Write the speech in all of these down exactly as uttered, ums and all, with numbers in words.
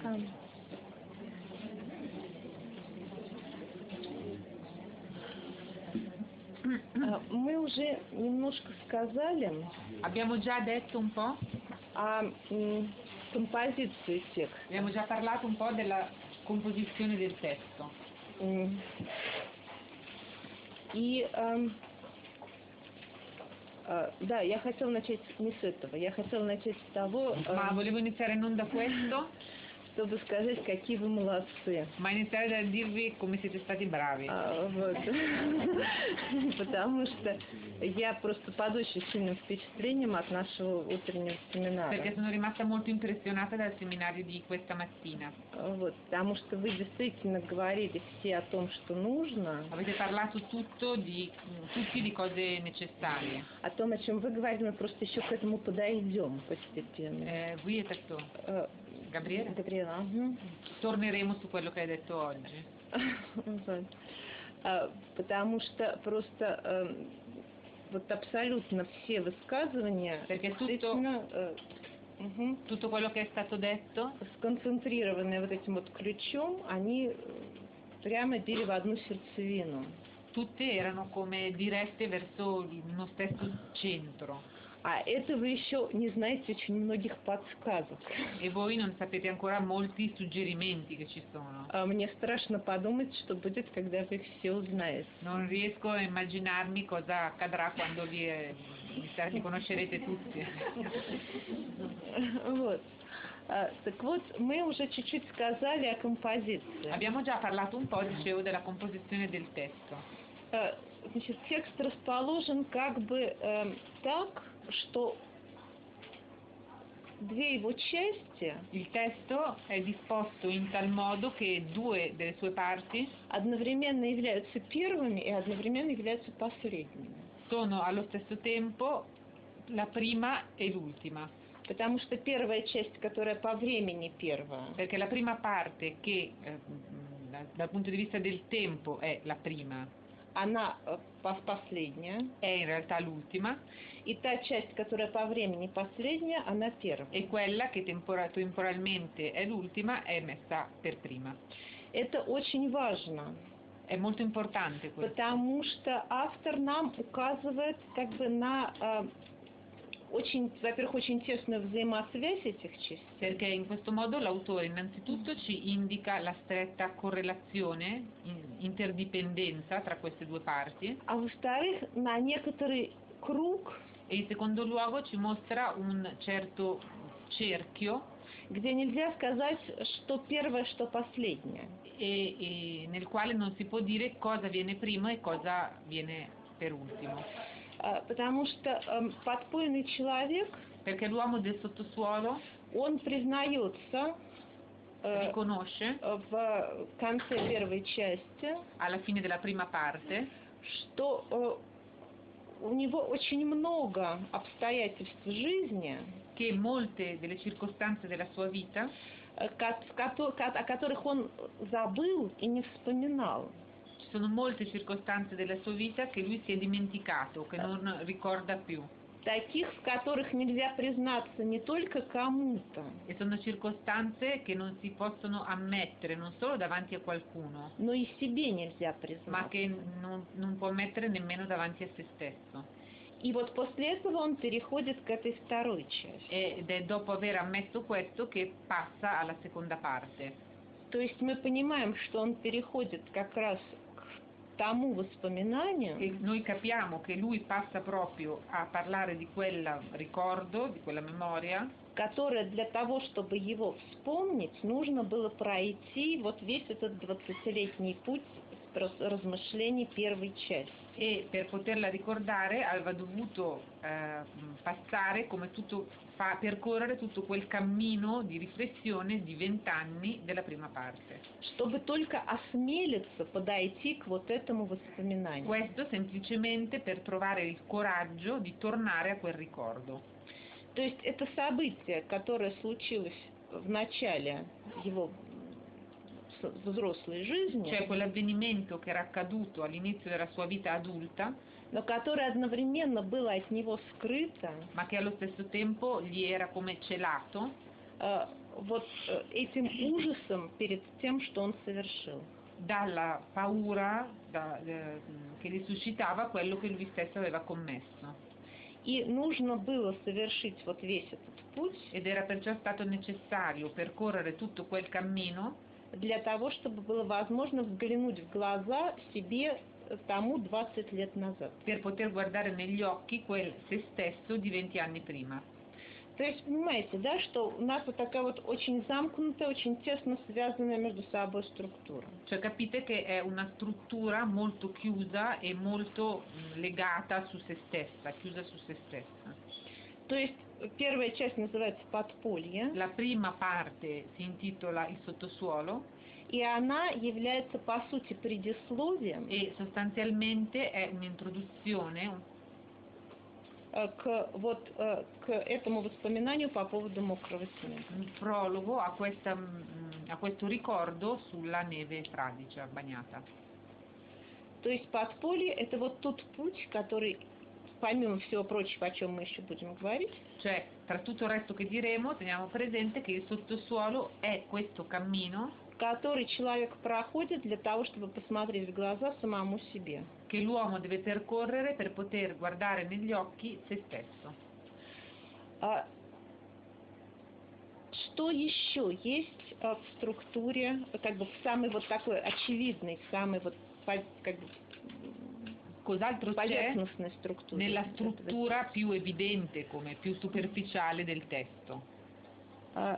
Мы уже немножко сказали. Abbiamo già detto un po'? О композиции текста. Abbiamo già parlato un po' della composizione del testo. И э, э, да, я хотела начать не с этого. Я хотела начать с того, Ma э, volevo iniziare non da questo, чтобы сказать, какие вы молодцы. ma iniziare da dirvi come siete stati bravi. А, вот. Потому что я просто под очень сильным впечатлением от нашего утреннего семинара. Perché sono rimasta molto impressionata dal seminario di questa mattina. Вот, потому что вы действительно говорили все о том, что нужно. Avete parlato tutto di, tutti di cose necessarie. О том, о чем вы говорили, мы просто еще к этому подойдем постепенно. Eh, voi это кто? Э, Gabriele? Gabriela, угу. Torneremo su quello che hai detto oggi. Вот. А, Потому что просто э, вот абсолютно все высказывания Perché tutto, действительно э, угу, tutto quello che è stato detto сконцентрированные вот этим вот ключом, они э, прямо били в одну сердцевину. tutte erano come dirette verso uno stesso centro. А это вы еще не знаете очень многих подсказок. E voi non sapete ancora molti suggerimenti che ci sono. А мне страшно подумать, что будет, когда вы их все узнаете. Non riesco a immaginarmi cosa accadrà quando li, li conoscerete tutti. Вот. А, так вот, мы уже чуть-чуть сказали о композиции. Abbiamo già parlato un po', dicevo, della composizione del testo. А, Значит, текст расположен как бы э, так, что две его части Il testo è disposto in tal modo che due delle sue parti одновременно являются первыми и одновременно являются последними. sono allo stesso tempo la prima e l'ultima. Потому что первая часть, которая по времени первая, Perché la prima parte, che eh, da- dal punto di vista del tempo è la prima, она э, пос- последняя, è in realtà l'ultima, и та часть, которая по времени последняя, она первая. e quella che tempora- temporalmente è l'ultima è messa per prima. Это очень важно, È molto importante questo, потому что автор нам указывает как бы на э, очень, во-первых, очень тесную взаимосвязь этих частей, perché in questo modo l'autore innanzitutto ci indica la stretta correlazione, in- interdipendenza tra queste due parti, а во-вторых, на некоторый круг, e in secondo luogo ci mostra un certo cerchio где нельзя сказать, что первое, что последнее. e, e nel quale non si può dire cosa viene prima e cosa viene per ultimo, А, Потому что э, подпольный человек, perché l'uomo del sottosuolo он признается э, riconosce в конце первой части, alla fine della prima parte что э, у него очень много обстоятельств жизни, che molte delle circostanze della sua vita, э, ко- в кото- ко- о которых он забыл и не вспоминал. ci sono molte circostanze della sua vita che lui si è dimenticato, che non ricorda più, Таких, в которых нельзя признаться не только кому-то, e sono circostanze che non si possono ammettere non solo davanti a qualcuno, но и себе nельзя ma признаться. che non, non può ammettere nemmeno davanti a se stesso. И вот после этого он переходит к этой второй части. Ed è dopo aver ammesso questo che passa alla seconda parte. То есть мы понимаем, что он переходит как раз к тому воспоминанию, E noi capiamo che lui passa proprio a parlare di quel ricordo, di quella memoria, которое для того, чтобы его вспомнить, нужно было пройти вот весь этот двадцатилетний путь размышлений первой части. e per poterla ricordare aveva dovuto eh, passare come tutto, fa, percorrere tutto quel cammino di riflessione di vent'anni della prima parte. Чтобы только осмелиться подойти к вот этому воспоминанию. Questo semplicemente per trovare il coraggio di tornare a quel ricordo. То есть это событие, которое случилось в начале его взрослой жизни, Cioè quell'avvenimento che era accaduto all'inizio della sua vita adulta, но которое одновременно было от него скрыто, ma che allo stesso tempo gli era come celato, э, вот э, этим ужасом перед тем, что он совершил. dalla paura da, eh, che gli suscitava quello che lui stesso aveva commesso. И нужно было совершить вот весь этот путь Ed era perciò stato necessario percorrere tutto quel cammino для того, чтобы было возможно взглянуть в глаза себе тому двадцать лет назад. per poter guardare negli occhi quel se stesso di venti anni prima. То есть, понимаете, да, что у нас вот такая вот очень замкнутая, очень тесно связанная между собой структура. Cioè capite che è una struttura molto chiusa e molto mh, legata su se stessa, chiusa su se stessa. То есть, первая часть называется «Подполье», La prima parte si intitola Il sottosuolo и она является, по сути, предисловием e sostanzialmente è un'introduzione э, к, вот, э, к этому воспоминанию по поводу мокрого снега. un prologo a, questa, mh, a questo ricordo sulla neve fradicia, bagnata. То есть подполье – это вот тот путь, который, помимо всего прочего, о чем мы еще будем говорить, Cioè, tra tutto il resto che diremo, teniamo presente che il sottosuolo è questo cammino который человек проходит для того, чтобы посмотреть в глаза самому себе. che l'uomo deve percorrere per poter guardare negli occhi se stesso. А что еще есть а, в структуре, как бы в самой вот такой очевидной, в самой вот по- как бы Cos'altro c'è поверхностной структуре? nella struttura più evidente, come più superficiale del testo? А,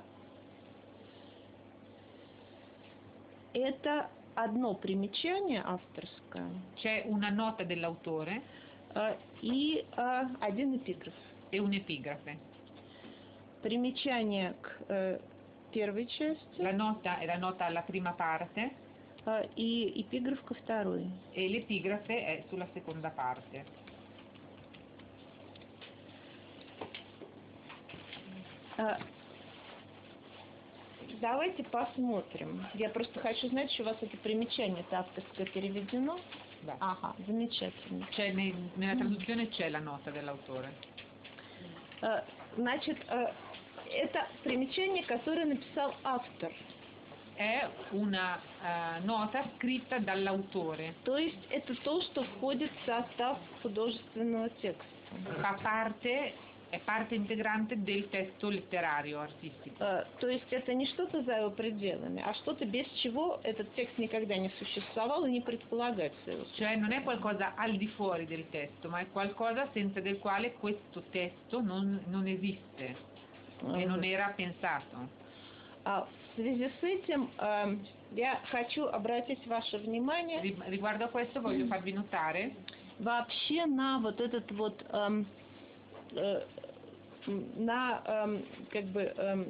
Это одно примечание авторское C'è una nota dell'autore а, и а, один эпиграф. e un'epigrafe. Примечание к э, первой части La nota è la nota alla prima parte а, и эпиграф ко второй. e l'epigrafe è sulla seconda parte. А, Давайте посмотрим. Я просто хочу знать, что у вас это примечание-то авторское переведено. Да. Ага, замечательно. C'è nei- nella traduzione c'è la nota dell'autore. А, Значит, а, это примечание, которое написал автор. È una eh, nota scritta dall'autore, То есть это то, что входит в состав художественного текста. fa parte, è parte integrante del testo letterario artistico. А, То есть это не что-то за его пределами, а что-то, без чего этот текст никогда не существовал и не предполагается его. Cioè non è qualcosa al di fuori del testo, ma è qualcosa senza del quale questo testo non, non esiste e non era pensato. А в связи с этим а, я хочу обратить ваше внимание Ri- Riguardo a questo voglio farvi notare вообще на вот этот вот ам, э, на ам, как бы ам,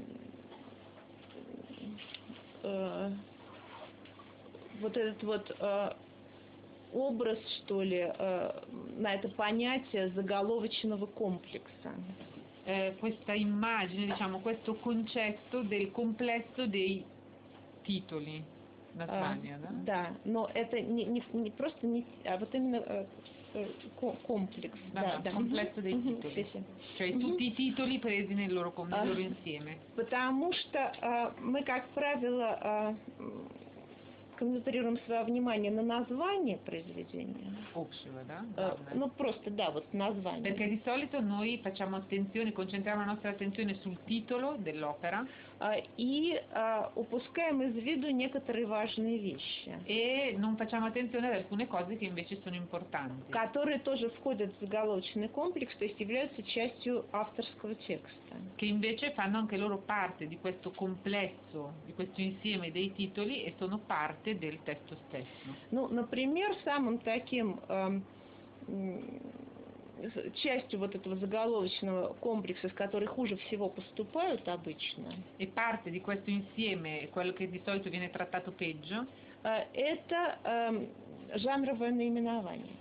э, вот этот вот э, образ, что ли, э, на это понятие заголовочного комплекса. eh, questa immagine, diciamo, questo concetto del complesso dei titoli. Названия, да? Да, но это не, не, не просто не, а вот именно э, э, ко- комплекс. Да, да, complesso dei Мгм, titoli. sì, sì. Cioè Мгм. tutti i titoli presi nel loro, com- nel Ah. loro insieme. Потому что э, мы, как правило, э, м, концентрируем свое внимание на название произведения. Общего, да? Э, Главное. ну, просто, да, вот название. Perché di solito noi facciamo attenzione, concentriamo la nostra attenzione sul titolo dell'opera А, И а, упускаем из виду некоторые важные вещи, e non facciamo attenzione ad alcune cose che invece sono importanti, которые тоже входят в заголовочный комплекс, то есть являются частью авторского текста. che invece fanno anche loro parte di questo complesso, di questo insieme dei titoli e sono parte del testo stesso. Ну, например, самым таким эм, м, с- частью вот этого заголовочного комплекса, с которой хуже всего поступают обычно, E parte di questo insieme, quello che di solito viene trattato peggio, э, это эм, жанровое наименование.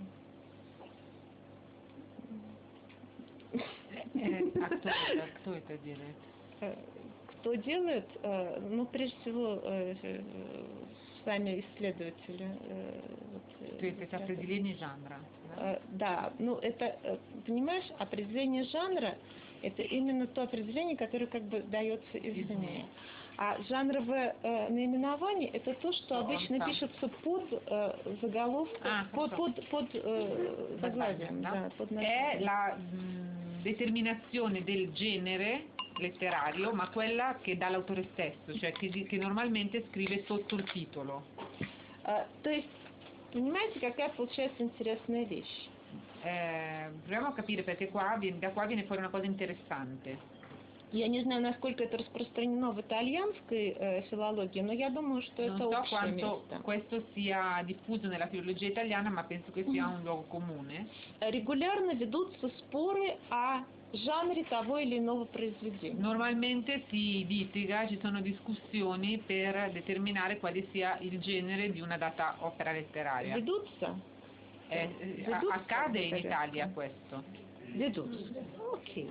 eh, a кто это, кто это делает? Э, Кто делает? Э, Ну, прежде всего, э, э, сами исследователи. э, вот, э, То есть это определение жанра. Да? Э, Да, ну это, э, понимаешь, определение жанра – Это именно то определение, которое как бы дается извне. А жанровое э, наименование это то, что обычно пишется под э, заголовком, Ah, под, so. под, под э, заглавием. no? Да, под È названием. la mh, determinazione del genere letterario, ma quella che dà l'autore stesso, cioè che, che normalmente scrive sotto il titolo. А, то есть, понимаете, какая получается интересная вещь? Eh, proviamo a capire perché qua, viene- da qua viene fuori una cosa interessante. Я не знаю, насколько это распространено в итальянской э, филологии, но я думаю, что Non это so общее quanto место. questo sia diffuso nella filologia italiana, ma penso che sia un luogo comune. Регулярно ведутся споры о жанре того или иного произведения. Normalmente si litiga, ci sono discussioni per determinare quale sia il genere di una data opera letteraria. Ведутся? Eh, eh, Ведутся, accade in интересно. Italia questo. Ведутся. Окей.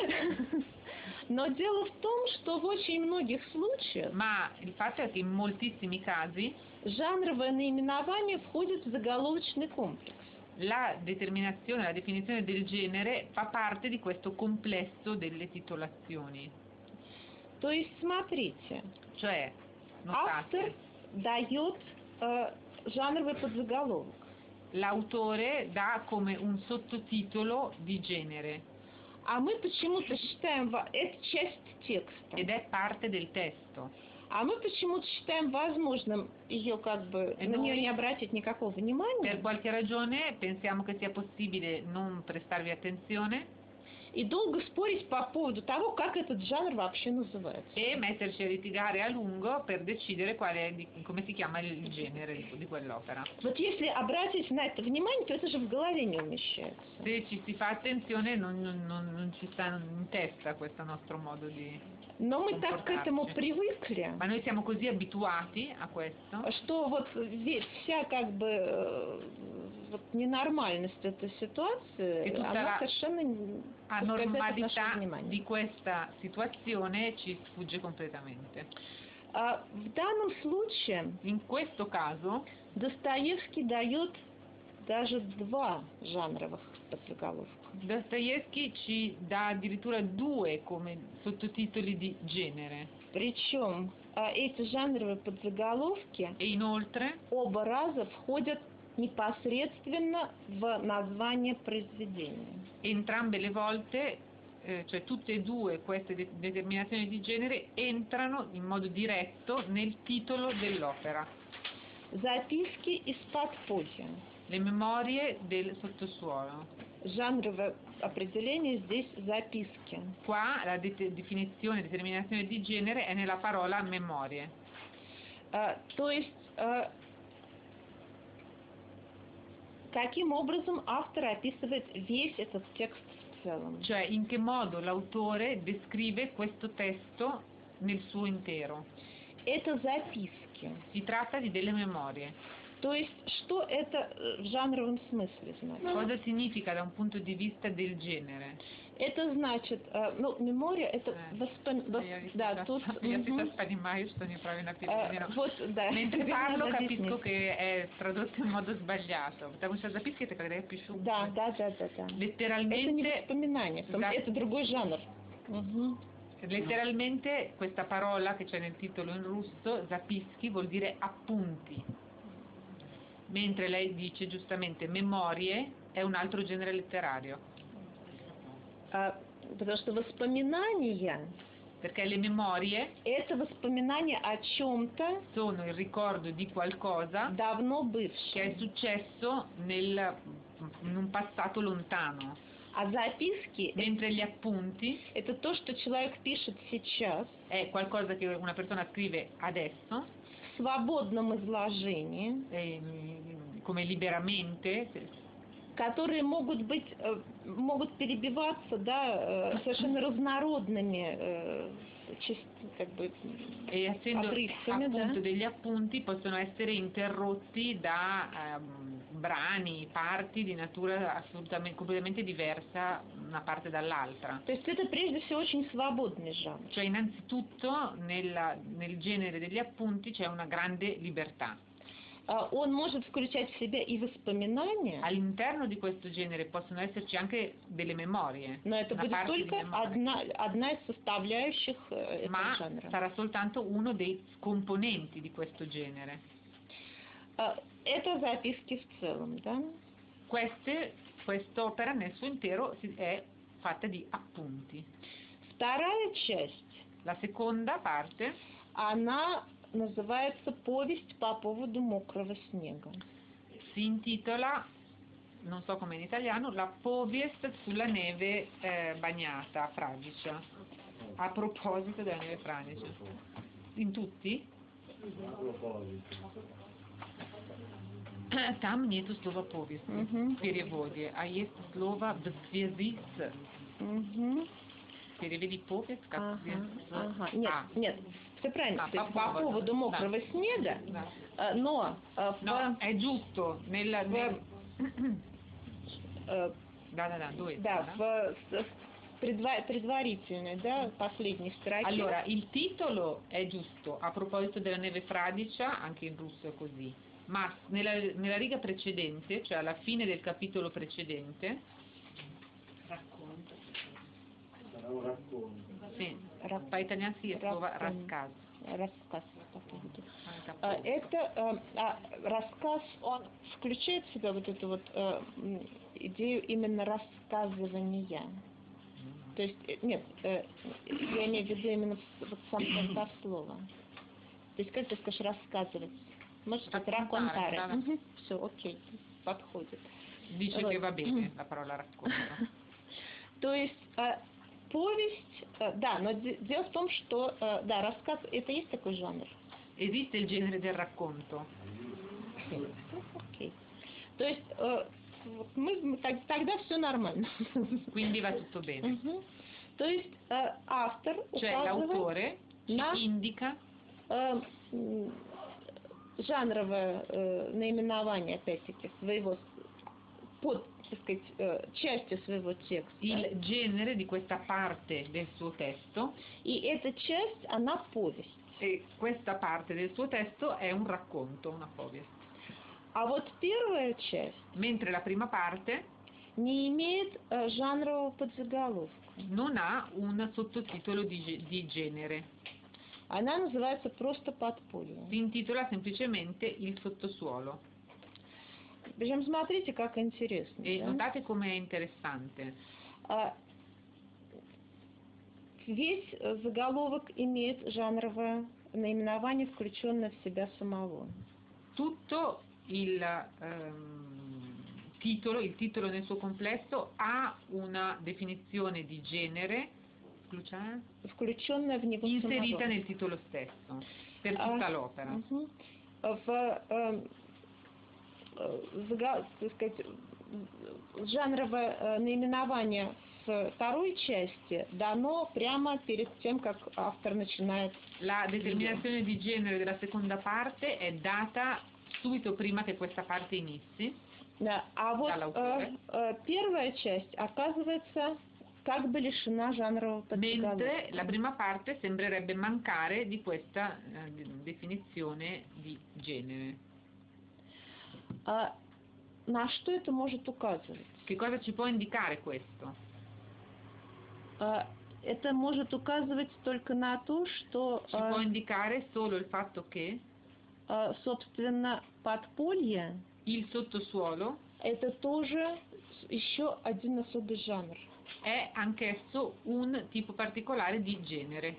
Но дело в том, что в очень многих случаях Ma il fatto è che in moltissimi casi жанровое наименование входит в заголовочный комплекс. la determinazione, la definizione del genere fa parte di questo complesso delle titolazioni. То есть, смотрите, Cioè, автор notate, дает э, жанровый подзаголовок. l'autore dà come un sottotitolo di genere А мы почему-то считаем, во- это часть текста, ed è parte del testo. а мы почему-то считаем возможным ее как бы, E на нее noi- не обратить никакого Per внимания qualche ragione pensiamo che sia possibile non prestarvi attenzione и долго спорить по поводу того, как этот жанр вообще называется. e metterci a litigare a lungo per decidere quale, di- come si chiama il genere di, di quell'opera. Вот если обратить на это внимание, то это же в голове не умещается. Se ci si fa attenzione non, non- non- non ci sta in testa questo nostro modo di... Но мы так к этому Комфортабельно. привыкли, Ma noi siamo così abituati a questo что вот весь, вся как бы э, вот ненормальность этой ситуации, И тут она la совершенно не a ускользает от нашего normalità внимания. di questa situazione ci sfugge completamente. А в данном случае In questo caso Достоевский дает даже два жанровых подзаголовка. Dostoevsky ci dà addirittura due come sottotitoli di genere Причем а, эти жанровые подзаголовки e inoltre оба раза входят непосредственно в название произведения. entrambe le volte, eh, cioè tutte e due queste de- determinazioni di genere entrano in modo diretto nel titolo dell'opera, Записки из подполья. le memorie del sottosuolo. Жанровое определение здесь записки. Qua la de- definizione, determinazione di genere è nella parola memorie. А, то есть, а, каким образом автор описывает весь этот текст в целом? Cioè in che modo l'autore descrive questo testo nel suo intero. Это записки. Si tratta di delle memorie. То есть, что это э, в жанровом смысле значит? Cosa significa da un punto di vista del genere? Это значит, э, ну, мемория, это Eh, воспом... вос- Я Да, тут... я мгм. сейчас понимаю, что неправильно Э, переведено. Вот, да. Mentre тебе parlo надо capisco объяснить. che è tradotto in modo sbagliato, потому что записки это когда я пишу. Да, да, да, да, да. Это не Letteralmente, воспоминание, потому Да. что это другой жанр. Мгм. letteralmente questa parola che c'è nel titolo in russo, zapischi, vuol dire appunti. Mentre lei dice giustamente memorie, è un altro genere letterario. А, потому что воспоминания Perché le memorie – это воспоминания о чем-то sono il ricordo di qualcosa давно che è бывшем. successo nel, in un passato lontano, А записки mentre gli appunti – это то, что человек пишет сейчас è qualcosa che una persona scrive adesso, в свободном изложении, eh, come liberamente, которые могут быть, э, могут перебиваться, да, э, совершенно разнородными э, часть- как бы, e essendo отрывками, appunto да. degli appunti possono essere interrotti da ehm, brani, parti di natura assolutamente completamente diversa una parte dall'altra. То есть это прежде всего очень свободный жанр. Cioè innanzitutto nella- nel genere degli appunti c'è una grande libertà. а, он может включать в себя и воспоминания, All'interno di questo genere possono esserci anche delle memorie, но это una будет parte di только memoria, одна, одна из составляющих э, этого ma жанра. sarà soltanto uno dei componenti di questo genere. А, это записки в целом, да? Queste, quest'opera nel suo intero si- è fatta di appunti. Вторая часть, La seconda parte она называется «Повесть по поводу мокрого снега». si intitola, non so come in italiano, La Povest sulla neve eh, bagnata, fradicia, a proposito della neve fradicia. In tutti? Там нету слова повесть Мгм. в переводе, а есть слово в связи с. Мгм. Перевели повесть как Ага, в связи с. ага. Нет, А, нет, все правильно. А, То есть по по поводу, поводу мокрого да. снега, да. э, но э, в, No, è giusto, nel, nel... э, Да, да, да, dove да, sta, в, с- в предва- предварительной, да, последней строке. Allora, il titolo è giusto, a proposito della neve fradicia, anche in russo è così, ma nella, nella riga precedente, cioè alla fine del capitolo precedente, Racconto. Sarà un racconto. sì, Рак- по-итальянски есть слово ракон- рассказ. Рассказ по поводу. Anche А, appunto. Это э, а, рассказ, он включает в себя вот эту вот э, м, идею именно рассказывания. То есть, э, нет, э, я имею в виду именно с- вот сам состав слова. То есть, как ты скажешь, рассказывать? Может, это Raccontare, раконтаре. да, да. Все, окей, подходит. Dice Вот. che va bene la parola racconto. То есть, э, повесть, э, да, но де- дело в том, что, э, да, рассказ, это есть такой жанр? Esiste il genere del racconto, Ну, окей. То есть, э, вот мы, мы так- тогда все нормально. quindi va tutto bene. Мгм. То есть, э, автор Cioè указывает l'autore ci на indica э, м, жанровое э, наименование, опять-таки, своего, с- под, так сказать, э, части своего текста. il genere di questa parte del suo testo, И эта часть, она повесть. e questa parte del suo testo è un racconto, una povest. А вот первая часть Mentre la prima parte не имеет э, жанрового подзаголовка. non ha un sottotitolo di, ge- di genere, Она называется просто «Подполье». si intitola semplicemente Il sottosuolo. Причем смотрите, как интересно. E да? notate com'è interessante. А, Весь э, заголовок имеет жанровое наименование, включенное в себя самого. Tutto il ehm, titolo, il titolo nel suo complesso ha una definizione di genere включая, Включенное в него inserita самого. nel titolo stesso, per А, tutta l'opera. мгм. В, э, э, зага- так сказать, жанровое э, наименование в второй части дано прямо перед тем, как автор начинает. La determinazione di genere della seconda parte è data subito prima che questa parte inizi, Да, а вот Dall'autore. э, э, первая часть оказывается как бы лишена жанрового подзаголовка. mentre la prima parte sembrerebbe mancare di questa eh, di- definizione di genere. А на что это может указывать? Che cosa ci può indicare questo? А, Это может указывать только на то, что, Ci può э, indicare solo il fatto che э, собственно, подполье il sottosuolo это тоже еще один особый жанр. è anch'esso un tipo particolare di genere,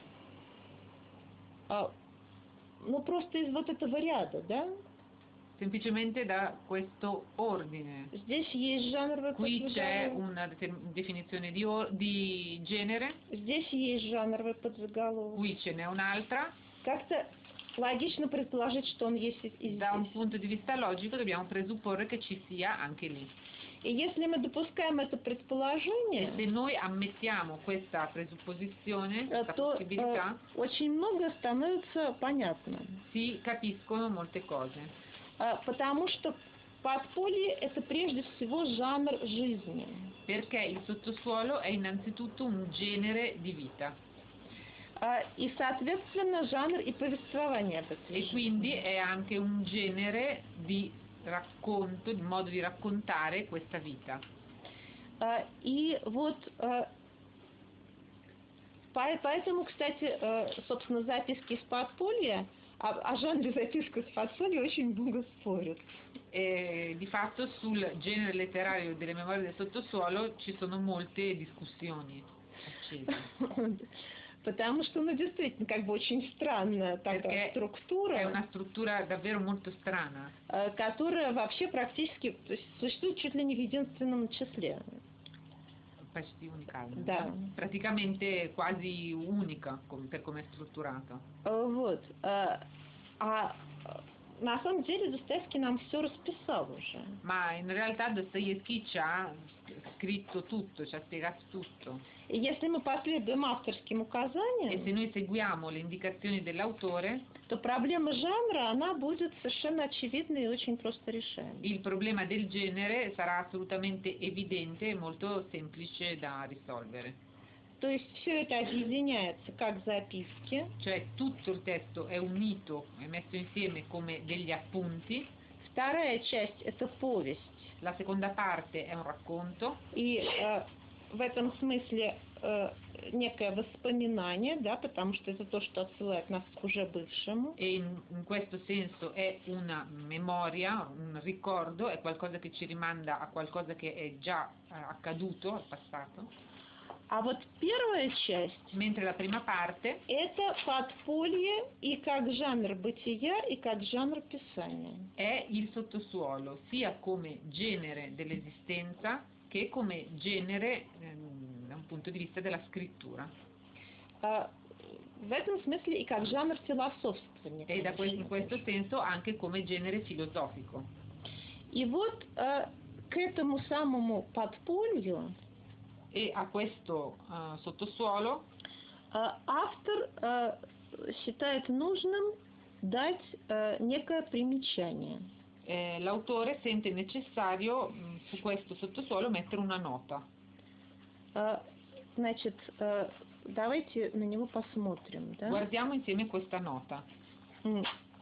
А, Ну, просто из вот этого ряда, да? semplicemente da questo ordine. Здесь есть жанровый Qui c'è подзаголовок, una deter- definizione di, or- di genere, здесь есть жанровый подзаголовок. qui ce n'è un'altra. Как-то логично предположить, что он есть и и Da un здесь. punto di vista logico dobbiamo presupporre che ci sia anche lì. И если мы допускаем это E предположение, se noi ammettiamo questa presupposizione, э, questa то э, possibilità, очень много становится понятно. si capiscono molte cose. А, Потому что подполье это прежде всего жанр жизни. Perché il sottosuolo è innanzitutto un genere di vita. А, и, соответственно, жанр и повествование об этом. E quindi è anche un genere di racconto, di modo di raccontare questa vita. А, и вот а, по- поэтому, кстати, э, собственно, записки из подполья, о, о жанре записки из подполья очень много спорят. E di fatto sul genere letterario delle memorie del sottosuolo ci sono molte discussioni accese. Потому что, ну, действительно, как бы очень странная такая Perché è структура, una struttura davvero molto strana, э, которая вообще практически, то есть, существует чуть ли не в единственном числе. почти unicale, Да. praticamente quasi unica com- per come è strutturato. Э, Вот. э, А э, на самом деле Достоевский нам все расписал уже. Ma in realtà Dostoevsky ci ha scritto tutto, ci ha spiegato tutto. И если мы последуем авторским E указаниям, se noi seguiamo le indicazioni dell'autore, то проблема жанра, она будет совершенно очевидной и очень просто решаемой. il problema del genere sarà assolutamente evidente e molto semplice da risolvere. То есть все это объединяется как записки, Cioè tutto il testo è unito, è messo insieme come degli appunti, вторая часть это повесть. la seconda parte è un racconto И э, в этом смысле э, некое воспоминание, да, потому что это то, что отсылает нас к уже бывшему. e in, in questo senso è una memoria, un ricordo, è qualcosa che ci rimanda a qualcosa che è già eh, accaduto al passato, А вот первая часть mentre la prima parte это подполье и как жанр бытия, и как жанр писания. è il sottosuolo, sia come genere dell'esistenza che come genere ehm, da un punto di vista della scrittura. А, в этом смысле и как жанр философствования. E da questo, in questo senso anche come genere filosofico. И вот э, к этому самому подполью E a questo eh, sottosuolo э, автор э, считает нужным дать э, некое примечание. eh, l'autore sente necessario mh, su questo sottosuolo mettere una nota. Э, Значит, э, давайте на него посмотрим. Да? Guardiamo insieme questa nota, М.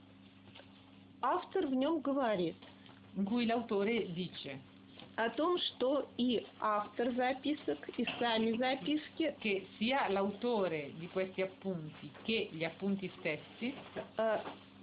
Автор в нем говорит in cui l'autore dice о том, что и автор записок, и сами записки che sia l'autore di questi appunti che gli appunti stessi, э,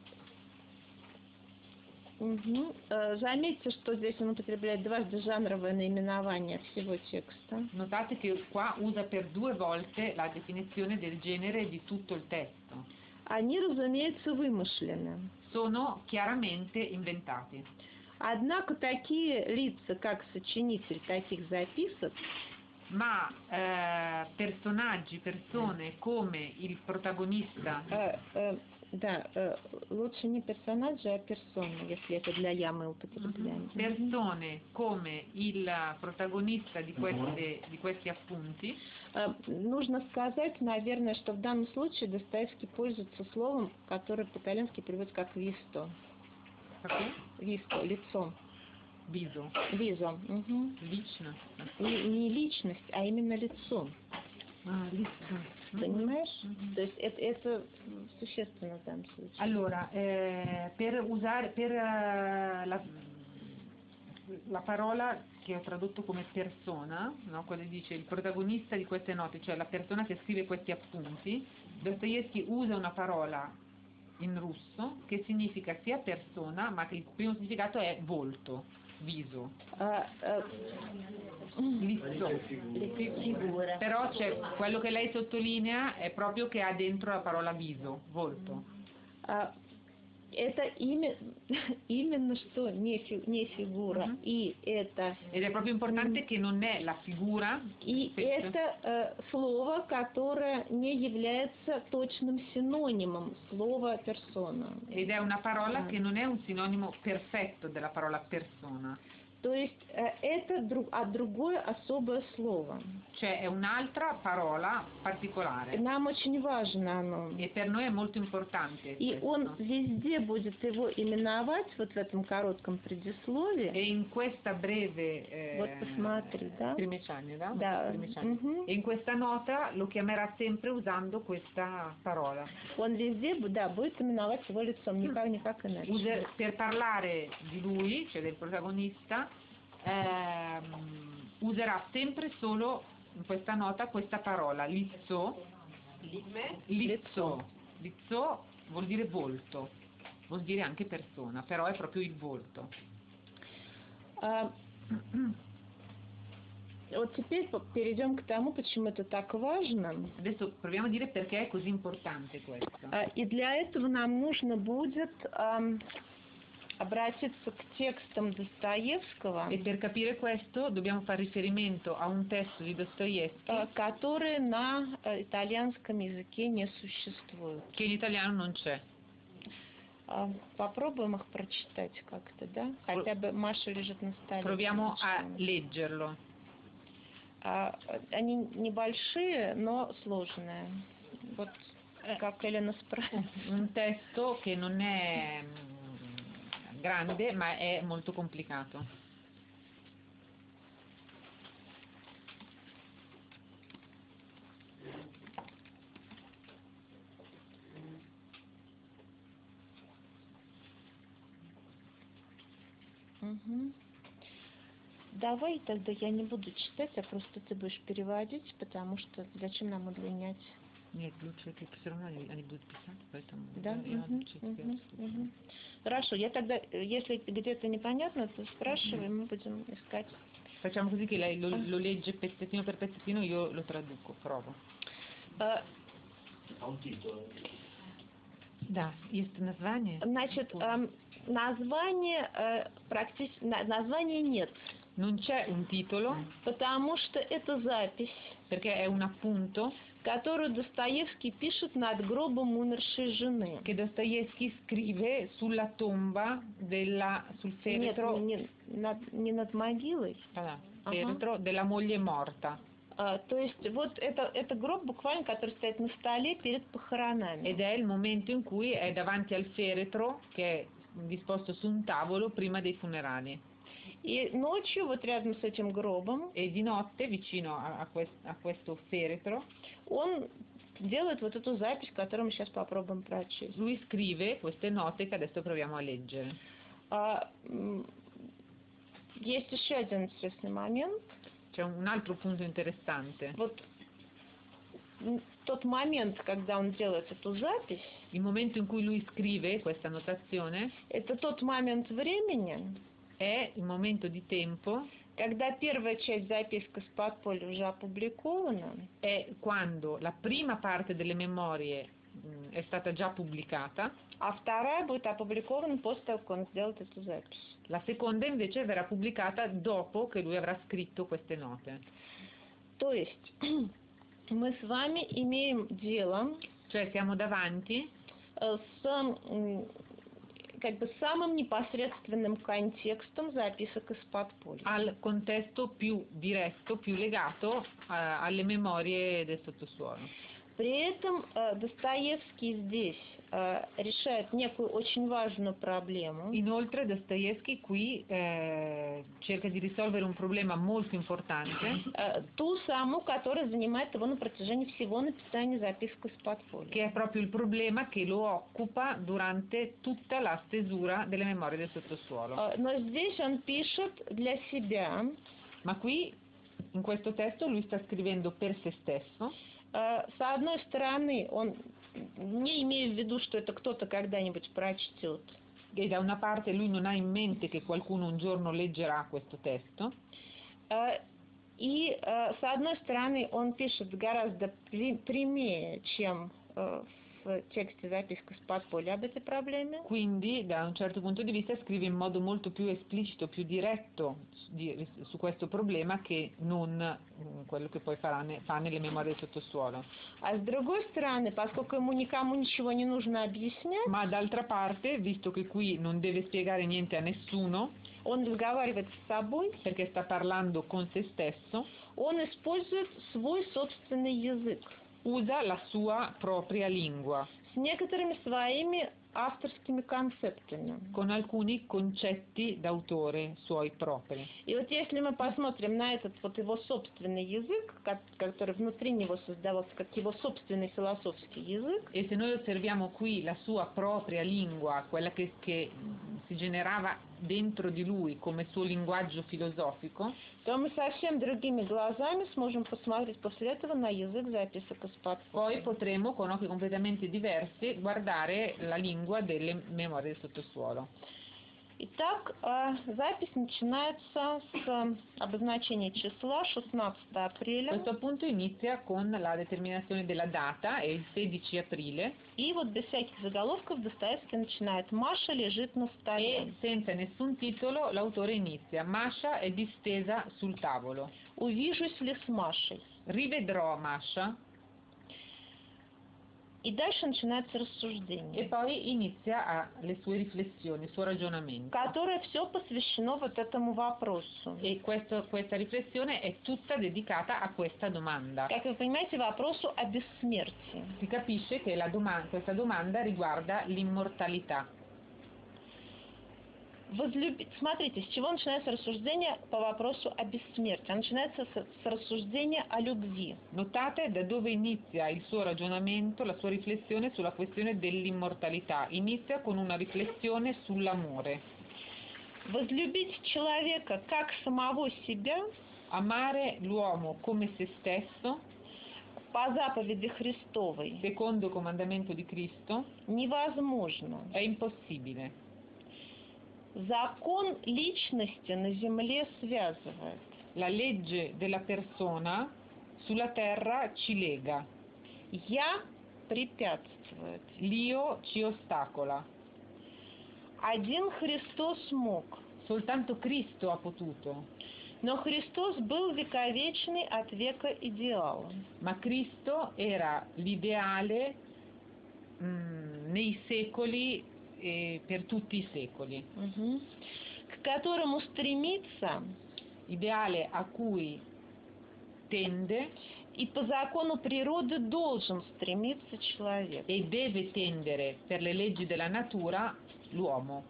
мгм, э, заметьте, что здесь он употребляет дважды жанровое наименование всего текста. notate che qua usa per due volte la definizione del genere di tutto il testo. Они, разумеется, вымышлены. Sono chiaramente inventati. Однако такие лица, как сочинитель таких записок, Ma eh, personaggi, persone come il protagonista, э, э, да, э, лучше не персонажи, а персоны, если это для ямы употребляем. persone come il protagonista di, queste, di questi appunti, Э, Нужно сказать, наверное, что в данном случае Достоевский пользуется словом, которое по-итальянски переводится как «висто». capì? «Висто» — лицом. Viso, «Визо». Мгм. lično. Не, не личность, а именно лицо. Ah, listo. Понимаешь? Мгм. То есть это, это существенно в данном случае. Allora, eh, per usare per eh, la, la parola che ho tradotto come persona, no? Quando dice il protagonista di queste note, cioè la persona che scrive questi appunti, Dostoevsky usa una parola in russo che significa sia persona, ma che il primo significato è volto, viso, А, э, visto. фигура. Però c'è, quello che lei sottolinea è proprio che ha dentro la parola viso, volto. А, это имя, именно что не, фи- не фигура, Мгм. и это Ed è proprio importante che non è la figura, и spesso, это э, слово, которое не является точным синонимом слова персона. ed è una parola che non è un sinonimo perfetto della parola persona. То есть э, это друг, а другое особое слово. Cioè è un'altra parola particolare. Нам очень важно оно. E per noi è molto importante И questo. он везде будет его именовать, вот в этом коротком предисловии. E in questa breve eh, Вот посмотри, да? Primeciani, da? Да. Primeciani. Мгм. E in questa nota lo chiamerà sempre usando questa parola. Он везде, да, будет именовать его лицом, никак, никак иначе. User- per parlare di lui, cioè del protagonista, ehm, userà sempre solo in questa nota questa parola, lizzo. Lizzo. Lizzo vuol dire volto, vuol dire anche persona, però è proprio il volto. А, вот теперь по- перейдем к тому, почему это так важно. Adesso proviamo a dire perché è così importante questo. А, И для этого нам нужно будет ам, обратиться к текстам Достоевского, E per capire questo dobbiamo fare riferimento a un testo di Dostoevsky а, которые на э, итальянском языке не существуют. che in italiano non c'è. А, Попробуем их прочитать как-то, да? Хотя бы Маша лежит на столе. Proviamo a Начнем. leggerlo. А, Они небольшие, но сложные. Вот как Елена спрашивала. Un testo che non è mm, grande ma è molto complicato. Мгм. Давай тогда я не буду читать, а просто ты будешь переводить, потому что зачем нам удлинять? Нет, лучше как все равно они, они будут писать, поэтому Да? я Мгм, лучше мгм, тебя мгм. Хорошо, я тогда, э, если где-то непонятно, то спрашивай, мы будем искать. Facciamo così che lei lo, lo legge pezzettino per pezzettino, io lo traduco, provo. Э, Ha un titolo. Да, есть название? Значит, эм, название э, практически на- названия нет, Non c'è un titolo потому что это запись, perché è un appunto которую Достоевский пишет над гробом умершей жены. che Dostoevsky scrive sulla tomba della, sul Нет, feretro, не, над, не над могилой. ah, Ага. feretro della moglie morta. А, то есть вот это, это гроб буквально, который стоит на столе перед похоронами. Ed è il momento in cui è davanti al feretro che è disposto su un tavolo prima dei funerali. И ночью вот рядом с этим гробом E di notte, vicino a, a quest- a questo feretro, он делает вот эту запись, которую мы сейчас попробуем прочесть. lui scrive queste note che adesso proviamo a leggere. А, м, есть еще один интересный момент. C'è un altro punto interessante. Вот м, тот момент, когда он делает эту запись, Il momento in cui lui scrive questa notazione это тот момент времени, è il momento di tempo, когда первая часть записки с подполья уже опубликована, è quando la prima parte delle memorie mh, è stata già pubblicata, а вторая будет опубликована после того, как он сделает эту запись. la seconda invece verrà pubblicata dopo che lui avrà scritto queste note. То есть мы с вами имеем дело Cioè siamo davanti э, с м, как бы самым непосредственным контекстом записок из подполья. al contesto più diretto, più legato a- alle memorie del sottosuolo. При этом э, Достоевский здесь э, решает некую очень важную проблему, Inoltre Dostoevsky qui eh, cerca di risolvere un problema molto importante э, ту саму, которая занимает его на протяжении всего написания записок из подполья. che è proprio il problema che lo occupa durante tutta la stesura delle memorie del sottosuolo. Э, Но здесь он пишет для себя, Ma qui, in questo testo, lui sta scrivendo per se stesso. э, с одной стороны, он, не имея в виду, что это кто-то когда-нибудь прочтет, E da una parte lui non ha in mente che qualcuno un giorno leggerà questo testo, э, и э, с одной стороны, он пишет гораздо при- прямее, чем э, в тексте записка с подполья об этой проблеме. Quindi, da un certo punto di vista, scrive in modo molto più esplicito, più diretto di- su questo problema che non mm, quello che poi farà ne- fa nelle memorie del sottosuolo. А с другой стороны, поскольку ему никому ничего не нужно объяснять, Ma d'altra parte, visto che qui non deve spiegare niente a nessuno, он разговаривает с собой, perché sta parlando con se stesso, он использует свой собственный язык usa la sua propria lingua, с некоторыми своими авторскими концептами. con alcuni concetti d'autore suoi propri. И вот если мы посмотрим на этот вот его собственный язык, ко- который внутри него создавался как его собственный философский язык, E se noi osserviamo qui la sua propria lingua, quella che, che si generava dentro di lui come suo linguaggio filosofico, то мы совсем другими глазами сможем посмотреть после этого на язык записок из poi подполья. potremo con occhi completamente diversi guardare la lingua delle memorie del sottosuolo. Итак, э, запись начинается с э, обозначения числа шестнадцатого апреля. Questo appunto inizia con la determinazione della data, è il sedici aprile, И вот без всяких заголовков Достоевский начинает «Маша лежит на столе». e senza nessun titolo l'autore inizia: Masha è distesa sul tavolo. «Увижусь ли с Машей?» Rivedrò Masha, И дальше начинается e рассуждение, poi inizia a, le sue riflessioni, il suo ragionamento. которое все посвящено вот этому вопросу. E questo- questa riflessione è tutta dedicata a questa domanda. Как вы понимаете, вопросу о бессмертии. Si capisce che la doma- questa domanda riguarda l'immortalità. Возлюби- Смотрите, с чего начинается рассуждение по вопросу о бессмертии. Оно начинается с, с рассуждения о любви. Notate da dove inizia il suo ragionamento, la sua riflessione sulla questione dell'immortalità. Inizia con una riflessione sull'amore. Возлюбить человека как самого себя Amare l'uomo come se stesso, по заповеди Христовой secondo il comandamento di Cristo, невозможно. è impossibile. Закон личности на земле связывает. La legge della persona sulla terra ci lega, Я препятствует. l'io ci ostacola. Один Христос мог, Soltanto Cristo ha potuto, но Христос был вековечный от века идеалом. ma Cristo era l'ideale mm, nei secoli e per tutti i secoli, Мгм. К которому стремится ideale a cui tende и по закону природы должен стремиться человек. e deve tendere per le leggi della natura l'uomo.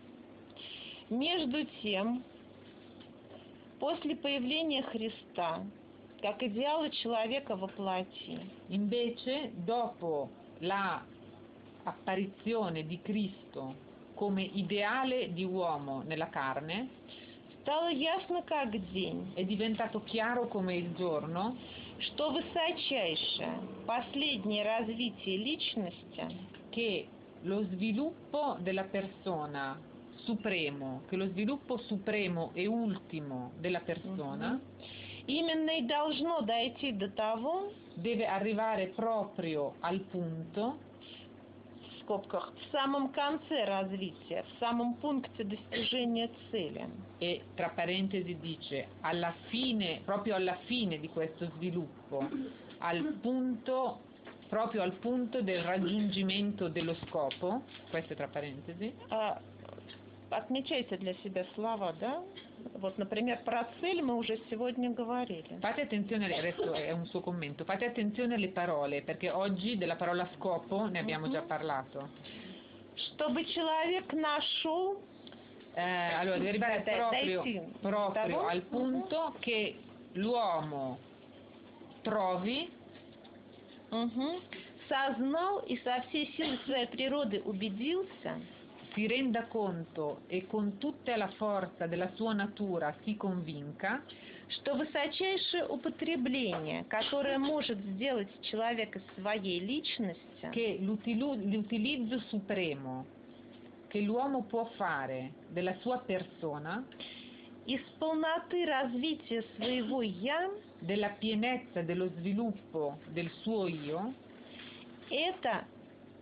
Между тем, после появления Христа, как идеала человека во плоти, Invece, dopo la apparizione di Cristo come ideale di uomo nella carne, стало ясно как день, è diventato chiaro come il giorno что высочайшее, последнее развитие личности che lo sviluppo della persona supremo, che lo sviluppo supremo e ultimo della persona именно и должно дойти до того, deve arrivare proprio al punto, в скобках, в самом конце развития, в самом пункте достижения цели, e tra parentesi dice alla fine, proprio alla fine di questo sviluppo, al punto, proprio al punto del raggiungimento dello scopo, questo è tra parentesi, А, отмечайте для себя слова, да? Вот, например, про цель мы уже сегодня говорили. fate attenzione, adesso è un suo commento, fate attenzione alle parole, perché oggi della parola scopo ne abbiamo già parlato. Чтобы человек нашел, Eh, allora deve arrivare Dai- proprio, dai, sì. proprio Stavo- al punto che l'uomo trovi, мгм, сознал и со всей силой своей природы убедился, si renda conto e con tutta la forza della sua natura si convinca что высочайшее употребление, которое может сделать человек из своей личности, che l'utilu- l'utilizzo supremo che l'uomo può fare della sua persona, из полноты развития своего «я» della pienezza dello sviluppo del suo io, это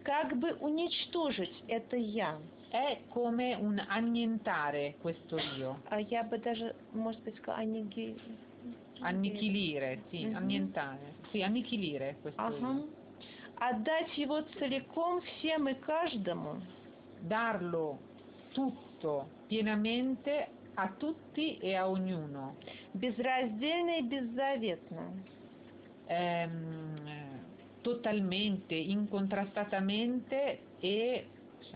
как бы уничтожить это я. È come un annientare questo io, А я бы даже, может быть, сказала, анниги... annichilire, sì, Mhm. annientare, sì, annichilire questo Ага. io. Отдать его целиком всем и каждому. Darlo tutto, pienamente, a tutti e a ognuno, Безраздельно и беззаветно. ehm, totalmente, incontrastatamente e,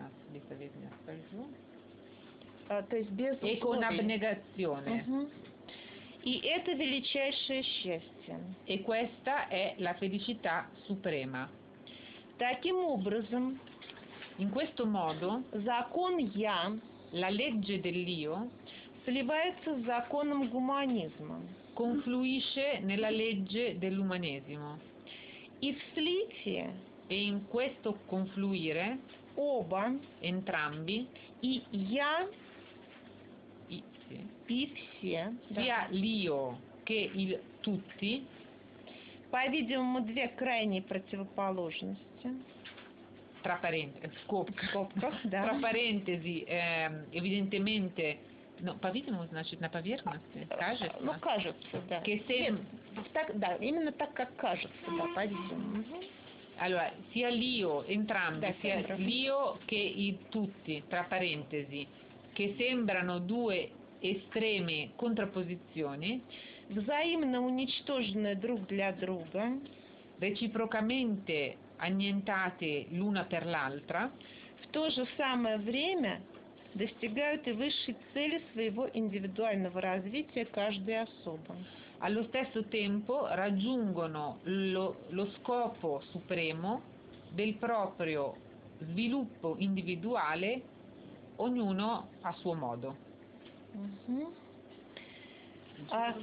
А, то есть без e con условий. abnegazione. Мгм. И это величайшее счастье. E questa è la felicità suprema. Таким образом, In questo modo закон «я» la legge dell'io сливается с законом гуманизма. confluisce nella legge dell'umanesimo И в слитии e in questo confluire оба, entrambi, и «я», i- sì, и все, да. sia l'io che il tutti, По-видимому, две крайние противоположности. tra parentesi, скобка, В скобках, да. tra parentesi, ehm, evidentemente, no, по-видимому, значит, на поверхности, кажется, Ну, кажется, да. che se- Нет, так, да, именно так, как кажется, да, по-видимому. Мгм. allora, sia l'io, entrambi, Da, sia sembra. l'io che i tutti, tra parentesi, che sembrano due estreme contrapposizioni, Взаимно уничтоженные друг для друга, reciprocamente annientate l'una per l'altra, в то же самое время достигают и высшей цели своего индивидуального развития каждой особо. allo stesso tempo raggiungono lo, lo scopo supremo del proprio sviluppo individuale, ognuno a suo modo. Мгм. А,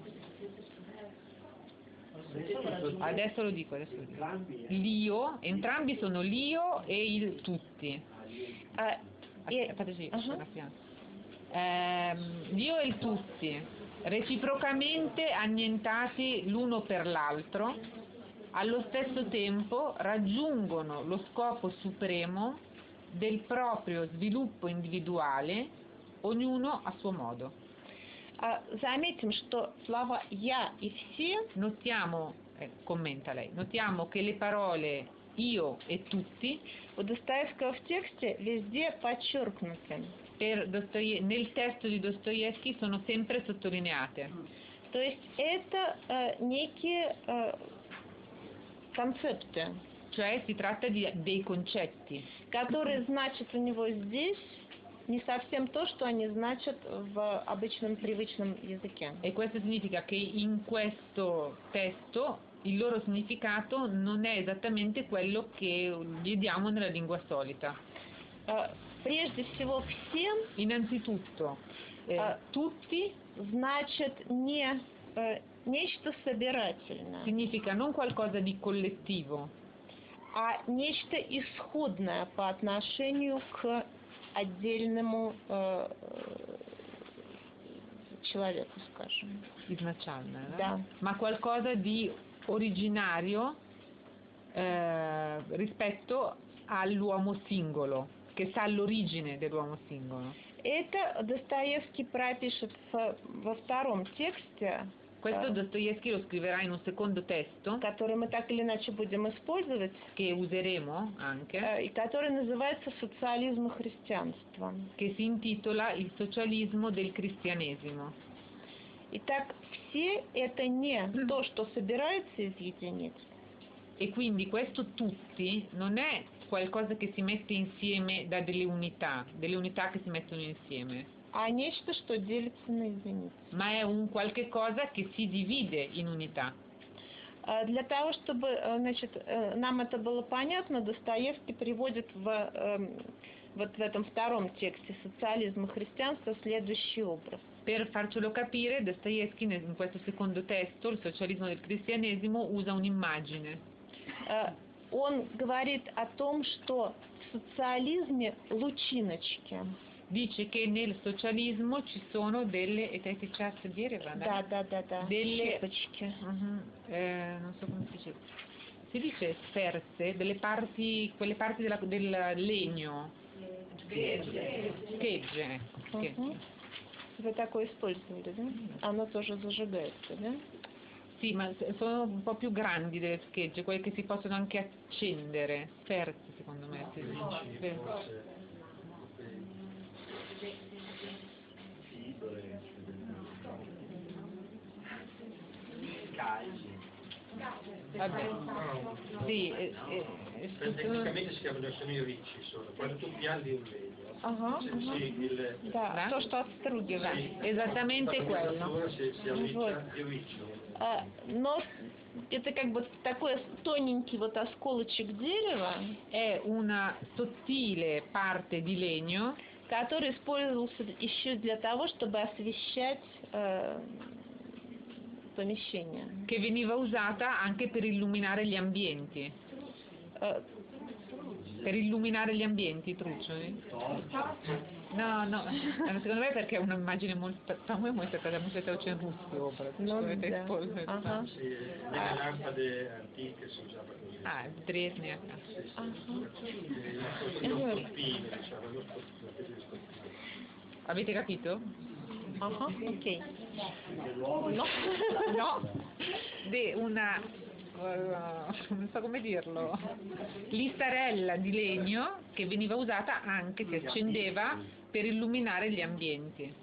Adesso lo dico, adesso lo dico. Entrambi, eh. L'io, entrambi sono l'io e il tutti. а, и- Aspetta, подожди, ага. sono a fianco. Ehm, l'io e il tutti, reciprocamente annientati l'uno per l'altro, allo stesso tempo raggiungono lo scopo supremo del proprio sviluppo individuale, ognuno a suo modo. а, заметим, что слова «я» и «все» Notiamo, eh, commenta lei, notiamo che le parole io e tutti у Достоевского в тексте везде подчеркнуты. per Dostoye- nel testo di Dostoevsky sono sempre sottolineate. То есть это э, некие э, концепты, Cioè si tratta di, dei concetti которые значат у него здесь не совсем то, что они значат в обычном привычном языке. e questo significa che in questo testo il loro significato non è esattamente quello che gli diamo nella lingua solita. Э, Прежде всего, всем Innanzitutto, eh, А- tutti значит не э, нечто собирательное, significa non qualcosa di collettivo, а нечто исходное по отношению к отдельному э, э, человеку, скажем. изначально, no? Da. Ma qualcosa di originario eh, rispetto all'uomo singolo, che sta all'origine dell'uomo singolo. Это Достоевский пропишет в- во втором тексте, Questo Ah. Dostoevsky lo scriverà in un secondo testo который мы так или иначе будем использовать, che useremo anche, э, и который называется «Социализм и христианство». che si intitola Il socialismo del cristianesimo. Итак, все это не то, что собирается из единиц, E quindi questo tutti non è qualcosa che si mette insieme da delle unità, delle unità che si mettono insieme, а нечто, что делится на единицы. ma è un qualche cosa che si divide in unità. А Для того, чтобы э, значит, э, нам это было понятно, Достоевский приводит в, эм, вот в этом втором тексте «Социализм и христианство» следующий образ. Per farcelo capire, Dostoevsky nel- in questo secondo testo, Il socialismo del cristianesimo, usa un'immagine. Э, Он говорит о том, что в социализме лучиночки. Dice che nel socialismo ci sono delle... E te che cazzo dire, Да, да, да, да. Delle- Щепочки. Mhm, eh, non so come si dice. si dice sferze delle parti, quelle parti della- del legno. Schegge. Schegge, ecco. schegge. Мгм. Вы такое использовали, да? Оно тоже зажигается, да? Sì, ma s- sono un po' più grandi delle schegge, quelle che si possono anche accendere. Sferze, secondo me. Si dice. Vinci, forse, fibre, cagli. Vabbè. Sì, eh, eh, eh, sono- Tecnicamente si chiamano sono i ricci, sono. Quando tu pialli un legno, Ага, se- ага. sì, il, Да, Да? то, что отстругивает. sì, esattamente la quello. temperatura si, si Вот. alleggia il riccio. А, но это как бы такой тоненький вот осколочек дерева, È una sottile parte di legno который использовался еще для того, чтобы освещать э, помещение. che veniva usata anche per illuminare gli ambienti. Э, Per illuminare gli ambienti, truccioli? No, no, eh, secondo me perché è un'immagine molto, по-моему, это когда мы это очень русский образ, Ну что это да. используется. Ага. Sì, nelle lampade antiche si usava così. Ah, древняя. Sì, sì. Ага. Lo stoppino, diciamo, lo stoppino. Avete capito? Ага, окей. L'uomo No. No, di una, uh, non so come dirlo, listarella di legno che veniva usata anche, si accendeva per illuminare gli ambienti.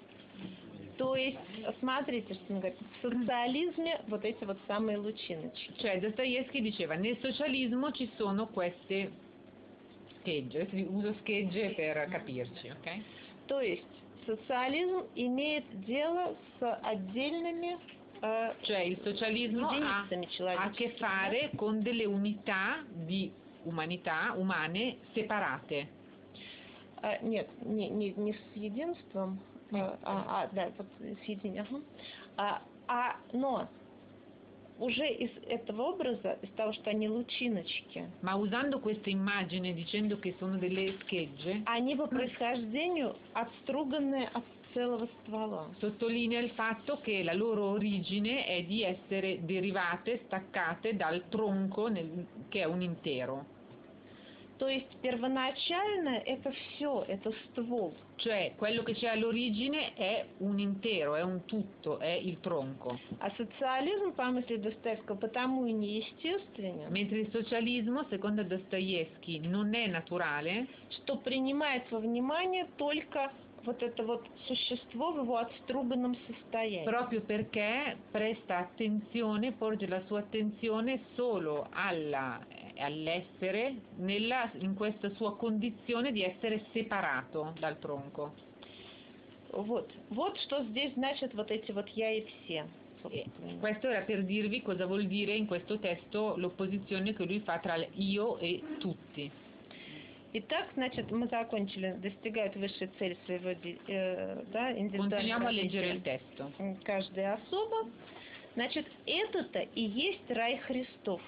То есть, смотрите, что он говорит, в социализме вот эти вот самые лучиночки. Cioè Dostoevsky diceva nel socialismo ci sono queste schegge, uso schegge per capirci, ok? То есть, социализм имеет дело с отдельными э, Cioè il socialismo ha, единицами ha a che человеческими. fare con delle unità di umanità, umane, separate. А, нет, не, не, не с единством, а, а, а, да, вот с единением, ага. а, а, но уже из этого образа, из того, что они лучиночки, Ma usando questa immagine, dicendo che sono delle schegge, они по происхождению отструганные от целого ствола. sottolinea il fatto che la loro origine è di essere derivate, staccate dal tronco nel- che è un intero. То есть первоначально это все, это ствол. Cioè quello che c'è all'origine è un intero, è un tutto, è il tronco. А социализм, по мысли Достоевского, потому и неестественен, Mentre il socialismo, secondo Dostoevsky, non è naturale, что принимает во внимание только вот это вот существо в его отструганном состоянии. proprio perché presta attenzione, porge la sua attenzione solo alla, all'essere nella, in questa sua condizione di essere separato dal tronco. Вот. Вот что здесь значит вот эти вот «я» и «все». E собственно. questo era per dirvi cosa vuol dire in questo testo l'opposizione che lui fa tra io e tutti. Итак, значит, мы закончили, достигают высшей цели своего ди- э, да, индивидуального Continuiamo a leggere il развития. testo. М, Каждая особа. Значит, это-то и есть рай Христов.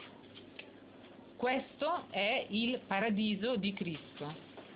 Questo è il paradiso di Cristo.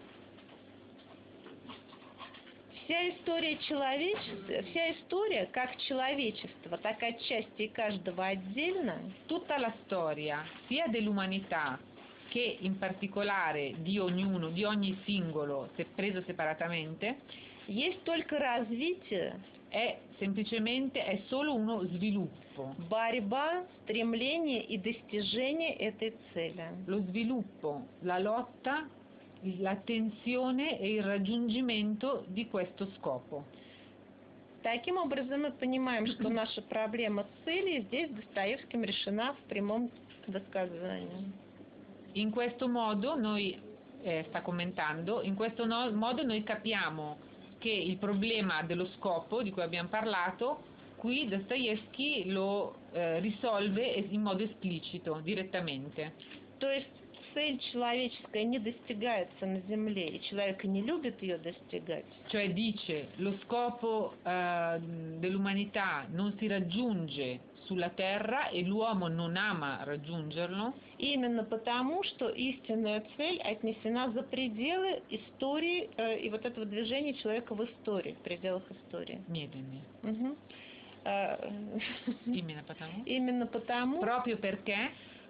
Вся история человечества, вся история как человечество, так и отчасти каждого отдельно, Tutta la storia, sia dell'umanità che in particolare di ognuno, di ogni singolo, se preso separatamente, есть только развитие, è semplicemente, è solo uno sviluppo. борьба, стремление и достижение этой цели. Lo sviluppo, la lotta, l'attenzione e il raggiungimento di questo scopo. Таким образом, мы понимаем, что наша проблема цели здесь Достоевским решена в прямом досказании. In questo modo noi, eh, sta commentando, in questo no- modo noi capiamo che il problema dello scopo di cui abbiamo parlato, qui Dostoevsky lo eh, risolve in modo esplicito, direttamente. То есть цель человеческая не достигается на Земле, и человек не любит ее достигать. Cioè dice, lo scopo eh, dell'umanità non si raggiunge sulla terra e l'uomo non ama raggiungerlo, Именно потому, что истинная цель отнесена за пределы истории э, и вот этого движения человека в истории, в пределах истории. Niente, Мгм. Э, dimmi, потому. Именно потому, Proprio perché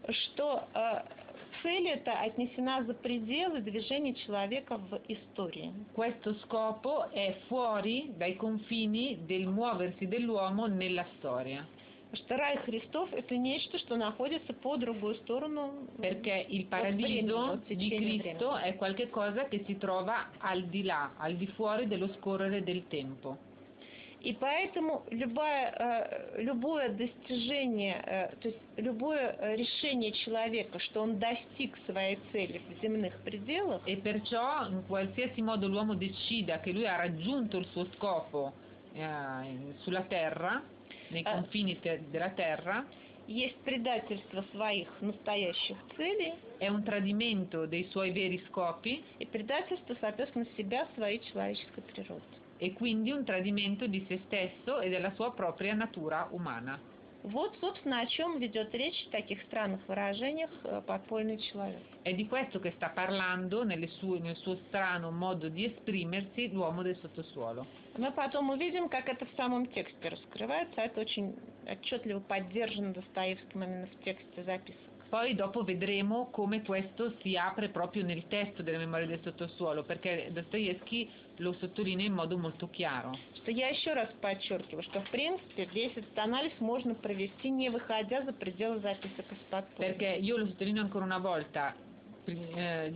что э, цель эта отнесена за пределы движения человека в истории. Questo scopo è fuori dai confini del muoversi dell'uomo nella storia. Что рай Христов — это нечто, что находится по другую сторону. Perché il от времени, paradiso от di течения Cristo времени. è qualcosa che si trova al di là, al di fuori dello scorrere del tempo. И поэтому любое, э, любое достижение, э, то есть любое э, решение человека, что он достиг своей цели в земных пределах, E perciò in qualsiasi modo l'uomo decida che lui ha raggiunto il suo scopo eh, sulla terra, nei Eh. confini te- della terra, есть предательство своих настоящих целей è un tradimento dei suoi veri scopi и предательство, соответственно, себя, своей человеческой природы. e quindi un tradimento di se stesso e della sua propria natura umana. Вот, собственно, о чем ведет речь в таких странных выражениях э, подпольный человек. È di questo che sta parlando nelle sue- nel suo strano modo di esprimersi l'uomo del sottosuolo. Мы потом увидим, как это в самом тексте раскрывается, это очень отчетливо поддержано Достоевским именно в тексте записок. Poi dopo vedremo come questo si apre proprio nel testo delle memorie del sottosuolo, perché Dostoevsky lo sottolinea in modo molto chiaro. Что я еще раз подчеркиваю, что в принципе весь этот анализ можно провести, не выходя за пределы записок из подполья. Perché io lo sottolineo ancora una volta, pri- eh,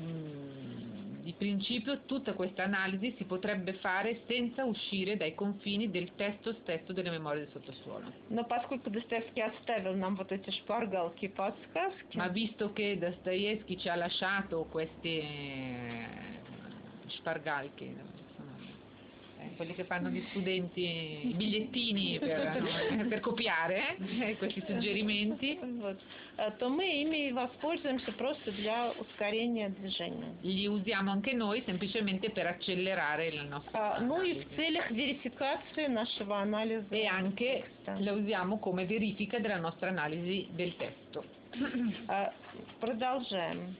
di principio tutta questa analisi si potrebbe fare senza uscire dai confini del testo stesso delle memorie del sottosuolo. Но поскольку Достоевский оставил нам вот эти шпаргалки и подсказки, Ma visto che Dostoevsky ci ha lasciato queste eh, spargalche, sono, eh, quelli che fanno gli studenti, i bigliettini per, no, per copiare, eh, questi suggerimenti, вот, э, то мы ими и воспользуемся просто для ускорения движения. li usiamo anche noi semplicemente per accelerare il nostro А, ну и в analisi. целях верификации нашего анализа E anche текста. la usiamo come verifica della nostra analisi del testo. А, Продолжаем.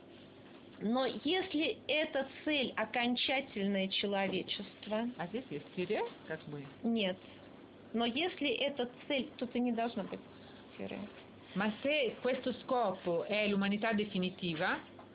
Но если эта цель окончательное человечество, А здесь есть тире, как мы. нет. Но если эта цель, тут и не должно быть тире. Ma se questo scopo è l'umanità definitiva,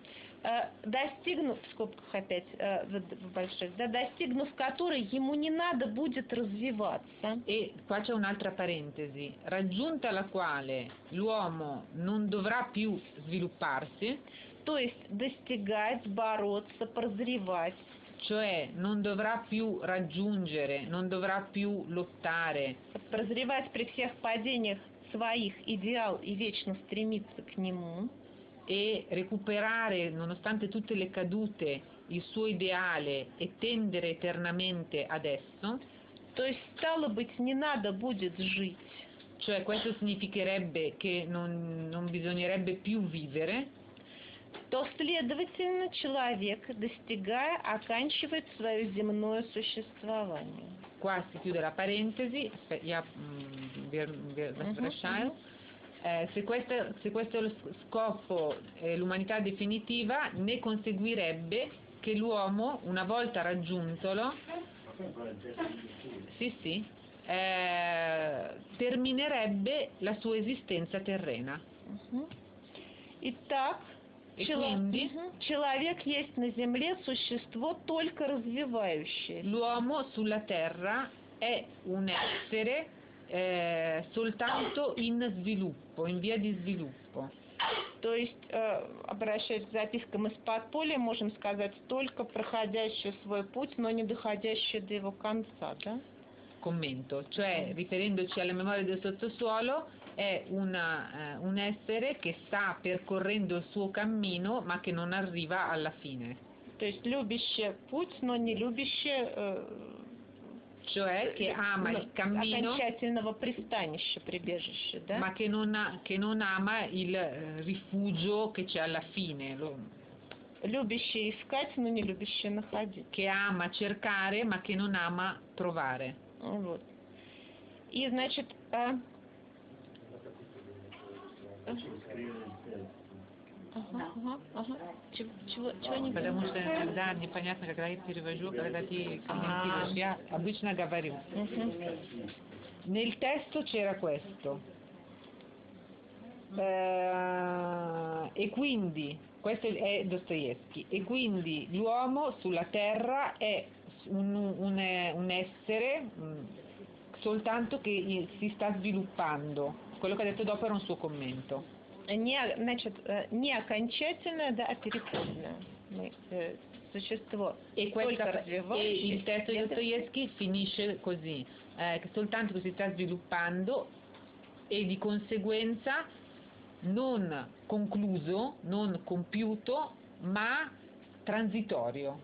Э, достигнув, в скобках опять, э, в, в больших, да, достигнув которой ему не надо будет развиваться, e qua c'è un'altra parentesi, raggiunta la quale l'uomo non dovrà più svilupparsi, то есть достигать, бороться, прозревать, cioè non dovrà più raggiungere, non dovrà più lottare, прозревать при всех падениях своих идеал и вечно стремиться к нему, e recuperare, nonostante tutte le cadute, il suo ideale e tendere eternamente ad esso, то есть, стало быть, не надо будет жить, cioè questo significherebbe che non, non bisognerebbe più vivere, то, следовательно, человек, достигая, оканчивает свое земное существование. qua si chiude la parentesi, aspe- ja, mm, wir, wir, das Mhm, Verschaien. Eh, se, questo, se questo è lo scopo, eh, l'umanità definitiva, ne conseguirebbe che l'uomo, una volta raggiuntolo, sì, sì, eh, terminerebbe la sua esistenza terrena. Мгм. Итак, E чело- quindi Мгм. человек есть на земле существо только развивающее. l'uomo sulla terra è un essere eh, soltanto in sviluppo, in via di sviluppo. То есть, э, обращаясь к запискам из подполья, можем сказать, только проходящее свой путь, но не доходящее до его конца, да? Commento, cioè riferendoci alle memorie del sottosuolo è una, eh, un essere che sta percorrendo il suo cammino ma che non arriva alla fine, То есть, любящее путь, но не любящее э, cioè che ama il cammino окончательного пристанища, прибежища, да? ma che non, ha- che non ama il eh, rifugio che c'è alla fine, lo- Любящее искать, но не любящее находить. che ama cercare ma che non ama trovare. Вот. И, значит, а, ага, ага, ага. Чего, чего, чего не Потому поняла? что иногда непонятно, когда я перевожу, когда ты А. комментируешь, я обычно говорю. Мгм. Nel testo c'era questo. Eh, e quindi, questo è Dostoevskij, e quindi l'uomo sulla terra è un, un, un essere mh, soltanto che si sta sviluppando. Quello che ha detto dopo era un suo commento. Не, значит, э, не окончательное, да, а переходное. Мы, э, существо E, только questa, e развивающееся. il testo di Это- Dostoevskij finisce così, eh, che soltanto che si sta sviluppando e di conseguenza non concluso, non compiuto, ma transitorio.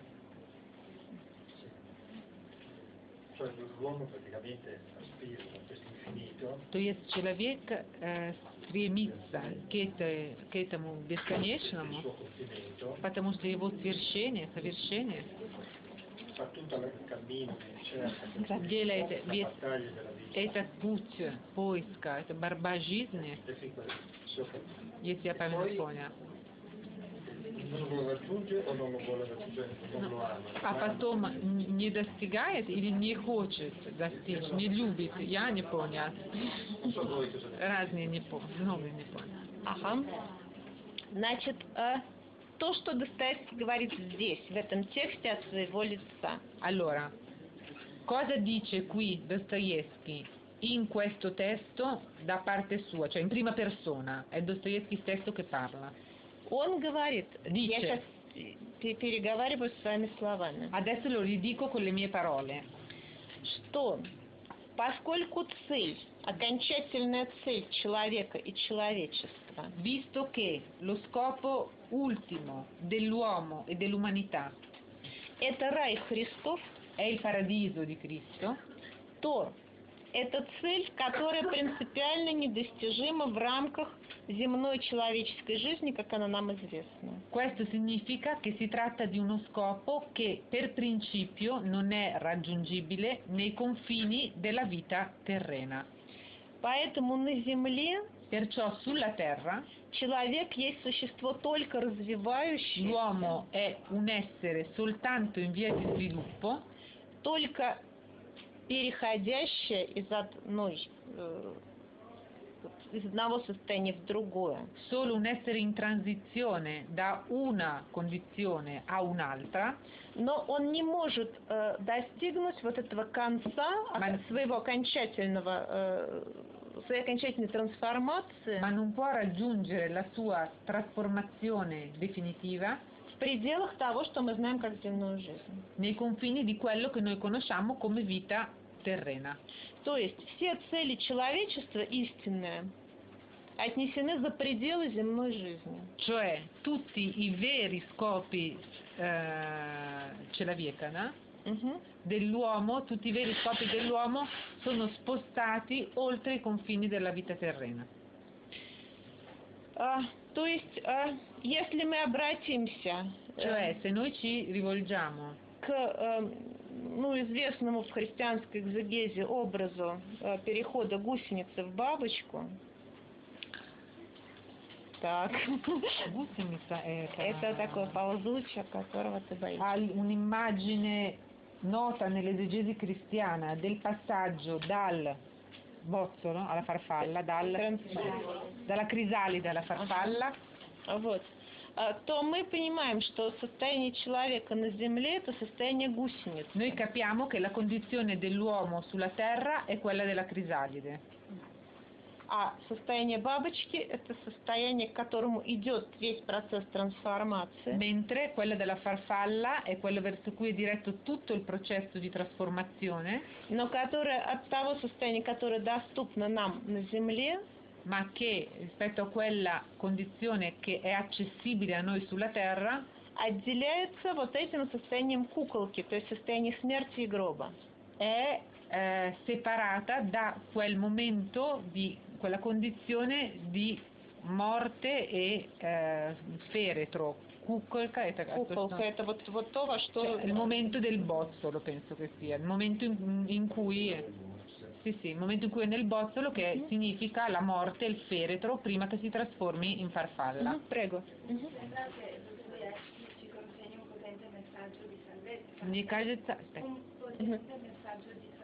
Cioè l'uomo praticamente aspira a questo infinito, То есть человек э, стремится к, этой, к этому il бесконечному, suo compimento, потому что его свершение, совершение, fa tutto il cammino di ricerca, делает la весь battaglia della vita. этот путь поиска, это борьба жизни, E fin qua, se ho capito. если я E правильно poi понял. non lo raggiunge o non lo vuole raggiungere, non lo ama. А потом н- не достигает или не хочет достичь, не любит, я не понял. Non so voi cosa ne Разные не понял, новые не понял. Ага. Значит, э, то, что Достоевский говорит здесь, в этом тексте от своего лица. Allora, cosa dice qui Dostoevskij in questo testo da parte sua, cioè in prima persona, è Dostoevskij stesso che parla. Он говорит, Dice. я сейчас переговариваю своими словами, Adesso lo ridico con le mie parole. что поскольку цель, окончательная цель человека и человечества Visto che lo scopo ultimo dell'uomo e dell'umanità это рай Христов, è il paradiso di Cristo, то это цель, которая принципиально недостижима в рамках земной человеческой жизни, как она нам известна. questo significa che si tratta di uno scopo che per principio non è raggiungibile nei confini della vita terrena. Поэтому на Земле Perciò sulla terra человек есть существо только развивающееся, l'uomo è un essere soltanto in via di sviluppo, только переходящее из одной, э, из одного состояния в другое. solo un essere in transizione da una condizione a un'altra, Но он не может э, достигнуть вот этого конца, от Ma- своего окончательного, э, своей окончательной трансформации ma non può raggiungere la sua trasformazione definitiva в пределах того, что мы знаем как земную жизнь. nei confini di quello che noi conosciamo come vita terrena. То есть все цели человечества истинные отнесены за пределы земной жизни. Cioè tutti i veri scopi eh, человека, Мгм. dell'uomo, tutti i veri scopi dell'uomo sono spostati oltre i confini della vita terrena. А, то есть, а, если мы обратимся э, Cioè se noi ci rivolgiamo к э, ну, известному в христианской экзегезе образу э, перехода гусеницы в бабочку, так, Gussenica è это такой ползучий, которого ты боишься. ha un'immagine nota nell'esegesi cristiana del passaggio dal bozzolo alla farfalla, dal, dalla crisalide alla farfalla, Вот. А, то мы понимаем, что состояние человека на Земле – это состояние гусеницы. noi capiamo che la condizione dell'uomo sulla terra è quella della crisalide, А состояние бабочки – это состояние, к которому идет весь процесс трансформации. mentre quella della farfalla è quello verso cui è diretto tutto il processo di trasformazione, Но которое от того состояния, которое доступно нам на Земле, ma che rispetto a quella condizione che è accessibile a noi sulla terra отделяется вот этим состоянием куколки, то есть состояние смерти и гроба. è eh, separata da quel momento, di quella condizione di morte e eh, feretro, cuccolca e Куколка – это вот, вот то, во что… cioè, il momento del bozzolo penso che sia, il momento in, in cui sì, sì, il momento in cui è nel bozzolo, che Mhm. significa la morte, il feretro, prima che si trasformi in farfalla. Мгм, Prego. Мгм. Sembra che Dostoevskij ci consegni un potente messaggio di salvezza. Mi кажется, aspetta. Un potente messaggio di salvezza.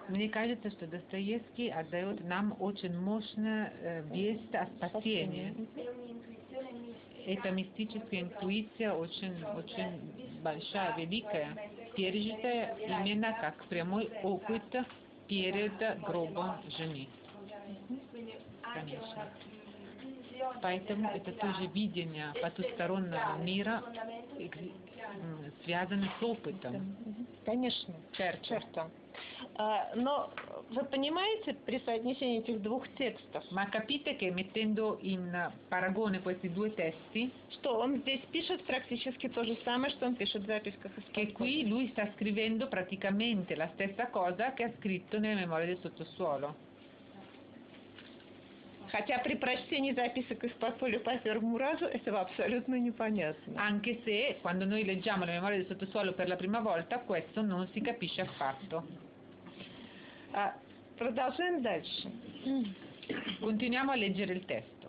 Мне кажется, что Достоевский отдает нам очень мощную э, весть о спасении. È un'intuizione mistica. Это мистическая интуиция очень, очень большая, великая, пережитая именно как прямой опыт перед гробом жены. Quindi anche Конечно. una mh, visione Поэтому это тоже видение потустороннего мира, э, м, связано с опытом. Мгм. Конечно. Certo. Certo. А, но вы понимаете при соотнесении этих двух текстов, Ma capite che mettendo in paragone questi due testi, что он здесь пишет практически то же самое, что он пишет в записках из che qui lui sta scrivendo praticamente la stessa cosa che ha scritto nelle memorie del sottosuolo. Хотя при прочтении записок из подполья по первому разу этого абсолютно непонятно. Anche se quando noi leggiamo le memorie del sottosuolo per la prima volta questo non si capisce affatto. А, продолжаем дальше. Continuiamo a leggere il testo.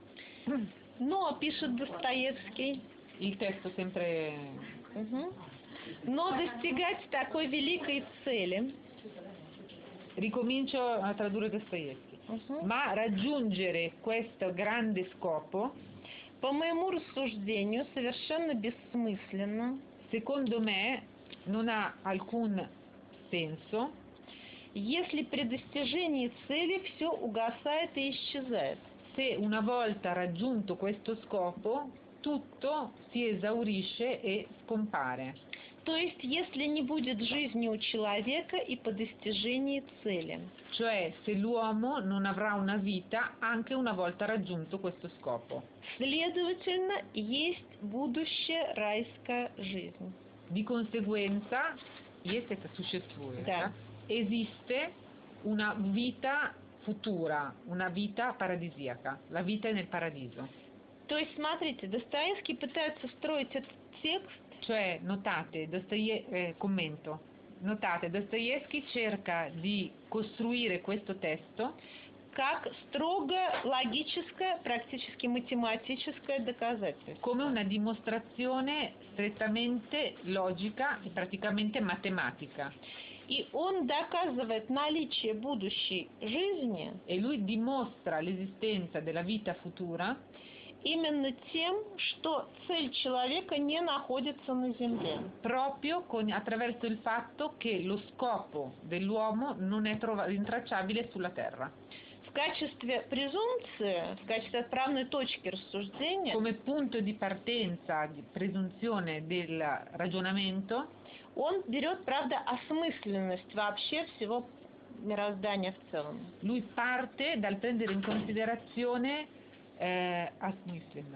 Но, пишет Достоевский, Il testo sempre... мгм, но достигать такой великой цели, Ricomincio a tradurre Dostoevsky. мгм, Ma raggiungere questo grande scopo, по моему рассуждению, совершенно бессмысленно, secondo me, non ha alcun senso если при достижении цели все угасает и исчезает. se una volta raggiunto questo scopo tutto si esaurisce e scompare. То есть, если не будет жизни у человека и по достижении цели. Cioè se l'uomo non avrà una vita anche una volta raggiunto questo scopo. Следовательно, есть будущая райская жизнь. Di conseguenza, есть это существует, Да. да? Esiste una vita futura, una vita paradisiaca, la vita nel paradiso. То есть, смотрите, Достоевский пытается строить этот текст, Cioè, notate, Dostoye- eh, commento, notate, Dostoevsky cerca di costruire questo testo как строго логическое, практически математическое доказательство. come una dimostrazione strettamente logica e praticamente matematica. И он доказывает наличие будущей жизни E lui dimostra l'esistenza della vita futura именно тем, что цель человека не находится на земле. proprio con- attraverso il fatto che lo scopo dell'uomo non è trova- rintracciabile sulla terra. В качестве презумпции, в качестве отправной точки рассуждения, Come punto di partenza, di presunzione del ragionamento, он берет, правда, осмысленность вообще всего мироздания в целом. lui parte dal prendere in considerazione eh, asmislенно,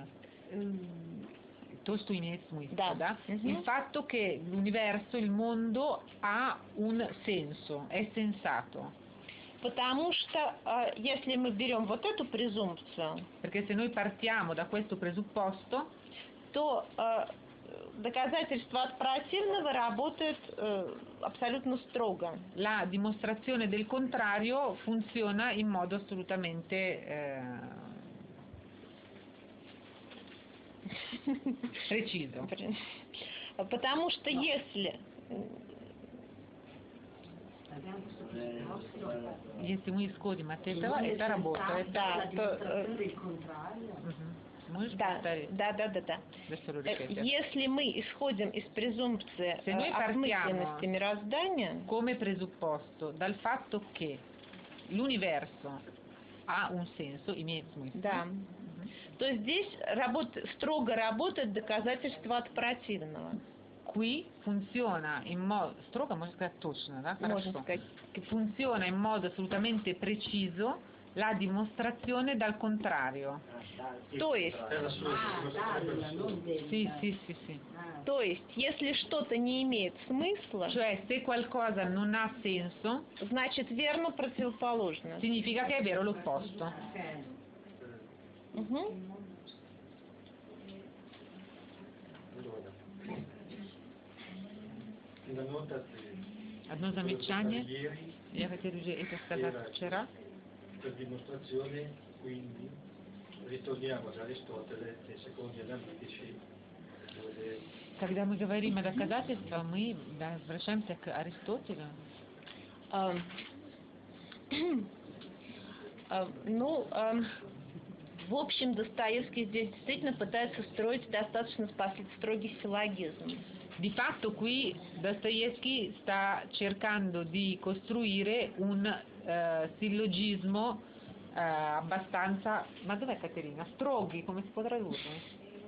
ehm, то, что имеет смысл, Да. да? Мгм. Il fatto che l'universo, il mondo ha un senso, è sensato. Потому что э, если мы берем вот эту презумпцию, Perché se noi partiamo da questo presupposto, то э, доказательство от противного работает э, абсолютно строго. la dimostrazione del contrario funziona in modo assolutamente eh, preciso. Потому что если Если мы исходим от этого, это работает. да, то, э, Мгм. Можешь да, повторить? да, да, да, да. Adesso lo Э, ripeto. Если мы исходим из презумпции Se noi э, partiamo- осмысленности мироздания, Come presupposto dal fatto che l'universo ha un senso, имеет смысл. да, то здесь работ- строго работает доказательство от противного. Qui funziona in modo strogo, можно сказать точно, да? Можно Хорошо. сказать. Che funziona in modo assolutamente preciso la dimostrazione dal contrario. То есть, Per la sua dimostrazione. Sì, sì, sì, sì. то есть, если что-то не имеет смысла, Cioè, se qualcosa non ha senso, значит верно противоположно. significa che è vero l'opposto. Мгм. Allora, la nota di Одно замечание. ieri Я хотела уже это сказать вчера. per dimostrazione, quindi ritorniamo ad Aristotele nei secondi analitici, dove Когда мы говорим о доказательствах, мы да, возвращаемся к Аристотелю. А, А, Ну, ам, в общем, Достоевский здесь действительно пытается строить достаточно спас- строгий силлогизм. Di fatto qui Dostoevsky sta cercando di costruire un eh, sillogismo eh, abbastanza... Ma dov'è Caterina? Stroghi, come si può tradurre?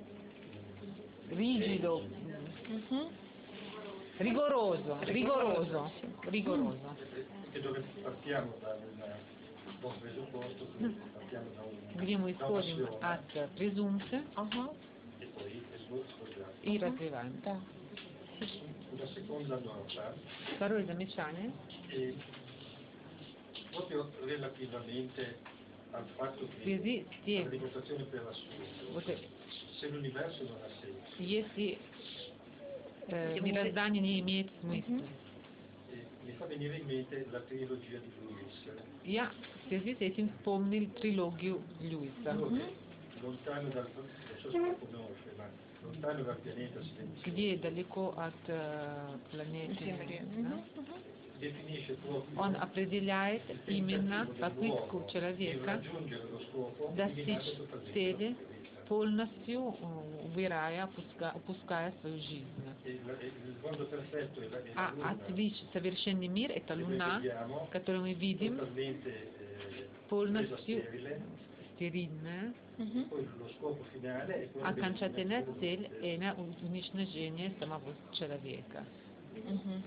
Rigido, Мгм. rigoroso, rigoroso, rigoroso. Che dove partiamo da un buon presupposto, quindi partiamo da un Где мы da исходим un'assioma, от презумпции Ага, e poi svolgiamo. и развиваем. да. Una seconda nota, Второе замечание. e proprio relativamente al fatto В che связи с la тем, dimostrazione per assurdo, вот, э, se l'universo non ha senso, если э, мироздание не имеет смысла, e mi fa venire in mente la trilogia di Lewis, я в связи с этим вспомнил трилогию Льюиса, dove lontano dal, non so se lo conosce, ma lontano dal pianeta где silenzioso, далеко от э, планеты, Земли. да, Мгм. definisce proprio он определяет il именно tentativo попытку dell'uomo di человека raggiungere lo scopo достичь eliminando totalmente цели, la vita. полностью э, убирая, опуска- опуская свою жизнь. E il, e il mondo perfetto è la, è la А luna, отлич, совершенный мир — это che noi Луна, vediamo которую мы видим, totalmente eh, presa полностью sterile, стерильная. Мгм. poi lo scopo finale è quello Окончательная dell'eliminazione цель — del- это уничтожение самого человека. Мгм.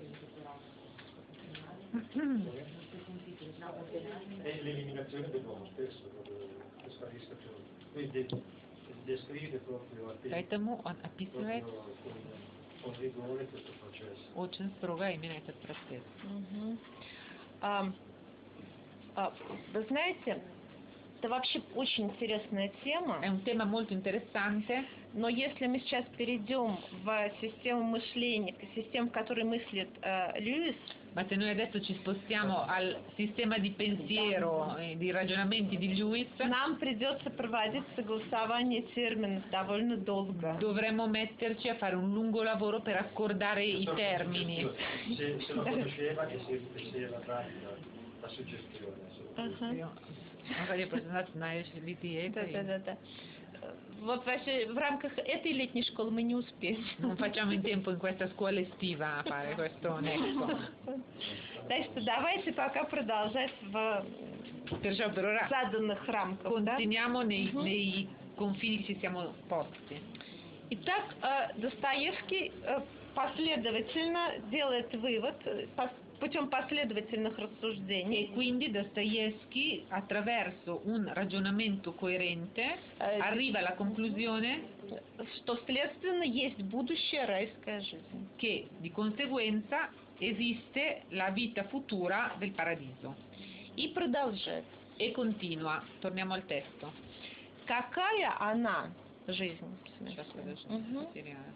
è l'eliminazione dell'uomo stesso, che sparisca tutto. Quindi descrive proprio a te, Поэтому он описывает proprio con, con rigore questo processo. очень строго именно этот процесс. Мгм. А, а, Вы знаете, это вообще очень интересная È тема, un tema molto interessante, но если мы сейчас перейдем в систему мышления, к систему, в которой мыслит э, Льюис, ma se noi adesso ci spostiamo al sistema di pensiero e di ragionamenti di Lewis, нам придется проводить согласование терминов довольно долго. dovremmo metterci a fare un lungo lavoro per accordare i termini. Se, se lo conosceva e se, e se era valida la suggestione. Ага. Io- magari просто знаешь ли ты это, и- Да-да-да. Вот вообще в рамках этой летней школы мы не успеем. non facciamo in tempo in questa scuola estiva a fare questo nesso. Так что давайте пока продолжать в Perciò per ora заданных рамках. да? continuiamo nei, Мгм. nei confini che ci siamo posti. Итак, э, Достоевский э, последовательно делает вывод э, пос- путем последовательных E рассуждений, quindi Dostoevsky, attraverso un ragionamento coerente, э, arriva alla conclusione что следственно есть будущая райская жизнь. che di conseguenza esiste la vita futura del paradiso. И продолжает. E continua, torniamo al testo. Какая она жизнь? в смысле? Сейчас, подожди, Мгм. потеряю.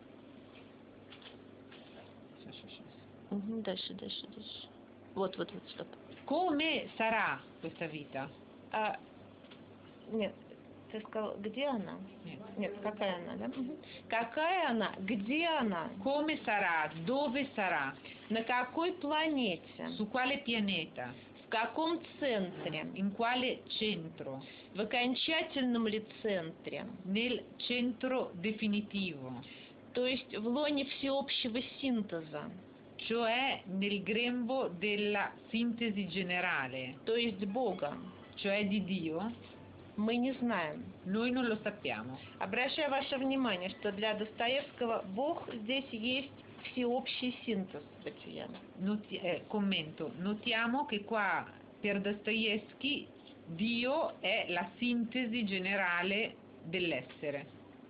Сейчас, сейчас, сейчас. Мгм, Дальше, дальше, дальше. Вот, вот, вот, стоп. Come sarà questa vita? А, нет, ты сказал, где она? Нет. Нет, какая она, да? Мгм. Какая она? Где она? Come sarà? Dove sarà? На какой планете? Su quale pianeta? В каком центре? In quale centro? В окончательном ли центре? Nel centro definitivo, То есть в лоне всеобщего синтеза. cioè nel grembo della sintesi generale, То есть Бога. cioè di Dio. Мы не знаем. Noi non lo sappiamo. Обращаю ваше внимание, что для Достоевского Бог здесь есть всеобщий синтез бытия. Noti- eh, commento, notiamo che qua per Dostoevsky Dio è la sintesi generale dell'essere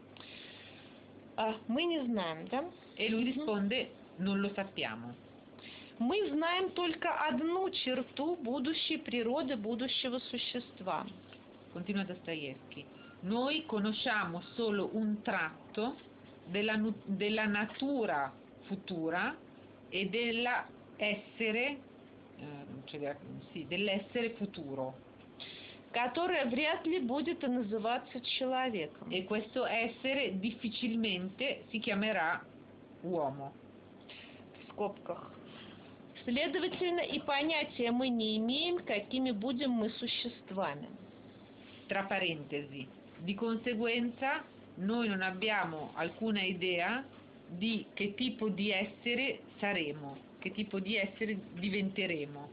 А, мы не знаем, да? e lui risponde non lo sappiamo. Мы знаем только одну черту будущей природы будущего существа. Continua Dostoevsky. Noi conosciamo solo un tratto della, nu- della natura futura e della essere, eh, cioè, della- sì, dell'essere futuro. Которое вряд ли будет и называться человеком. E questo essere difficilmente si chiamerà uomo. В скобках. Следовательно, и понятия мы не имеем, какими будем мы существами. Tra parentesi, di conseguenza noi non abbiamo alcuna idea di che tipo di essere saremo, che tipo di essere diventeremo.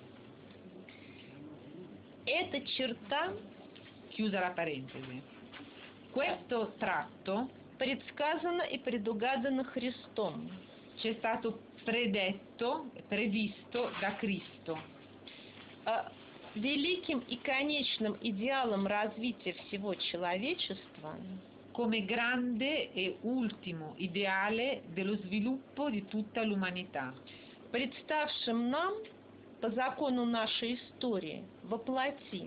Эта черта Chiusa la parentesi. Questo tratto предсказана и предугадана Христом. ci è stato predetto, previsto da Cristo. А великим и конечным идеалом развития всего человечества come grande e ultimo ideale dello sviluppo di tutta l'umanità, представшим нам по закону нашей истории воплоти,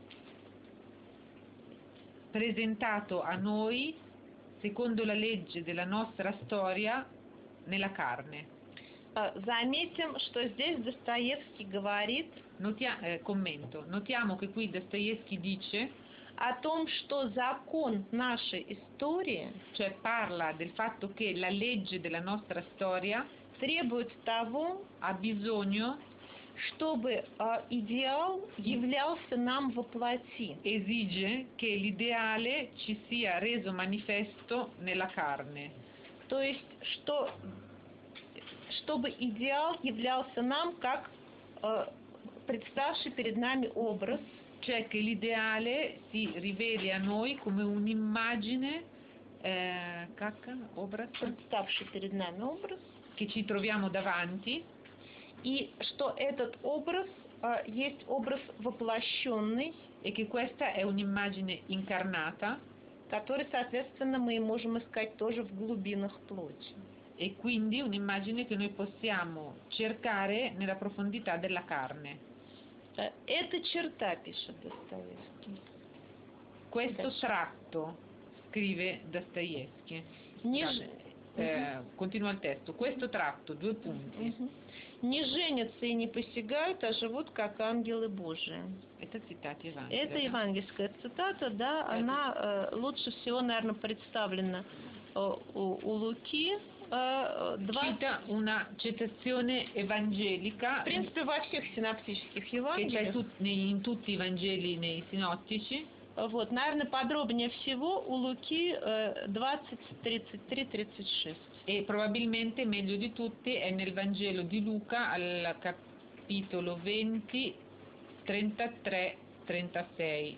presentato a noi secondo la legge della nostra storia nella carne. А, Заметим, что здесь Достоевский говорит Notia- eh, commento, notiamo che qui Dostoevsky dice, о том, что закон нашей истории cioè parla del fatto che la legge della nostra storia требует того, ha bisogno, чтобы а, идеал являлся нам воплоти. esige che l'ideale ci sia reso manifesto nella carne. То есть, что, чтобы идеал являлся нам как э, представший перед нами образ, Cioè che l'ideale si riveli a noi come un'immagine eh, cacca, obraz, представший перед нами образ, che ci troviamo davanti, и что этот образ э, есть образ воплощенный, e che questa è un'immagine incarnata который, соответственно, мы и можем искать тоже в глубинах плоти. e quindi un'immagine che noi possiamo cercare nella profondità della carne. Э, Эта черта, пишет Достоевский, Questo Adesso. tratto, scrive Dostoevsky, не, Scusate, ж- eh, continua il testo, questo tratto, due punti, Мгм. не женятся и не посягают, а живут как ангелы Божии. это citati avanti. Это да? евангельская цитата, да, Это- она э, лучше всего, наверное, представлена э, у, у Луки. э, двадцать Cita una citazione evangelica В принципе, во всех синоптических che c'è Евангелиях. tut- nei- in tutti i Vangeli, nei sinottici, Вот, наверное, подробнее всего у Луки э, двадцать, тридцать три, тридцать шесть. e probabilmente meglio di tutti è nel Vangelo di Luca al capitolo venti, trentatré, trentasei.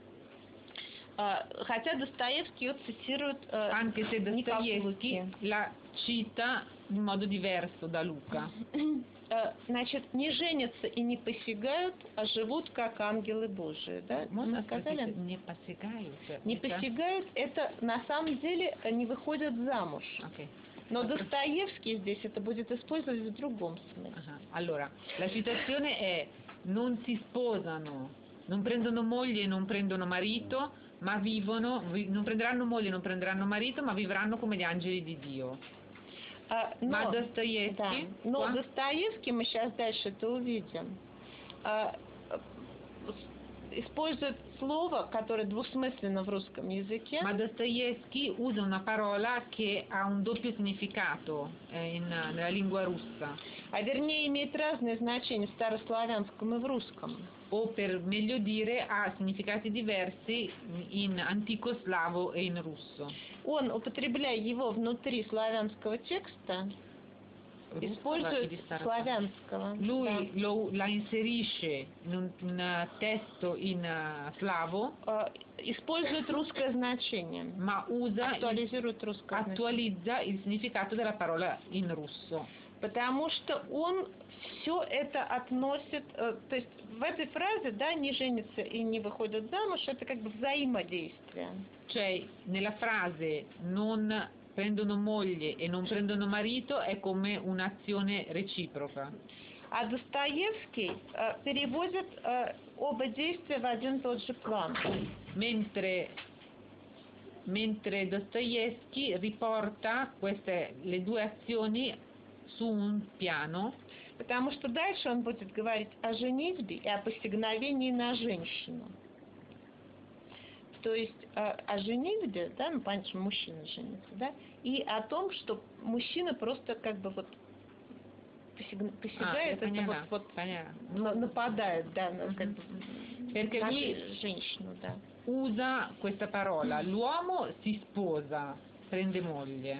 А, Хотя Достоевский ее цитирует э, Anche se не как Dostoevsky Луки. la cita in modo diverso da Luca. Э, Значит, не женятся и не посягают, а живут как ангелы Божии, да? Мы Можно сказали? сказать, не посягают? Не посягают, это на самом деле не выходят замуж. Ok. Но Достоевский здесь это будет использовать в другом смысле. Ah, Allora, la citazione è: non si sposano, non prendono moglie e non prendono marito, ma vivono, vi- non prenderanno moglie e non prenderanno marito, ma vivranno come gli angeli di Dio. А, Ma но, да, Dostoevsky, но qua- Достоевский, мы сейчас дальше это увидим, а, с- использует слово, которое двусмысленно в русском языке. ma Dostoevsky usa una parola che ha un doppio significato eh, in- nella lingua russa, А вернее имеет разные значения в старославянском и в русском. o per meglio dire ha significati diversi in antico slavo e in russo. Он, употребляя его внутри славянского текста, использует Russo, di славянского. Lui lo- la inserisce in un, un testo in eh, slavo, да. А, Использует русское значение. ma usa, il- Актуализирует русское значение. attualizza il significato della parola in russo. Потому что он все это относит, э, то есть в этой фразе, да, не женятся и не выходят замуж, это как бы взаимодействие. Cioè, nella frase non prendono moglie e non prendono marito è come un'azione reciproca. А Достоевский э, переводит э, оба действия в один и тот же план. Mentre, mentre Dostoevsky riporta queste, le due azioni su un piano, Потому что дальше он будет говорить о женитьбе и о посягновении на женщину. То есть э, о женитьбе, да, ну понятно, что мужчина женится, да, и о том, что мужчина просто как бы вот посяг- Ah, посягает, я это поняла, вот, вот поняла. на- нападает, да, на, как бы, Perché на lui женщину, да. usa questa parola, l'uomo si sposa, prende moglie.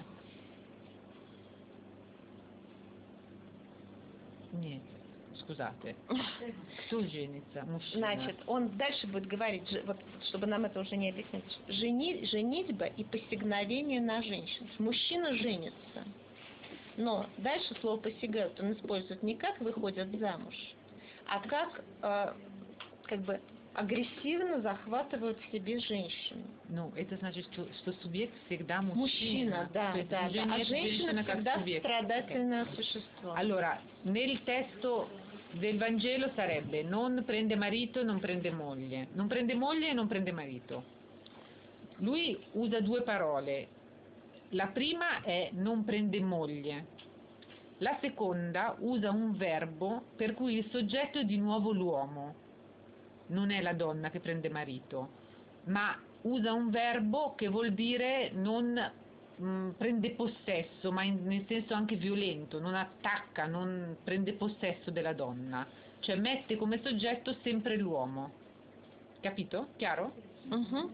Нет, scusate. Кто женится? Мужчина. Значит, он дальше будет говорить, же- вот, чтобы нам это уже не объяснять, жени, женитьба и посягновение на женщин. Мужчина женится, но дальше слово посягают он использует не как выходят замуж, а как э, как бы агрессивно захватывают в себе женщину. Ну, это значит, что, что субъект всегда мужчина. Мужчина, да, То есть да, уже да. А нет женщина женщины как всегда субъект. страдательное существо. Allora, nel testo del Vangelo sarebbe non prende marito, non prende moglie. Non prende moglie e non prende marito. Lui usa due parole. La prima è non prende moglie. La seconda usa un verbo per cui il soggetto è di nuovo l'uomo. Non è la donna che prende marito, ma usa un verbo che vuol dire non mh, prende possesso, ma in, nel senso anche violento, non attacca, non prende possesso della donna, cioè mette come soggetto sempre l'uomo. Capito? Chiaro? Мгм.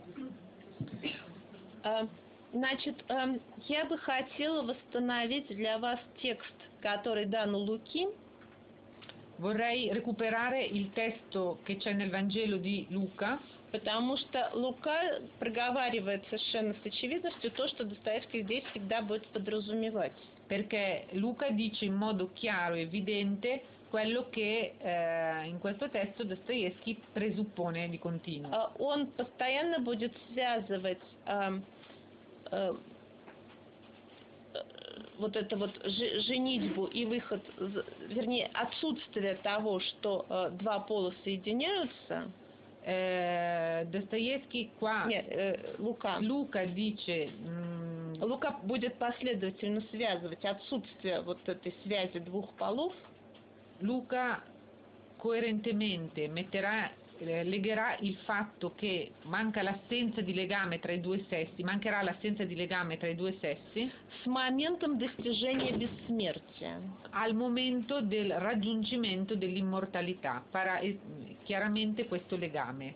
Э, Значит, эм, я бы хотела восстановить для вас текст, который дан у Луки. Vorrei recuperare il testo che c'è nel Vangelo di Luca, Потому что Лука проговаривает совершенно с очевидностью то, что Достоевский здесь всегда будет подразумевать. perché Luca dice in modo chiaro e evidente quello che eh, in questo testo Dostoevskij presuppone di continuo. Э, Он постоянно будет связывать эм, э, э, вот это вот же- женитьбу и выход, з- вернее, отсутствие того, что э, два пола соединяются. Eh, Dostoevskij qua, Нет, э, Лука. Luca dice, mm, Лука будет последовательно связывать отсутствие вот этой связи двух полов. Luca coerentemente metterà, eh, legherà il fatto che manca l'assenza di legame tra i due sessi, mancherà l'assenza di legame tra i due sessi С моментом достижения бессмертия. al momento del raggiungimento dell'immortalità. Farà eh, chiaramente questo legame.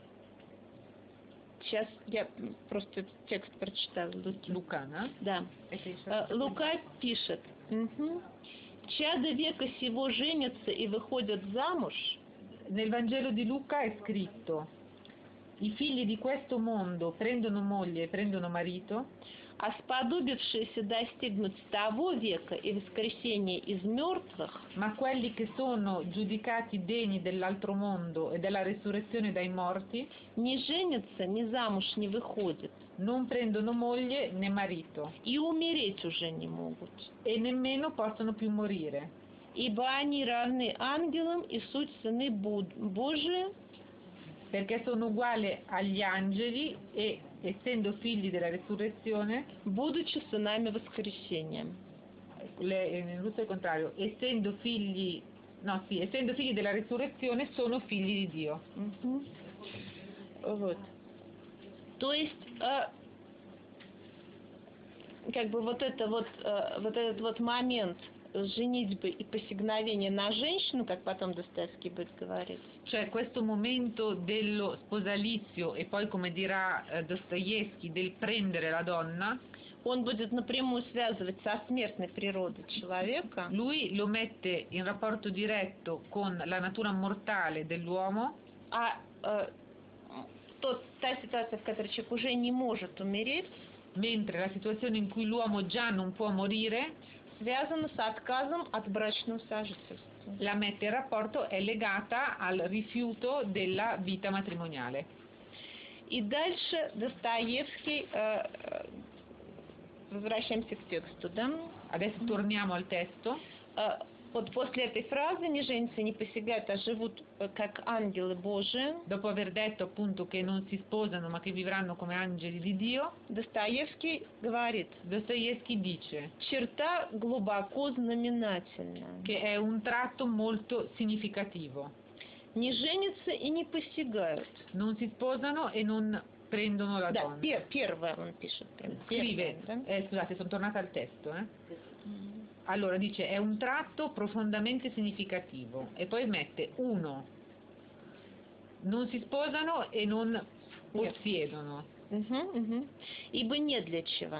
Сейчас я просто текст прочитаю. Луки. Luca, no? Да. Э, Лука пишет. Мгм. Чада века сего женятся и выходят замуж, Nel Vangelo di Luca è scritto: i figli di questo mondo prendono moglie e prendono marito, а сподобившиеся достигнуть того века и воскресения из мертвых ma quelli che sono giudicati degni dell'altro mondo e della resurrezione dai morti не женятся, ни замуж не выходят, non prendono moglie né marito и умереть уже не могут. e nemmeno possono più morire, Ибо они равны ангелам и суть сыны Буд- Божии, perché sono uguali agli angeli e, essendo figli della resurrezione, будучи сынами воскресения. le, in russo è il contrario, essendo figli, no sì, essendo figli della resurrezione sono figli di Dio. Мгм. Вот. То есть, э, как бы вот это вот, э, вот этот вот момент женитьбы и посягновения на женщину, как потом Достоевский будет говорить, Cioè questo momento dello sposalizio e poi, come dirà eh, Dostoevskij, del prendere la donna, он будет напрямую связывать со смертной природой человека, lui lo mette in rapporto diretto con la natura mortale dell'uomo, а э, тот, та ситуация, в которой человек уже не может умереть, mentre la situazione in cui l'uomo già non può morire, связана с отказом от брачного сожительства. la mette in rapporto, è legata al rifiuto della vita matrimoniale. И дальше Достоевский, э, э, возвращаемся к тексту, да? Adesso torniamo al testo. Э, вот после этой фразы «не женятся, не посягают, а живут э, как ангелы Божии», Dopo aver detto appunto che non si sposano ma che vivranno come angeli di Dio, Достоевский говорит, Dostoevskij dice черта глубоко знаменательная. che è un tratto molto significativo. Не женятся и не посягают. Non si sposano e non prendono la Да, donna. пер- первое он пишет. прям, Scrive, первое, да? eh, scusate, sono tornata al testo, eh. allora dice è un tratto profondamente significativo e poi mette uno, non si sposano e non possiedono. Мгм, мгм. Ибо не для чего.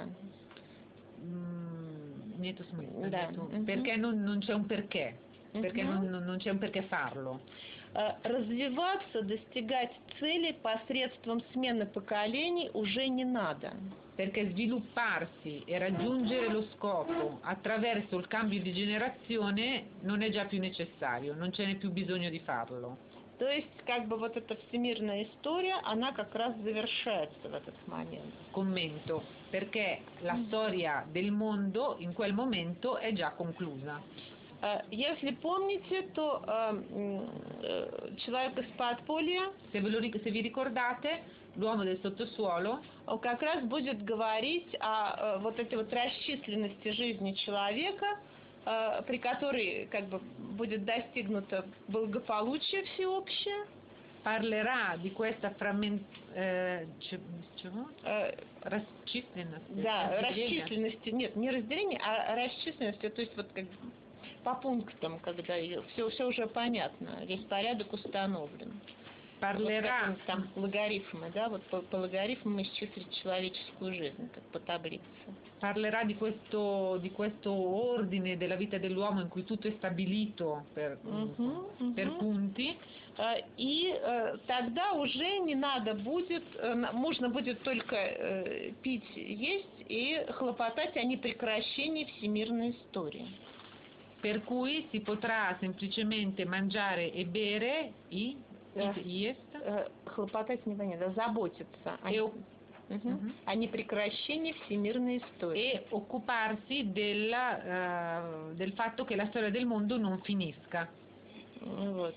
Mm, niente smessa, Da, niente- mhm. perché non, non c'è un perché, perché Mhm. non, non- non c'è un perché farlo. Э, Развиваться, достигать цели посредством смены поколений уже не надо. Perché svilupparsi e raggiungere lo scopo attraverso il cambio di generazione non è già più necessario, non ce n'è più bisogno di farlo. То есть, как бы вот эта всемирная история, она как раз завершается в этот момент. Commento, perché la storia del mondo in quel momento è già conclusa. Э, Если помните, то э, м, э, человек из подполья Se, ve lo ric- se vi ricordate, l'uomo del sottosuolo он как раз будет говорить о э, вот этой вот расчисленности жизни человека, э, при которой как бы будет достигнуто благополучие всеобщее, parlerà di questa framment- eh, c- чего? э, Расчисленность. да, разделение. расчисленности, нет, не разделение, а расчисленности, то есть вот как бы по пунктам, когда все, все уже понятно, весь порядок установлен. Parlerà, Вот там логарифмы, да, вот по, по логарифмам исчислить человеческую жизнь, как по таблице. parlerà di questo, di questo ordine della vita dell'uomo in cui tutto è stabilito per, Мгм, per мгм. punti, Э, И э, тогда уже не надо будет, э, на- можно будет только э, пить, есть и хлопотать о непрекращении всемирной истории. per cui si potrà semplicemente mangiare e bere и, Да. и есть, Э, Хлопотать не понятно, заботиться о, e, o- Мгм. Мгм. о непрекращении всемирной истории. e occuparsi della, eh, del fatto che la storia del mondo non finisca. Ну Вот.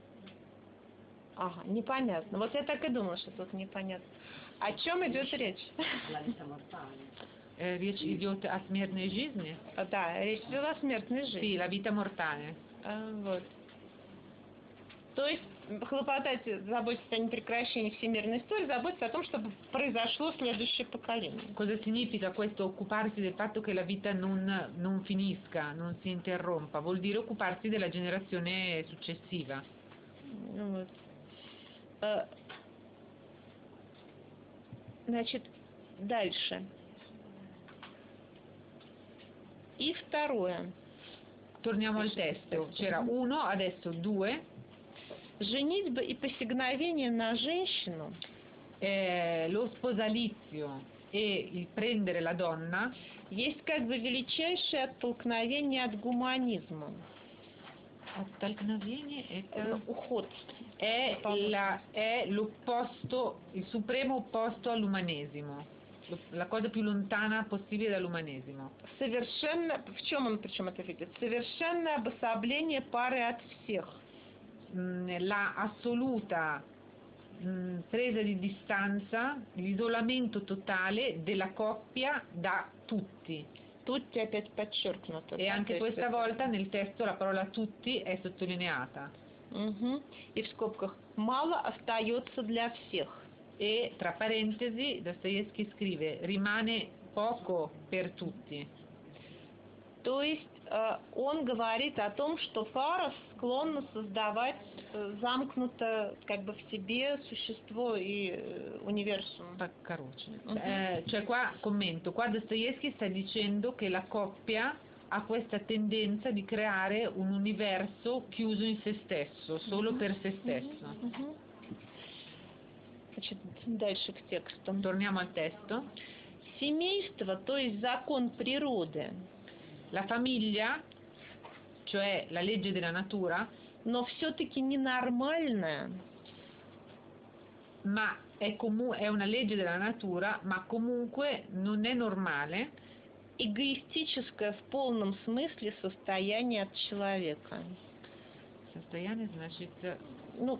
Ага, непонятно. Вот я так и думала, что тут непонятно. О чем идет речь? Eh, речь идет о смертной жизни? Да, речь идет о смертной жизни. Sì, la vita mortale. А, Вот. То есть хлопотать, заботиться о непрекращении всемирной истории, заботиться о том, чтобы произошло следующее поколение. Cosa significa questo occuparsi del fatto che la vita non, non finisca, non si interrompa? Vuol dire occuparsi della generazione successiva. Ну Вот. Э, Значит, дальше. И второе. Torniamo al testo. C'era uno, adesso due. Женитьба и посягновение на женщину Eh, lo sposalizio e il prendere la donna есть как бы величайшее оттолкновение от гуманизма. Оттолкновение Э, это Уход. è, la- è l'opposto, il supremo opposto all'umanesimo, Lo- la cosa più lontana possibile dall'umanesimo. Совершенно, в чем он причем это видит? Совершенное обособление пары от всех. Mm, la assoluta mm, presa di distanza, l'isolamento totale della coppia da tutti. Тут опять подчеркнуто. E да, anche то есть questa это- volta nel testo la parola tutti è sottolineata. Мгм. И в скобках мало остается для всех. E tra parentesi Dostoevsky scrive rimane poco per tutti. То есть э, он говорит о том, что пара склонна создавать э, замкнуто как бы в себе существо и э, универсум. Pa- Carucci. Mhm. Eh, cioè qua commento, qua Dostoevsky sta dicendo che la coppia ha questa tendenza di creare un universo chiuso in se stesso, solo per se stesso. Мгм. Значит, дальше к тексту. Torniamo al testo. Семейство, то есть закон природы, La famiglia, cioè la legge della natura, но все-таки ненормальное, ma è, comu- è una legge della natura, ma comunque non è normale, эгоистическое в полном смысле состояние от человека. Состояние значит Ну,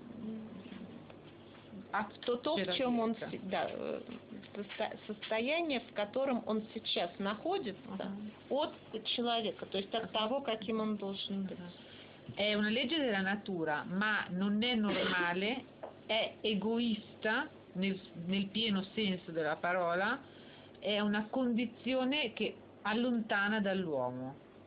от то, то в чем он, человека. се- да, э, состо- состояние, в котором он сейчас находится, Мгм. от человека, то есть от того, каким он должен быть. È una legge della natura, ma non è normale, è egoista nel, nel pieno senso della parola, è una condizione che allontana dall'uomo.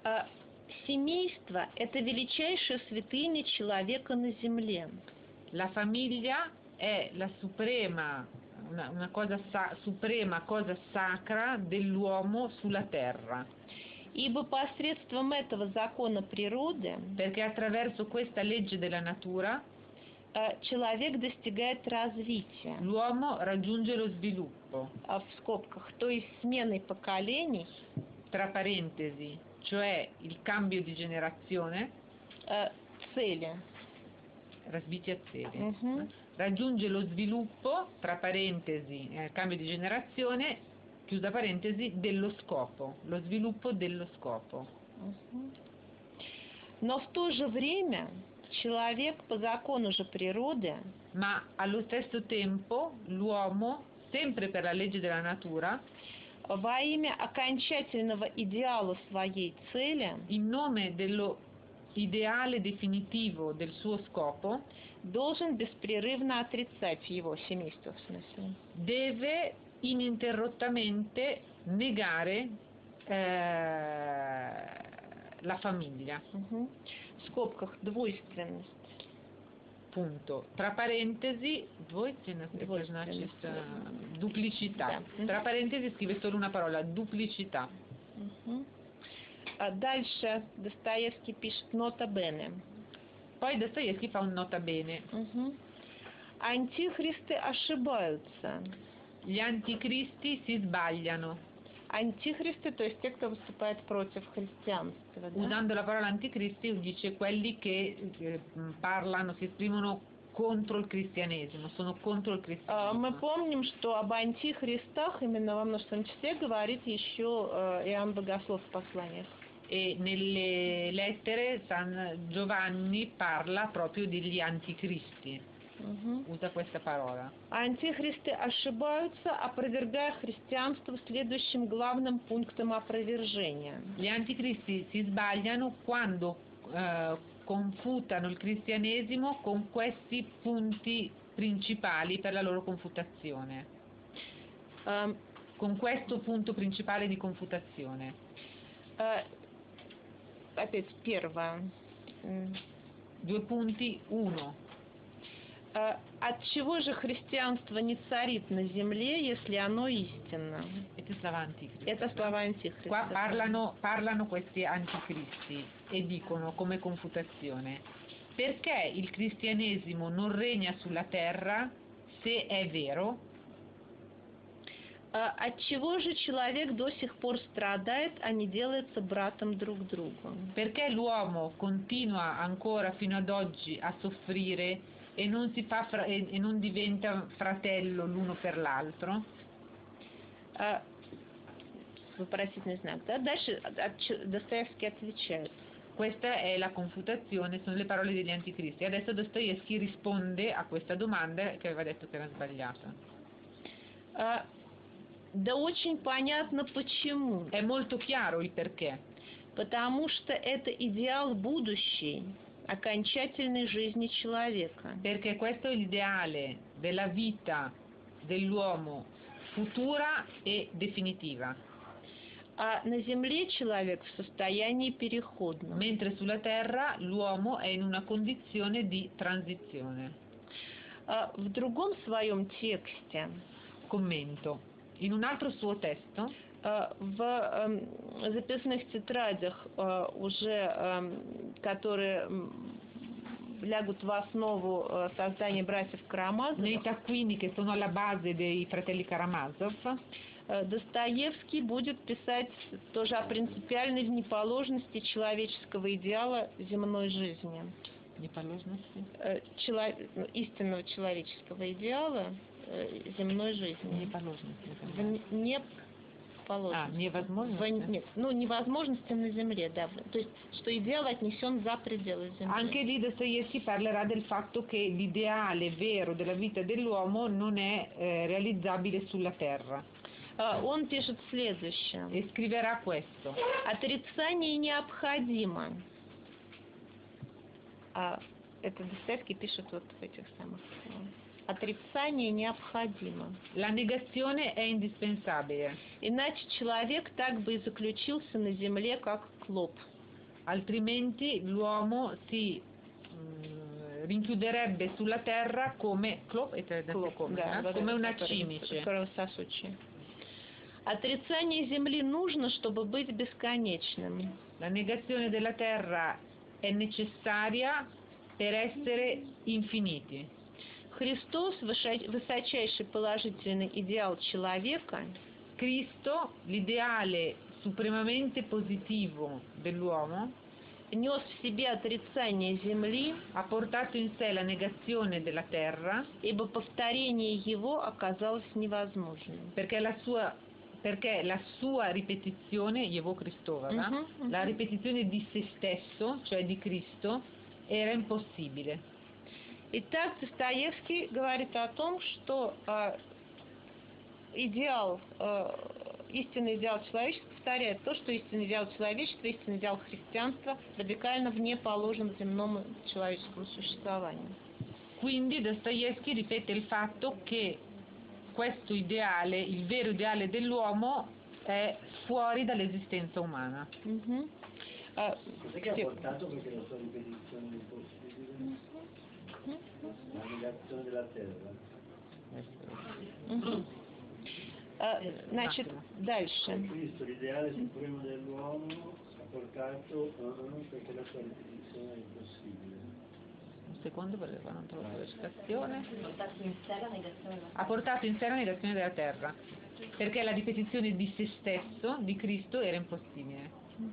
А, семейство – это величайшая святыня человека на земле. La famiglia è la suprema, una, una cosa sa- suprema cosa sacra dell'uomo sulla terra, Ибо посредством этого закона природы perché attraverso questa legge della natura а, человек достигает развития, l'uomo raggiunge lo sviluppo, а, в скобках, то есть сменой поколений, tra parentesi, cioè il cambio di generazione, а, цели. развитие цели. Мгм. Raggiunge lo sviluppo, tra parentesi, eh, cambio di generazione, chiusa parentesi, dello scopo, lo sviluppo dello scopo. Мгм. Но в то же время человек по закону же природы Ma allo stesso tempo l'uomo, sempre per la legge della natura, во имя окончательного идеала своей цели in nome dello ideale definitivo del suo scopo, должен беспрерывно отрицать его семейство, в смысле. deve ininterrottamente negare eh, la famiglia. Мгм. В скобках двойственность. Punto. Tra parentesi, двойственность, это Двойственность. значит eh, duplicità. Да. Tra parentesi scrive solo una parola, duplicità. Мгм. А дальше Достоевский пишет нота бене. Poi Dostoevsky fa un nota bene. Мгм. Антихристы ошибаются. Gli anticristi si sbagliano. Антихристы, то есть те, кто выступает против христианства. Да? Usando la parola anticristi dice quelli che eh, parlano, si esprimono contro il cristianesimo, sono contro il А, Мы cristianesimo. помним, что об антихристах именно во множественном числе говорит еще э, Иоанн Богослов в посланиях. E nelle lettere San Giovanni parla proprio degli anticristi, Мгм. usa questa parola. Антихристы ошибаются, опровергая христианство следующим главным пунктом опровержения. Gli anticristi si sbagliano quando eh, confutano il cristianesimo con questi punti principali per la loro confutazione, Эм, con questo punto principale di confutazione. э, Опять первое. М, Due punti, uno. э, От чего же христианство не царит на земле, если оно истинно? Questi sono anticristi. Это слова антихриста. Qua parlano, parlano questi anticristi e dicono come confutazione: perché il cristianesimo non regna sulla terra se è vero? А От чего же человек до сих пор страдает, а не делается братом друг другу? Perché l'uomo continua ancora fino ad oggi a soffrire e non, si fa fra- e e non diventa fratello l'uno per l'altro? А, Вопросительный знак. Да? Дальше от- ч- Достоевский отвечает. Questa è la confutazione, sono le parole degli anticristi. Adesso Dostoevsky risponde a questa domanda che aveva detto che era sbagliata. А, Да очень понятно почему. È molto chiaro il perché. Потому что это идеал будущей, окончательной жизни человека. Perché questo è l'ideale della vita dell'uomo futura e definitiva, А на земле человек в состоянии переходном. mentre sulla terra l'uomo è in una condizione di transizione. А В другом своем тексте, Commento. In un altro suo testo, а, в эм, записных тетрадях, а, уже эм, которые м, лягут в основу э, создания братьев Карамазовых, nei taccuini che sono alla base dei fratelli Karamazov, э, Достоевский будет писать тоже о принципиальной неположности человеческого идеала земной жизни. неположности, Э, чело- ну, истинного человеческого идеала э, земной жизни. неположности, В н- не а, положенности. В- невозможности. нет, ну, невозможности на земле, да. То есть, что идеал отнесен за пределы земли. Anche lì Dostoevsky parlerà del fatto che l'ideale vero della vita dell'uomo non è eh, realizzabile sulla terra, А, Он пишет следующее. e scriverà questo: Отрицание необходимо. А это Достоевский пишет вот в этих самых. э, Отрицание необходимо. la negazione è indispensabile, Иначе человек так бы и заключился на земле, как клоп. altrimenti l'uomo si mh, rinchiuderebbe sulla terra come, клоп, это, Клоп, come, да, eh? вот come это, una который- cimice. кровососущий. Отрицание Земли нужно, чтобы быть бесконечным. La negazione della terra è necessaria per essere infiniti. Христос, выша- высочайший положительный идеал человека, Cristo, l'ideale supremamente positivo dell'uomo, нес в себе отрицание Земли, ha portato in sé la negazione della terra ибо повторение его оказалось невозможным. perché la sua, perché la sua ripetizione, Его Христова, да? Mhm, mhm. La ripetizione di se stesso, cioè di Cristo, era impossibile. Итак, Достоевский говорит о том, что э, идеал, э, истинный идеал человечества повторяет то, что истинный идеал человечества, истинный идеал христианства радикально вне положен земному человеческому существованию. Quindi Dostoevsky ripete il fatto che questo ideale, il vero ideale dell'uomo, è fuori dall'esistenza umana. Мгм. А, Cos'è che ha sì. portato perché la sua ripetizione è impossibile? La negazione della terra. Мгм. А, Значит, дальше. Cristo, l'ideale supremo dell'uomo, ha portato uh, perché la sua ripetizione è impossibile. Un secondo perché qua non trovo la citazione. portato in sé la negazione della Ha portato in sé la negazione della terra perché la ripetizione di se stesso, di Cristo, era impossibile.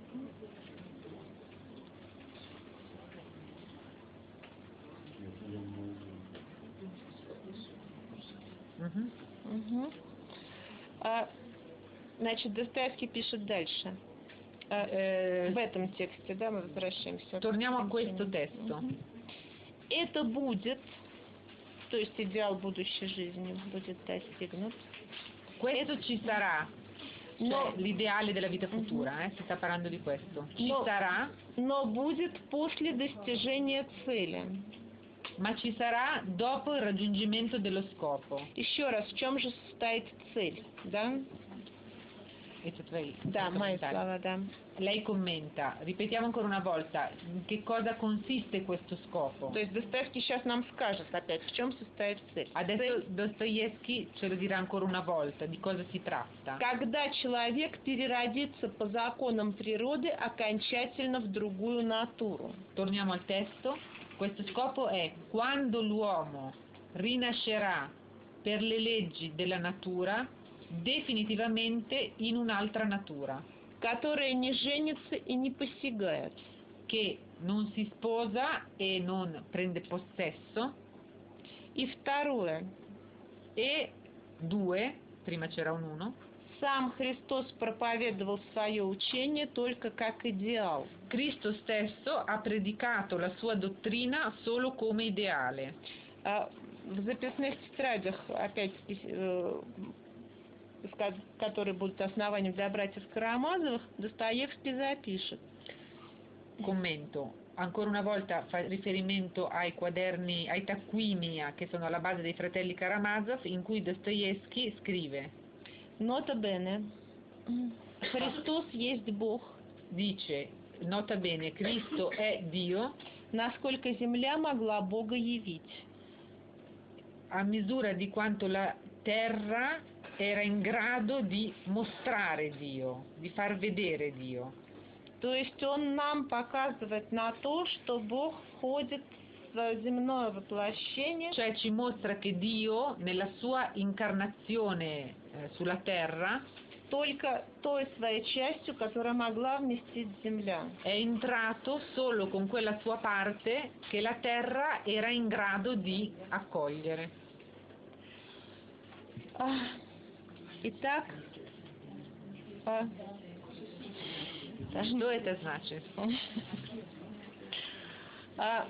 Мгм. Мгм. А, Значит, Достоевский пишет дальше. А, Eh, В этом тексте, да, мы возвращаемся. к torniamo a questo окончанию. testo. Мгм. Это будет, то есть идеал будущей жизни будет достигнут. Questo ci sarà, cioè No. l'ideale della vita futura, eh, si sta parlando di questo. Ci No. sarà, Но будет после достижения цели. ma ci sarà dopo il raggiungimento dello scopo. Еще раз, в чем же состоит цель, да? E tu fai- Да, fai мои commentare. слова, да. Lei commenta, ripetiamo ancora una volta, in che cosa consiste questo scopo? То есть Достоевский сейчас нам скажет опять, в чем состоит цель. Adesso Цель, Dostoevsky ce lo dirà ancora una volta di cosa si tratta. когда человек переродится по законам природы окончательно в другую натуру. Torniamo al testo. Questo scopo è quando l'uomo rinascerà per le leggi della natura definitivamente in un'altra natura, Которая не женится и не посягает. che non si sposa e non prende possesso, И второе. e due, prima c'era un uno, Сам Христос проповедовал свое учение только как идеал. Cristo stesso ha predicato la sua dottrina solo come ideale. А в записных тетрадях, опять-таки, э, ска- которые будут основанием для братьев Карамазовых, Достоевский запишет. Commento. Ancora una volta fa riferimento ai quaderni, ai taccuini eh, che sono alla base dei fratelli Karamazov, in cui Dostoevsky scrive, Нота Бене. Христос есть Бог, dice, nota bene, Cristo è Dio насколько земля могла Бога явить. a misura di quanto la terra era in grado di mostrare Dio, di far vedere Dio. То есть он нам показывает на то, что Бог входит в свое земное воплощение Cioè ci mostra che Dio nella sua incarnazione eh, sulla terra только той своей частью, которая могла вместить земля. è entrato solo con quella sua parte che la terra era in grado di accogliere. А, Итак, а, Что это значит? а,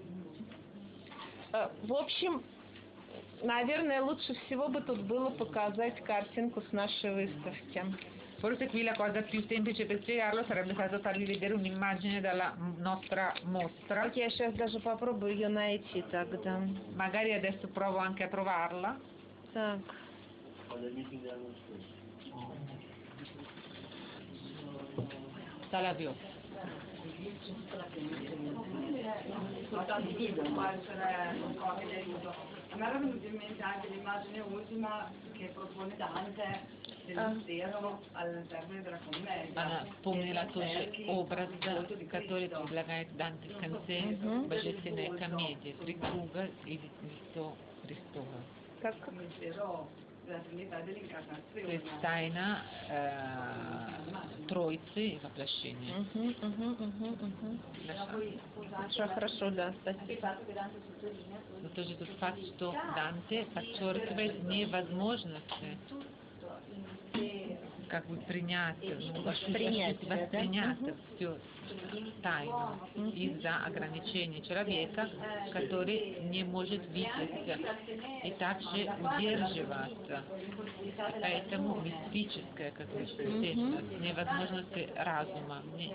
а, в общем, наверное, лучше всего бы тут было показать картинку с нашей выставки. Forse qui la cosa più semplice per spiegarlo sarebbe stato farvi vedere un'immagine dalla m- nostra mostra. Так, я сейчас даже попробую ее найти тогда. Magari adesso provo anche a trovarla. Так, Alle meeting dell'anno scorso. Salavio. Soltanto questo può essere un po' che aiuto. A me era venuta in mente anche l'immagine ultima che propone Dante del mistero al termine della commedia. Она вспомнила тоже образ, который предлагает Данте в конце Божественной комедии. Три круга и лицо Христова. Как? Il mistero della Trinità e То dell'incarnazione. есть тайна э, Троицы и воплощения. Угу, угу, угу, угу. Хорошо, хорошо, да, спасибо. Il fatto che Dante sottolinea Но тоже тот факт, что Данте подчеркивает невозможность tutto intero, как бы принять, ну, Воспринять, да? воспринять Мгм. всю тайну из-за ограничений человека, который не может видеть и также удерживаться. И поэтому мистическая как бы естественность, невозможность разума. Не-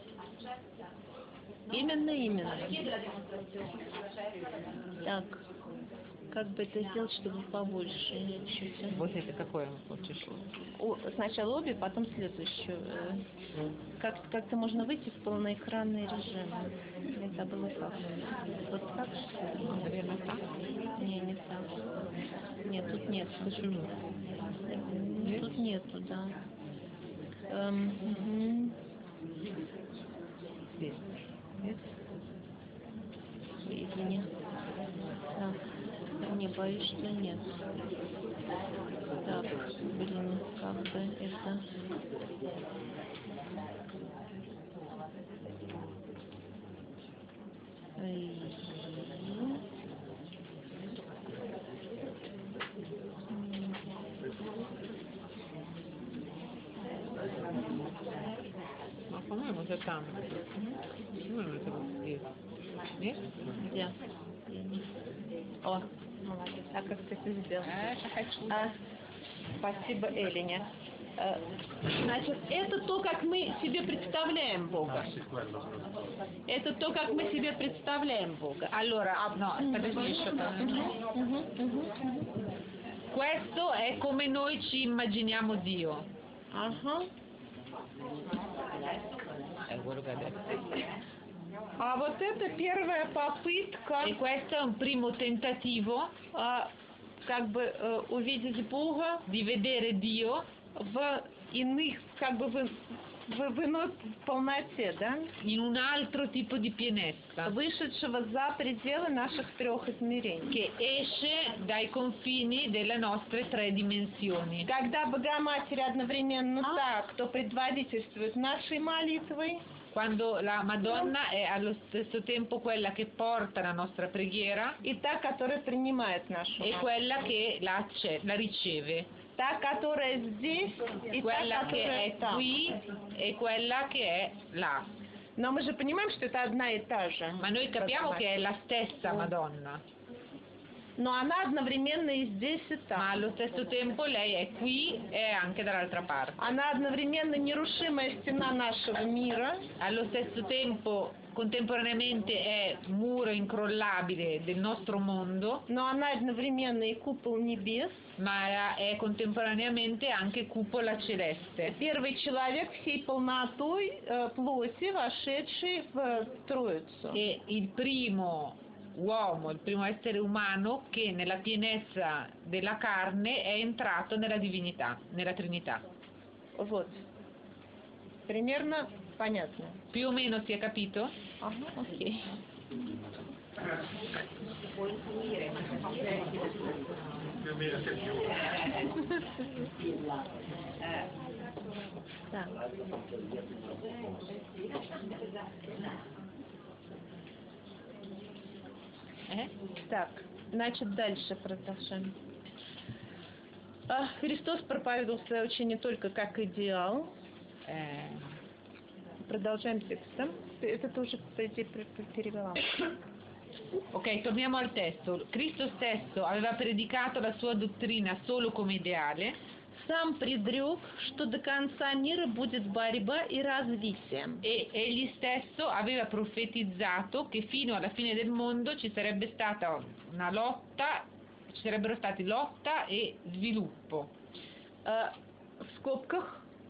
Именно, именно. Так, как бы это сделать, чтобы побольше чуть. Вот это какое хочешь? О, сначала обе, потом следующую. Э, Как, как-то можно выйти в полноэкранный режим. Это было как? Вот так, что ли? Наверное, так. Не, не так. Нет, тут нет. Почему? М, Тут нету, да. Эм, мгм. Здесь. Нет? Извини. Так. Не, боюсь, что нет. Так, блин, как бы это... Ай. Ну, по-моему, это там. По-моему, это вот здесь. Нет? Где? О, молодец. А как ты это сделал? А, спасибо, Элине. Э, Значит, это то, как мы себе представляем Бога. Это то, как мы себе представляем Бога. Allora, no, aspetta, io sto- Мгм, мгм. Questo è come noi ci immaginiamo Dio. Ага. È quello che ha detto. А вот это первая попытка E questo è un primo tentativo а, как бы э, увидеть Бога di vedere Dio в иных, как бы в, в, в иной полноте, да? in un altro tipo di pienezza, Вышедшего за пределы наших трех измерений. che esce dai confini delle nostre tre dimensioni. Когда Богоматерь одновременно та, кто предводительствует нашей молитвой, Quando la Madonna è allo stesso tempo quella che porta la nostra preghiera и та, которая принимает нашу e молитву. quella che la, acce- la riceve, Та, которая здесь, и та, quella che которая è там. qui e quella che è là. Но мы же понимаем, что это одна и та же. Ma noi capiamo Богоматерь. che è la stessa Madonna, Но она одновременно и здесь, и ma там. allo stesso tempo lei è qui e anche dall'altra parte. Она одновременно нерушимая стена нашего мира, Allo stesso tempo, contemporaneamente è muro incrollabile del nostro mondo, но она одновременно и купол небес. ma è contemporaneamente anche cupola celeste. Первый человек всей полнотой э, плоти, вошедший в Троицу. E il primo uomo, il primo essere umano che nella pienezza della carne è entrato nella divinità, nella Trinità. Вот. Примерно понятно. Più o meno si è capito? Ага, окей. Più o meno che più. Так. Eh? Так, значит, дальше продолжаем. А, Христос проповедовал свое учение только как идеал. Eh, Продолжаем текстом. Это ты уже, по идее, пер- пер- перевела. Ok, torniamo al testo. Cristo stesso aveva predicato la sua dottrina solo come ideale Сам предрек, что до конца мира будет борьба и развитие. e egli stesso aveva profetizzato che fino alla fine del mondo ci sarebbe stata una lotta, ci sarebbero stati lotta e sviluppo. Э, в скобках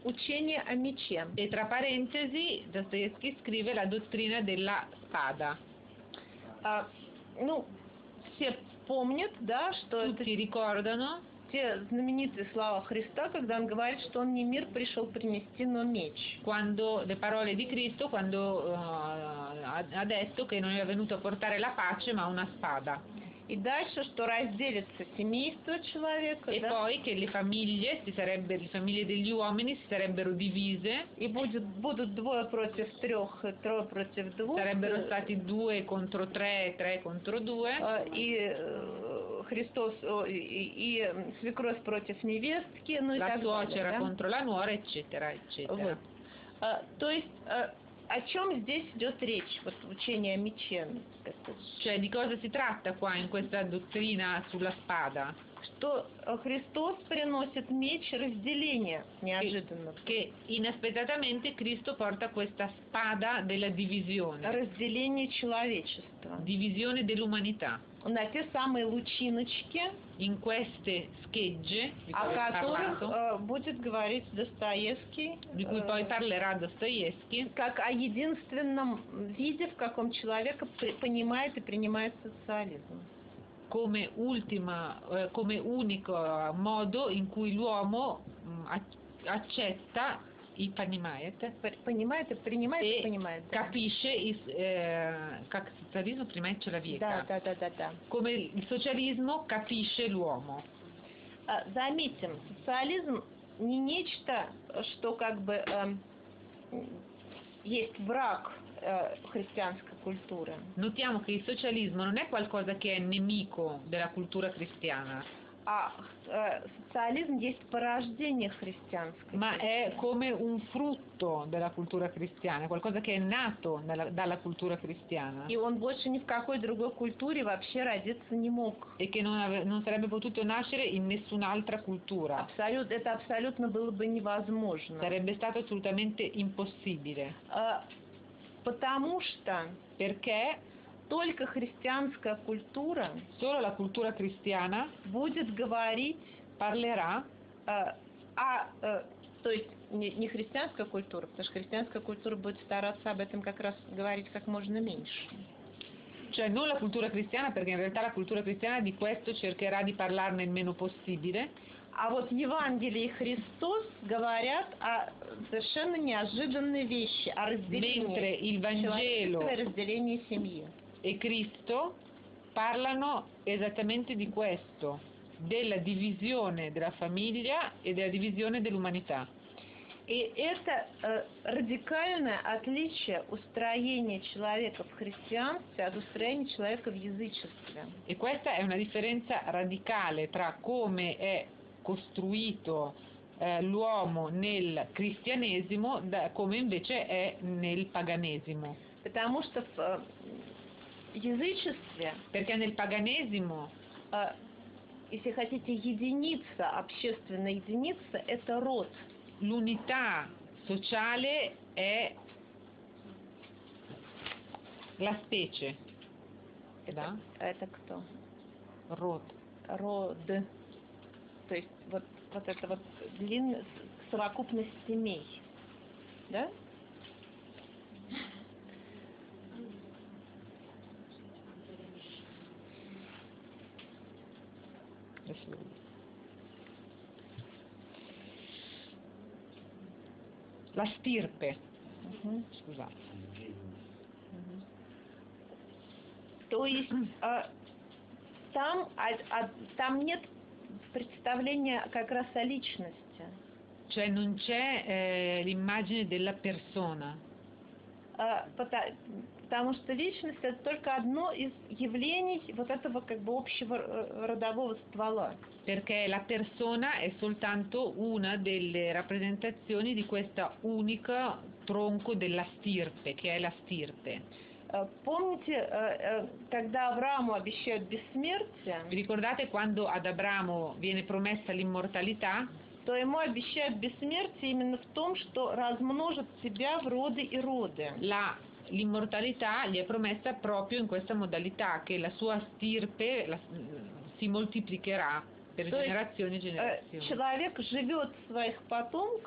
учение о мече. E tra parentesi Dostoevsky scrive la dottrina della spada. А, ну, все помнят, да, что это Tutti ricordano те знаменитые слова Христа, когда он говорит, что он не мир пришел принести, но меч. quando le parole di Cristo quando eh, ha ha detto che non è venuto a portare la pace ma una spada. И дальше, что разделится семейство человека, E да, poi che le famiglie, si sarebbe, le famiglie degli uomini si sarebbero divise, и будет, будут двое против трех, и трое против двух, sarebbero э, stati due contro tre, tre contro due, э, и э, Христос, о, и, и свекровь против невестки, ну и la так далее. suocera Да? contro la nuora, eccetera, eccetera. Вот. А, то есть, а, о чем здесь идет речь, вот учение о мече? Это Cioè di cosa si tratta qua in questa dottrina sulla spada? что Христос приносит меч разделения неожиданно. Che inaspettatamente Cristo porta questa spada della divisione, Разделение человечества. divisione dell'umanità. На те самые лучиночки, In queste schegge di cui о ho которых parlato, э, будет говорить Достоевский, di cui э, poi parlerà Dostoevsky, как о единственном виде, в каком человек при- понимает и принимает социализм. come ultima, eh, come unico modo in cui l'uomo mh, ac- accetta il Panimayet П- Понимает и принимает и e понимает. Да. capisce il, eh, как социализм принимает Да, человека, да, да, да, да. come il socialismo capisce l'uomo. А, Заметим, социализм не нечто, что как бы эм, есть враг э, христианской культуры, Notiamo che il socialismo non è qualcosa che è nemico della cultura cristiana, а э, социализм есть порождение христианской ma культуры. è come un frutto della cultura cristiana, qualcosa che è nato dalla, dalla cultura cristiana И он больше ни в какой другой культуре вообще родиться не мог. e che non, ave- non sarebbe potuto nascere in nessun'altra cultura. Абсолют, это абсолютно было бы невозможно. Sarebbe stato assolutamente impossibile, А, Потому что perché только христианская культура solo la cultura cristiana будет говорить parlerà, э, о, э, то есть не, не христианская культура, потому что христианская культура будет стараться об этом как раз говорить как можно меньше. cioè non la cultura cristiana, perché in realtà la cultura cristiana di questo cercherà di parlarne il meno possibile, А вот Евангелие и Христос говорят о совершенно неожиданной вещи, о mentre разделении il человечества Vangelo и разделении семьи. e Cristo parlano esattamente di questo, della divisione della famiglia e della divisione dell'umanità. И это э, радикальное отличие устроения человека в христианстве от устроения человека в язычестве. E questa è una differenza radicale tra come è costruito eh, l'uomo nel cristianesimo da come invece è nel paganesimo. Потому что в э, язычестве, Perché nel paganesimo, э, если хотите, единица, общественная единица, это род. l'unità sociale è la specie, Это, да? это кто? Rod. Род. То есть вот, вот это вот длинная совокупность семей. Да? Adesso lo- La stirpe, Мгм. scusate. Мгм. То есть а, там, а, а, там нет представления как раз о личности. Cioè non c'è eh, l'immagine della persona, А, пота- Потому что личность это только одно из явлений вот этого как бы общего э, родового ствола. perché la persona è soltanto una delle rappresentazioni di questa unica tronco della stirpe, che è la stirpe. Э, Помните, э, э, когда Аврааму обещают бессмертие, Vi ricordate quando ad Abramo viene promessa l'immortalità? то ему обещают бессмертие именно в том, что размножат себя в роды и роды. La, l'immortalità gli è promessa proprio in questa modalità, che la sua stirpe la- si moltiplicherà per То есть, generazioni e э, generazioni. человек живет в своих потомках,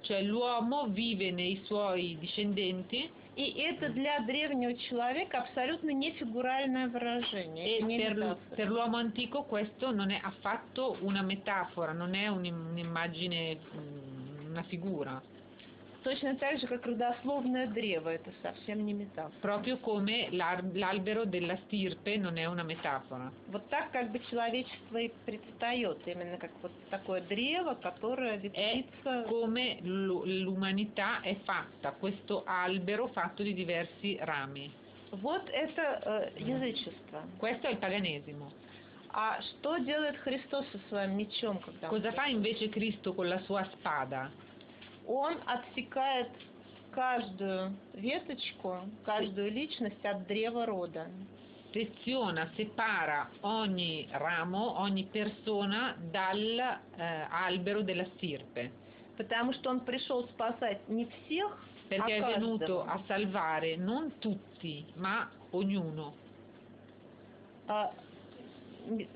Cioè l'uomo vive nei suoi discendenti И это для древнего человека абсолютно не фигуральное выражение. e это не per, метафора. per l'uomo antico questo non è affatto una metafora, non è un- un'immagine, mm, una figura. Точно так же, как родословное древо, это совсем не метафора. Proprio come l'ar- l'albero della stirpe non è una metafora. Вот так как бы человечество и предстает, именно как вот такое древо, которое È ветвится. come l'u- l'umanità è fatta, questo albero fatto di diversi rami. Вот это э, язычество. Questo è il paganesimo. А что делает Христос со своим мечом, когда он Cosa fa invece Cristo con la sua spada? Он отсекает каждую веточку, каждую личность от древа рода. Seziona, separa ogni ramo, ogni persona dall'albero della stirpe, Потому что он пришел спасать не всех, а perché è venuto каждого. a salvare non tutti, ma ognuno. А, м,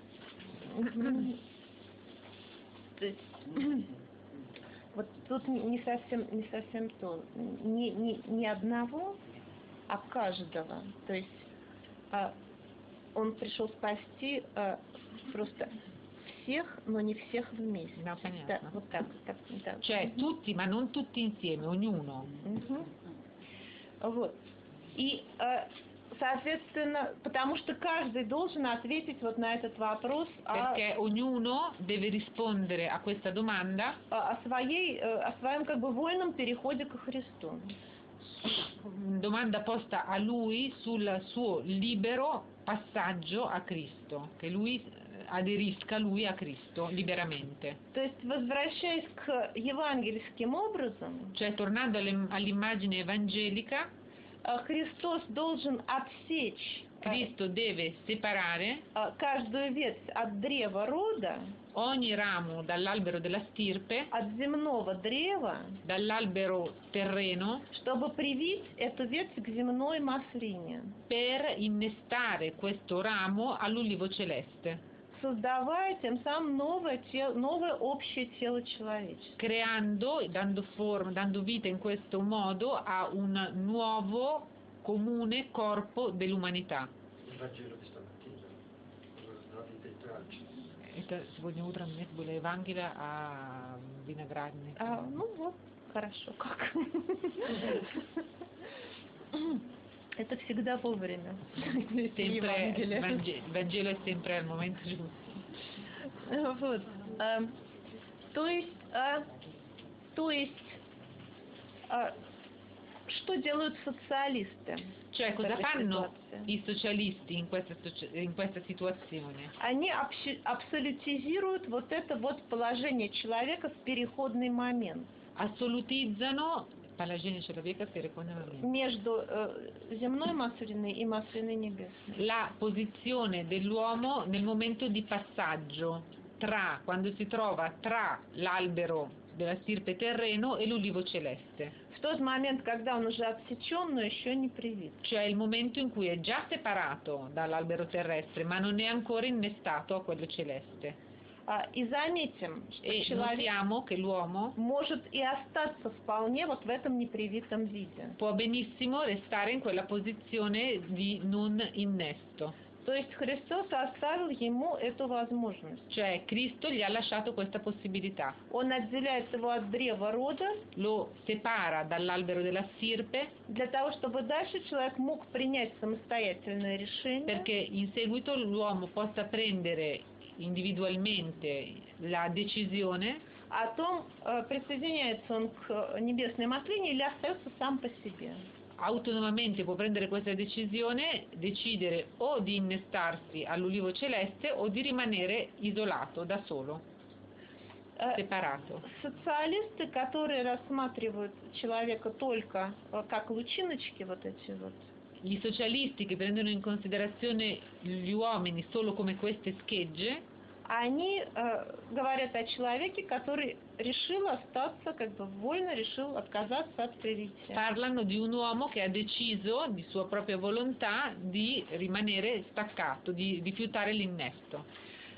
то есть, вот тут не не совсем, не совсем то. Не, не, не одного, а каждого. То есть а, он пришел спасти а, просто всех, но не всех вместе. No, понятно. Да, вот так, так, да. Cioè tutti, ma non tutti insieme, ognuno. Мгм. Вот. И, э, соответственно, потому что каждый должен ответить вот на этот вопрос о, Perché ognuno deve rispondere a questa domanda о о своей, э, о своем как бы вольном переходе ко Христу. domanda posta a lui sul suo libero passaggio a Cristo, che lui eh, aderisca lui a Cristo liberamente. То есть, возвращаясь к евангельским образам, Cioè, tornando alle- all'immagine evangelica, э, Христос должен отсечь э, Cristo deve separare э, каждую ветвь от древа рода, ogni ramo dall'albero della stirpe, от земного древа, dall'albero terreno, чтобы привить эту ветвь к земной маслине, per innestare questo ramo all'ulivo celeste, создавая тем самым новое, тело, новое общее тело человечества. creando, dando forma, dando vita in questo modo a un nuovo comune corpo dell'umanità. Il Vangelo di stamattina, quello della vita in traccia. Это сегодня утром нет было Евангелия о винограднике. А, ну вот, хорошо, как. Это всегда вовремя. Sempre, Евангелие. Vange- il Vangelo è sempre al momento giusto. Вот. а, То есть, а, то есть, а, что делают социалисты? Cioè, в cosa этой fanno ситуации? i socialisti in questa, soci- in questa situazione? Они абсо- абсолютизируют вот это вот положение человека в переходный момент Assolutizzano положение человека в переходный момент. между э, земной маслиной и маслиной небесной. La posizione dell'uomo nel momento di passaggio tra, quando si trova tra l'albero della stirpe terreno e l'ulivo celeste. В тот момент, когда он уже отсечен, но еще не привит. Cioè il momento in cui è già separato dall'albero terrestre, ma non è ancora innestato a quello celeste. А, И заметим, что E человек notiamo che l'uomo может и остаться вполне вот в этом непривитом виде. può benissimo restare in quella posizione di non innesto. То есть Христос оставил ему эту возможность. Cioè Cristo gli ha lasciato questa possibilità. Он отделяет его от древа рода Lo separa dall'albero della stirpe для того, чтобы дальше человек мог принять самостоятельное решение perché in seguito l'uomo possa prendere individualmente la decisione о том, э, присоединяется он к небесной маслине или остается сам по себе. autonomamente può prendere questa decisione, decidere o di innestarsi all'ulivo celeste o di rimanere isolato da solo, Э, separato. Социалисты, которые рассматривают человека только э, как лучиночки, вот эти вот, Gli socialisti che prendono in considerazione gli uomini solo come queste schegge, они э, говорят о человеке, который решил остаться, как бы вольно решил отказаться от привития. parlano di un uomo che ha deciso di sua propria volontà di rimanere staccato, di rifiutare l'innesto.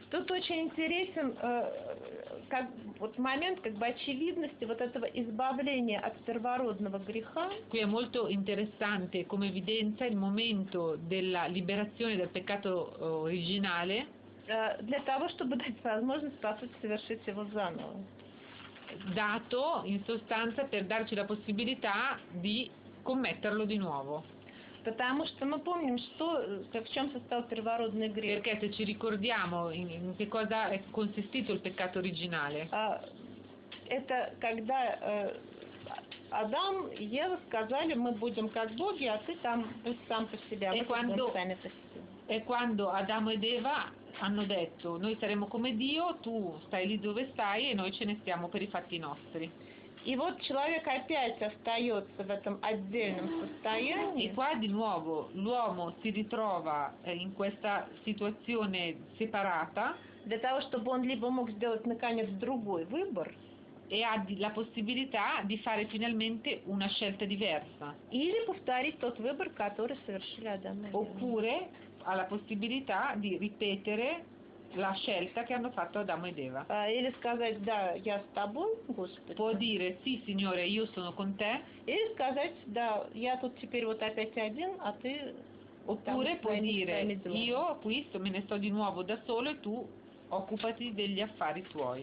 Тут очень интересен э, как, вот момент как бы очевидности вот этого избавления от первородного греха. Qui è molto interessante come evidenza il momento della liberazione dal peccato eh, originale, э, Для того, чтобы дать возможность, по сути, совершить его заново. dato in sostanza per darci la possibilità di commetterlo di nuovo. Потому что мы помним, что, э, в чем состоял первородный грех. Perché se ci ricordiamo in, in che cosa è consistito il peccato originale, А, Это когда э, Адам и Ева сказали, мы будем как боги, а ты там будь сам по себе, а E мы quando- будем сами по себе. è quando Adamo ed Eva hanno detto noi saremo come Dio, tu stai lì dove stai e noi ce ne stiamo per i fatti nostri. И вот человек опять остается в этом отдельном E состоянии, qua di nuovo l'uomo si ritrova eh, in questa situazione separata для того, чтобы он либо мог сделать, наконец, другой выбор, e ha di- la possibilità di fare finalmente una scelta diversa, или повторить тот выбор, который совершили Адам и Ева. oppure ha la possibilità di ripetere la scelta che hanno fatto Adamo ed Eva. А, Или сказать, да, я с тобой, Господи. Può dire sì Signore, io sono con te, Или сказать, да, я тут теперь вот опять один, а ты oppure può своими- dire своими делами. io qui sto- me ne sto di nuovo da solo e tu occupati degli affari tuoi.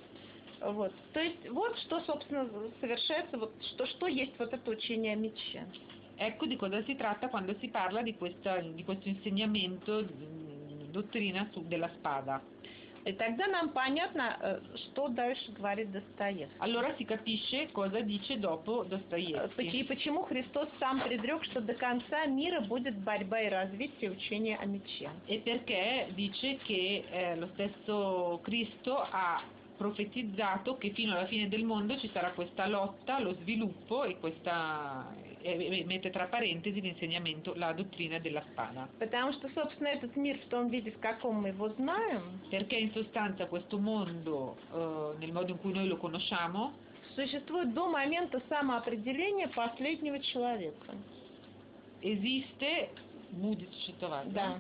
Вот. То есть вот что, собственно, совершается, вот что, что есть вот это учение о мече. Ecco di cosa si tratta quando si parla di, questa, di questo insegnamento, mh, dottrina su- della spada. И тогда нам понятно, э, что дальше говорит Достоевский. Allora si capisce cosa dice dopo Э, И Dostoevsky почему Христос сам предрек, что до конца мира будет борьба и развитие учения о мече. e perché dice che eh, lo stesso Cristo ha profetizzato che fino alla fine del mondo ci sarà questa lotta, lo sviluppo e questa e- e mette tra parentesi l'insegnamento, la dottrina della spada. Потому что, собственно, этот мир в том виде, в каком мы его знаем, Perché in sostanza questo mondo, eh, nel modo in cui noi lo conosciamo, существует до момента самоопределения последнего человека. esiste, будет существовать, Да.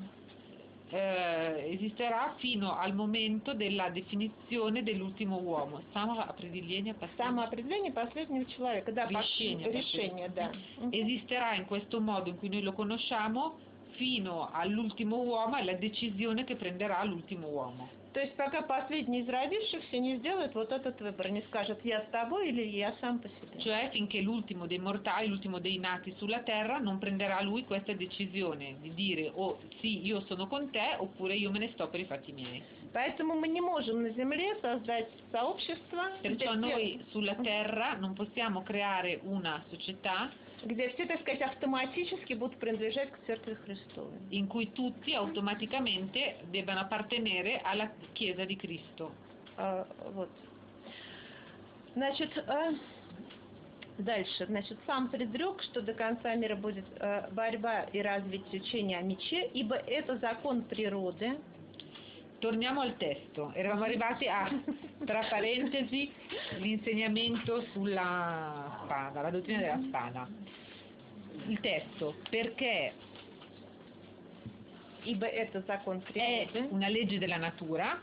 eh, esisterà fino al momento della definizione dell'ultimo uomo. Самоопределение последнего. Самоопределение последнего человека. Да, Решение пос- решение, да. Мгм. Esisterà in questo modo in cui noi lo conosciamo fino all'ultimo uomo e alla decisione che prenderà l'ultimo uomo. То есть пока последний из родившихся не сделает вот этот выбор, не скажет «я с тобой» или «я сам по себе». Cioè finché l'ultimo dei mortali, l'ultimo dei nati sulla terra non prenderà lui questa decisione di dire o sì io sono con te oppure io me ne sto per i fatti miei. Поэтому мы не можем на Земле создать сообщество, где Perciò все, noi sulla terra non possiamo creare una società где все, так сказать, автоматически будут принадлежать к Церкви Христовой. in cui tutti automaticamente debbano appartenere alla Chiesa di Cristo. А, вот. Значит, а, дальше. Значит, сам предрек, что до конца мира будет а, борьба и развитие учения о мече, ибо это закон природы. Torniamo al testo, eravamo arrivati a, tra parentesi, l'insegnamento sulla spada, la dottrina della spada. Il testo, perché Ибо это закон è природы. una legge della natura,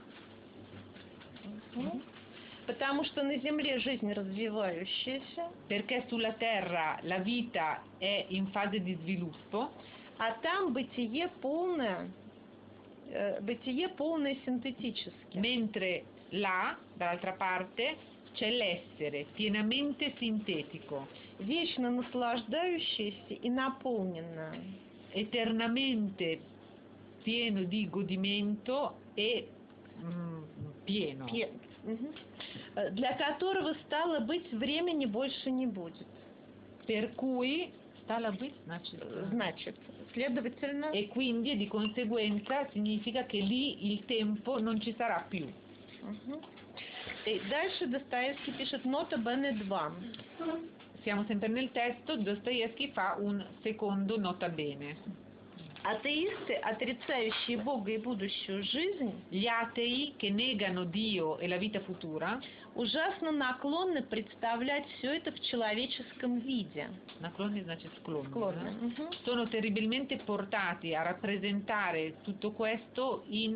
Мгм. Потому что на Земле жизнь развивающаяся, perché sulla terra la vita è in fase di sviluppo, а там бытие полное, э, бытие полное синтетически. mentre là, dall'altra parte, c'è l'essere pienamente sintetico, Вечно наслаждающееся и наполненное. eternamente pieno di godimento e mm, pieno, Пе- Мгм. Э, Для которого, стало быть, времени больше не будет. per cui stalla быть, значит, Э, Значит, следовательно, e quindi di conseguenza significa che lì il tempo non ci sarà più. Мгм. И дальше Достоевский пишет «Нота Бене два». Siamo sempre nel testo, Dostoevsky fa un secondo nota bene. Атеисты, отрицающие Бога и будущую жизнь, Gli atei che negano Dio e la vita futura, ужасно наклонны представлять все это в человеческом виде. naklonni значит sklonni, Склонны. no? Мгм. sono terribilmente portati a rappresentare tutto questo in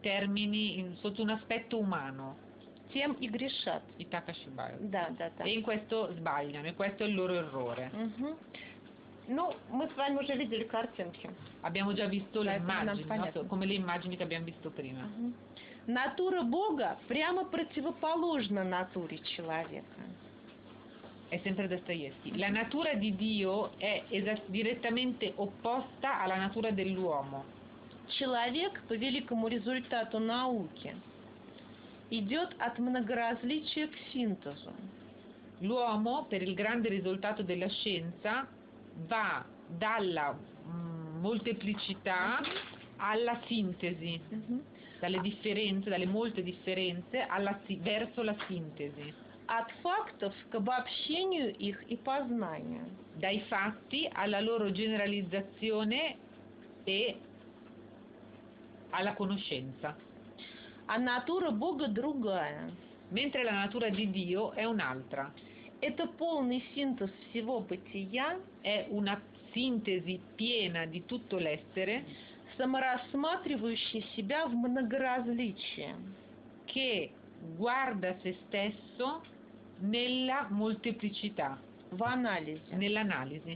termini, in- sotto un aspetto umano, тем и грешат. i Takashibai. Да, да, да. E in questo sbagliano, e questo è il loro errore. Мгм. Ну, мы с вами уже видели картинки. Abbiamo già visto le Dai, нам immagini, no? понятно. Come le immagini che abbiamo visto prima. Мгм. Натура Бога прямо противоположна натуре человека. È sempre Dostoevsky. La natura di Dio è esa- direttamente opposta alla natura dell'uomo. Человек, по великому результату науки, идет от многоразличия к синтезу. L'uomo, per il grande risultato della scienza, va dalla mm, molteplicità alla sintesi, Мгм. dalle differenze, dalle molte differenze, alla si- verso la sintesi, От фактов к обобщению их и познанию. dai fatti alla loro generalizzazione e alla conoscenza. А натура Бога другая. Mentre la natura di Dio è un'altra, Это полный синтез всего бытия, è una sintesi piena di tutto l'essere саморассматривающий себя в многоразличии. che guarda se stesso nella molteplicità, В анализе. nell'analisi.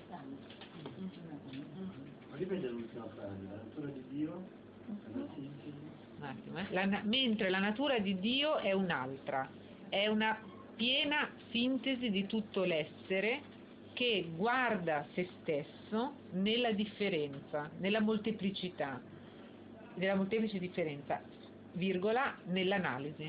Ripete l'ultima frase, la natura di Dio è una sintesi. Un attimo, eh. La na- mentre la natura di Dio è un'altra, è una piena sintesi di tutto l'essere che guarda se stesso nella differenza, nella molteplicità, nella molteplice differenza, virgola, nell'analisi.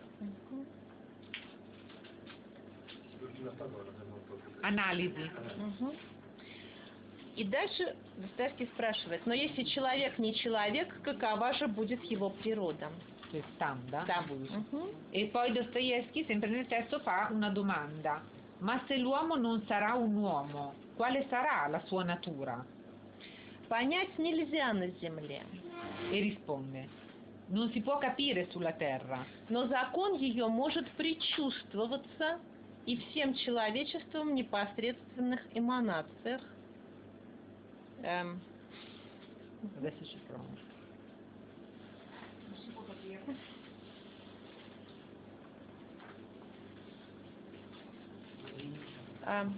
L'ultima parola è molto più. Analisi. Мгм. И дальше Достоевский спрашивает, но если человек не человек, какова же будет его природа? Cioè, standa. Да. Abuso. Мгм. E poi Dostoevsky, sempre nel testo, fa una domanda: ma se l'uomo non sarà un uomo, quale sarà la sua natura? Понять нельзя на земле, E risponde: non si può capire sulla terra, но закон ее может предчувствоваться и всем человечеством в непосредственных эманациях. Эм, adesso ci provo. Non si può capire. эм,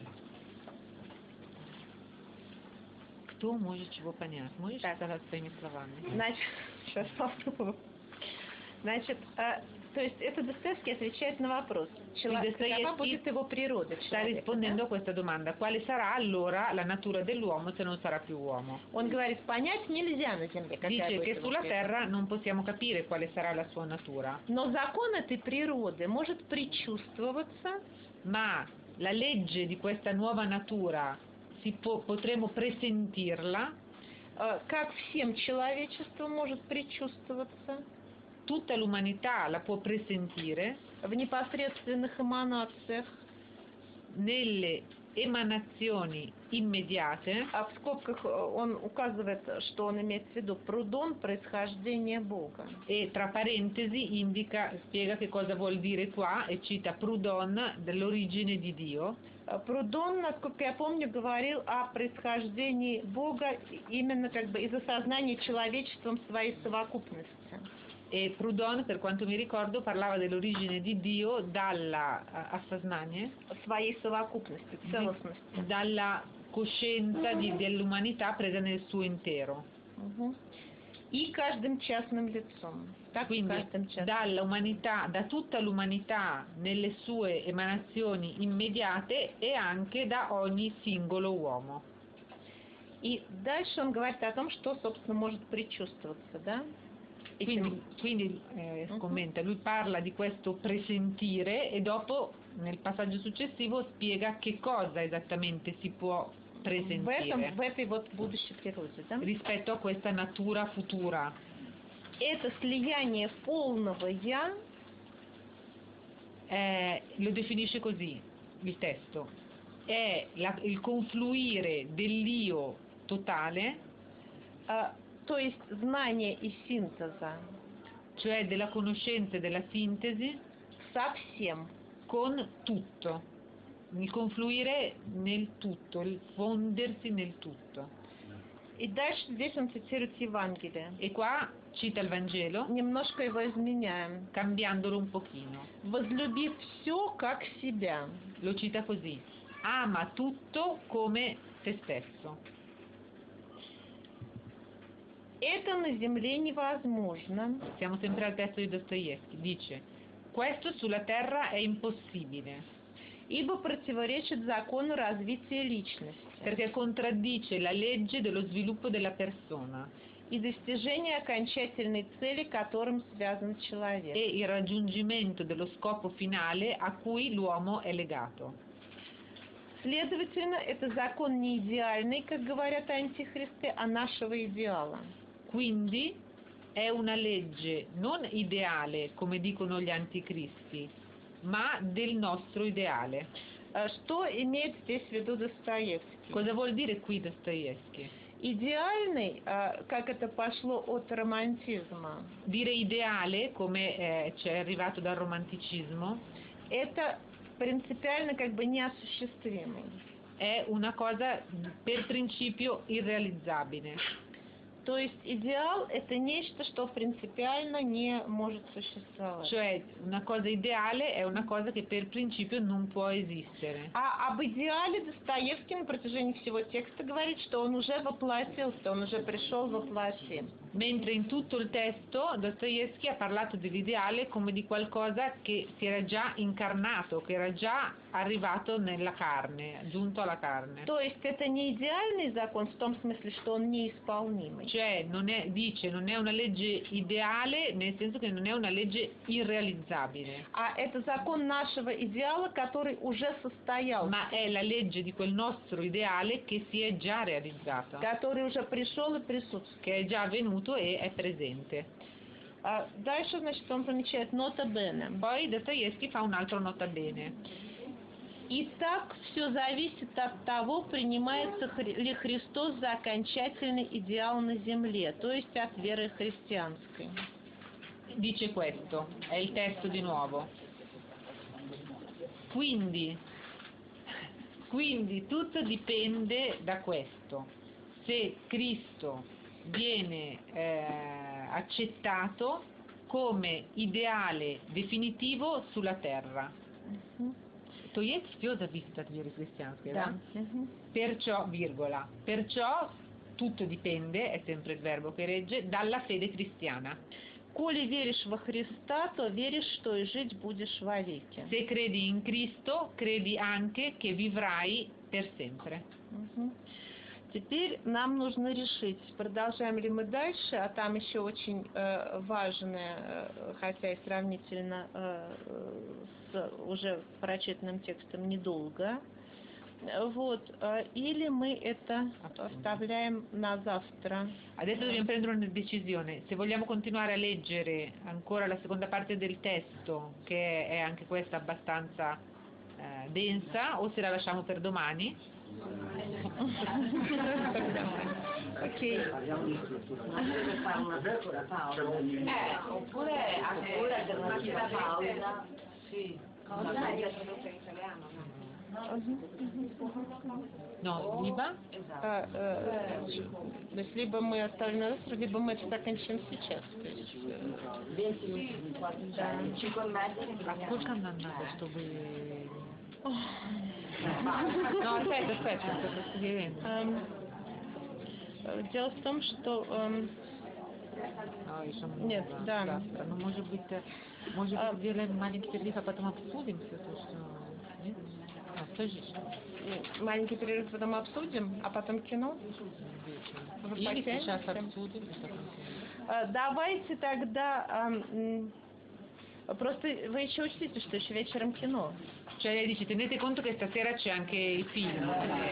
Кто может чего понять? Можешь Так. сказать своими словами? Значит, сейчас попробую. Значит, а, то есть это Достоевский отвечает на вопрос. Человек, Достоевский какова будет его природа Sta человека, rispondendo да? a questa domanda: quale sarà allora la natura dell'uomo se non sarà più uomo? Он говорит, понять нельзя на земле, какая Dice будет che его sulla природа. terra non possiamo capire quale sarà la sua natura, Но закон этой природы может предчувствоваться ma la legge di questa nuova natura si può- potremo presentirla, э, как всем человечеством может предчувствоваться tutta l'umanità la può presentire в непосредственных эманациях, nelle emanazioni immediate. а в скобках э, он указывает, что он имеет в виду прудон происхождения Бога. E tra parentesi indica, spiega che cosa vuol dire qua e cita Proudhon dell'origine di Dio. Э, Прудон, насколько я помню, говорил о происхождении Бога именно как бы из осознания человечеством своей совокупности. E Proudhon, per quanto mi ricordo, parlava dell'origine di Dio dalla eh, assaznanie, Своей совокупности, целостности. dalla coscienza di- dell'umanità presa nel suo intero. Мгм. И каждым частным лицом. Так, Quindi каждым частным. dall'umanità, da tutta l'umanità nelle sue emanazioni immediate e anche da ogni singolo uomo. И дальше он говорит о том, что, собственно, может предчувствоваться, да? Quindi, quindi eh, Mhm. commenta, lui parla di questo presentire e dopo nel passaggio successivo spiega che cosa esattamente si può в, этом, presentire в этой вот будущей природе, да? rispetto a questa natura futura. Это слияние полного «я» Eh, lo definisce così il testo: è la- il confluire dell'io totale, а, то есть знания и синтеза cioè della conoscenza e della sintesi, со всем. con tutto, il confluire nel tutto, il fondersi nel tutto. И дальше здесь он цитирует Евангелие. E qua cita il Vangelo, Немножко его изменяем. cambiandolo un pochino. Возлюби все как себя. Lo cita così: ama tutto come te stesso. Это на земле невозможно, Siamo sempre al testo di Dostoevsky. Dice: questo sulla terra è impossibile, ибо противоречит закону развития личности perché contraddice la legge dello sviluppo della persona и достижения окончательной цели, которым связан человек. e il raggiungimento dello scopo finale a cui l'uomo è legato. Следовательно, это закон не идеальный, как говорят антихристы, а нашего идеала. Quindi è una legge non ideale, come dicono gli anticristi, ma del nostro ideale. А Что имеет здесь в виду Достоевский? Cosa vuol dire qui Dostoevsky? Идеальный, а, как это пошло от романтизма, Dire ideale, come eh, ci è arrivato dal romanticismo, это принципиально как бы неосуществимый. è una cosa per principio irrealizzabile. То есть идеал – это нечто, что принципиально не может существовать. Cioè una cosa ideale è una cosa che per principio non può esistere. А об идеале Достоевский на протяжении всего текста говорит, что он уже воплотился, он уже пришел во плоти. Mentre in tutto il testo Dostoevsky ha parlato dell'ideale come di qualcosa che si era già incarnato, che era già arrivato nella carne, giunto alla carne. То есть это не идеальный закон в том смысле, что он неисполнимый. Cioè non è, dice, non è una legge ideale nel senso che non è una legge irrealizzabile, А это закон нашего идеала, который уже состоялся, ma è la legge di quel nostro ideale che si è già realizzato, который уже пришел и присутствует. che è già avvenuto e è presente. А дальше, значит, он помечает нота бене. Poi Dostoevsky fa un altro nota bene. Итак, все зависит от того, принимается хри- ли Христос за окончательный идеал на земле, то есть от веры христианской. Dice questo, è il testo di nuovo. Quindi, quindi tutto dipende da questo. Se Cristo viene eh, accettato come ideale definitivo sulla terra. To jest все зависит от веры христианской, да? Мгм. Perciò, virgola, perciò tutto dipende, è sempre il verbo che regge, dalla fede cristiana. Коли веришь во Христа, то веришь, что и жить будешь вовеки. Se credi in Cristo, credi anche che vivrai per sempre. Мгм. Теперь нам нужно решить, продолжаем ли мы дальше, а там еще очень э, важное, э, хотя и сравнительно э, с уже прочитанным текстом недолго, вот, э, или мы это оставляем на завтра. Adesso dobbiamo prendere una decisione. Se vogliamo continuare a leggere ancora la seconda parte del testo, che è anche questa abbastanza eh, densa, o se la lasciamo per domani. Окей. Deve fare una piccola pausa. Eh, oppure anche alternativa pausa. Sì. Cosa è tradotto in italiano? No, Liba? А, э, то есть либо мы оставим на завтра, либо мы это закончим сейчас. То есть, э, venti, да. cinque e mezza. Сколько нам надо, чтобы... No, aspetta, aspetta, sto scrivendo. Эм, э, Дело в том, что эм, No, еще Нет, много да. завтра. Ну, может быть, э, может А- быть, сделаем маленький перерыв, а потом обсудим все то, что... Нет? А, скажи, что э, маленький перерыв потом обсудим, а потом кино. Вы Или сейчас потянете? обсудим, и потом кино. Э, Давайте тогда... эм, м, Просто вы еще учтите, что еще вечером кино. Cioè lei dice, tenete conto che stasera c'è anche il film.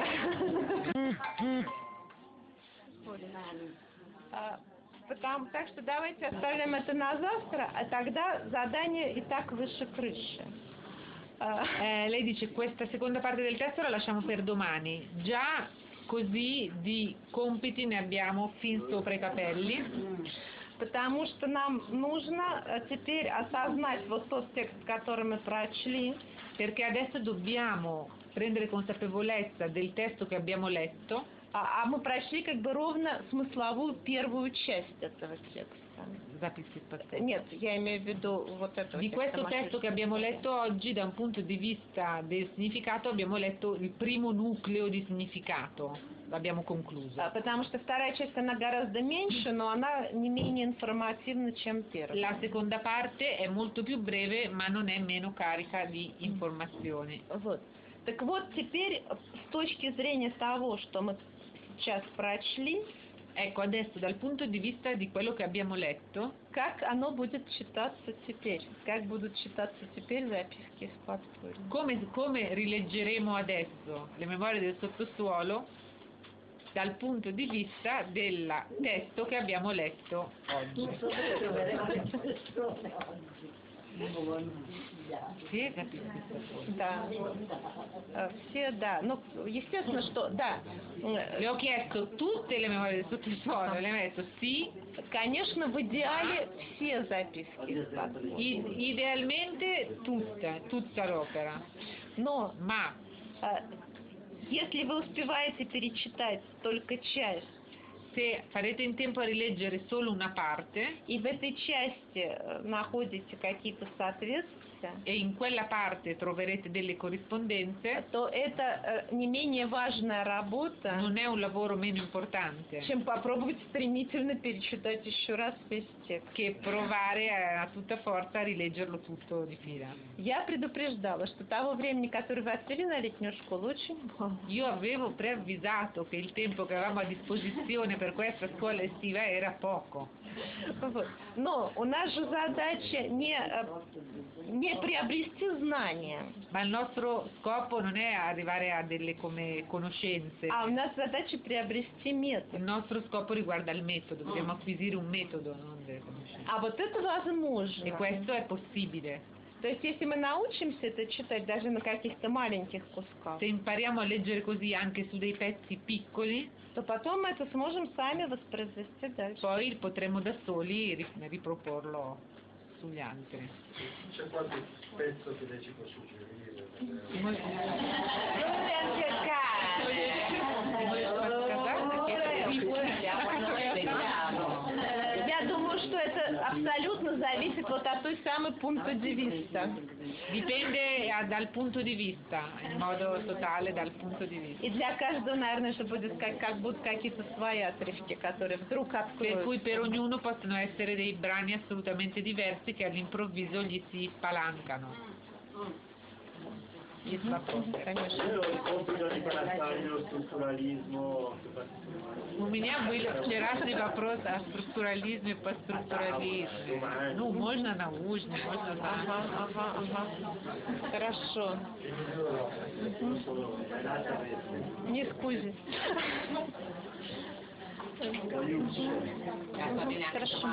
А, Потому, так что давайте оставим это на завтра, а тогда задание и так выше крыши. А, Eh, lei dice, questa seconda parte del testo la lasciamo per domani. Già così di compiti ne abbiamo fin sopra i capelli. Потому что нам нужно э, теперь осознать вот тот текст, который мы прочли, Perché adesso dobbiamo prendere consapevolezza del testo che abbiamo letto, А, а мы прошли как бы ровно смысловую первую часть этого текста. Zapiski spaziali. Нет, я имею в виду вот это. Di questo testo che abbiamo letto oggi, da un punto di vista del significato, abbiamo letto il primo nucleo di significato, l'abbiamo concluso. Потому что вторая часть, она гораздо меньше, но она не менее информативна, чем первая. La seconda parte è molto più breve, ma non è meno carica di informazioni. Вот. Так вот, теперь с точки зрения того, что мы сейчас прочли, Ecco, adesso dal punto di vista di quello che abbiamo letto, как оно будет читаться теперь? Как будут читаться теперь записки из подполья? come, come rileggeremo adesso le memorie del sottosuolo dal punto di vista del testo che abbiamo letto oggi. Tutto quello che troveremo nell'espressione oggi. Sì, capisco. Да. Э, Все, да. Ну, естественно, что, да. Э, Le ho chiesto tutte le memorie del sottosuolo, le ho detto sì, Конечно, в идеале все записки из подполья. i- idealmente tutte, tutta l'opera, Но ma э, если вы успеваете перечитать только часть, se farete in tempo a rileggere solo una parte и в этой части э, находите какие-то соответствия, e in quella parte troverete delle corrispondenze, то это э, не менее важная работа, non è un lavoro meno importante чем попробовать стремительно перечитать еще раз весь текст. che provare a, a tutta forza a rileggerlo tutto di fila. Я предупреждала, что того времени, которое вы отвели на летнюю школу, очень мало. Io avevo preavvisato che il tempo che avevamo a disposizione per questa scuola estiva era poco. Вот. Но у нас же задача не, э, не приобрести знания, Ma il nostro scopo non è arrivare a delle come conoscenze, а у нас задача приобрести метод. il nostro scopo riguarda il metodo, dobbiamo acquisire un metodo, non delle conoscenze. А вот это E возможно. questo è possibile. То есть, если мы научимся это читать даже на каких-то маленьких кусках, Se impariamo a leggere così anche su dei pezzi piccoli, то потом мы это сможем сами воспроизвести дальше. poi potremo da soli ri- riproporlo sugli altri. C'è qualche pezzo che lei ci può suggerire? Voi- Я думаю, что это абсолютно зависит вот от той самой пункта девиста. Dipende a- dal punto di vista, in modo totale dal punto di vista. И для каждого, наверное, же будет как, как будут какие-то свои отрывки, которые вдруг Per cui откроются. per ognuno possono essere dei brani assolutamente diversi che all'improvviso gli si spalancano. Gli spaccano. Конечно. Io ho il compito di trattare lo strutturalismo. У меня были вчерашний вопрос о структурализме и постструктурализме. Ну, можно научно, можно Ага, знать. ага, ага. Хорошо. Не скузи. Хорошо.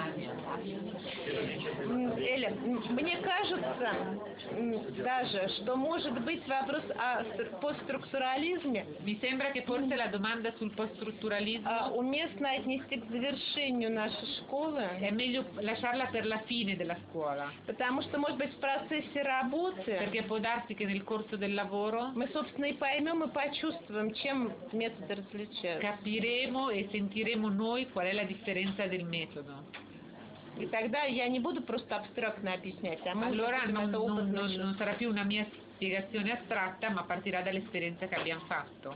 М, Эля, м, мне кажется м, даже, что может быть вопрос о стр- постструктурализме Mi sembra che forse la domanda sul poststrutturalismo а, уместно отнести к завершению нашей школы, è meglio lasciarla per la fine della scuola, потому что, может быть, в процессе работы perché può darsi che nel corso del lavoro мы, собственно, и поймем и почувствуем, чем методы различаются. capiremo e sentiremo noi qual è la differenza del metodo. И тогда я не буду просто абстрактно объяснять, а мы Allora будем non, это non- опытно non- чувствовать. non sarà più una mia spiegazione astratta, ma partirà dall'esperienza che abbiamo fatto.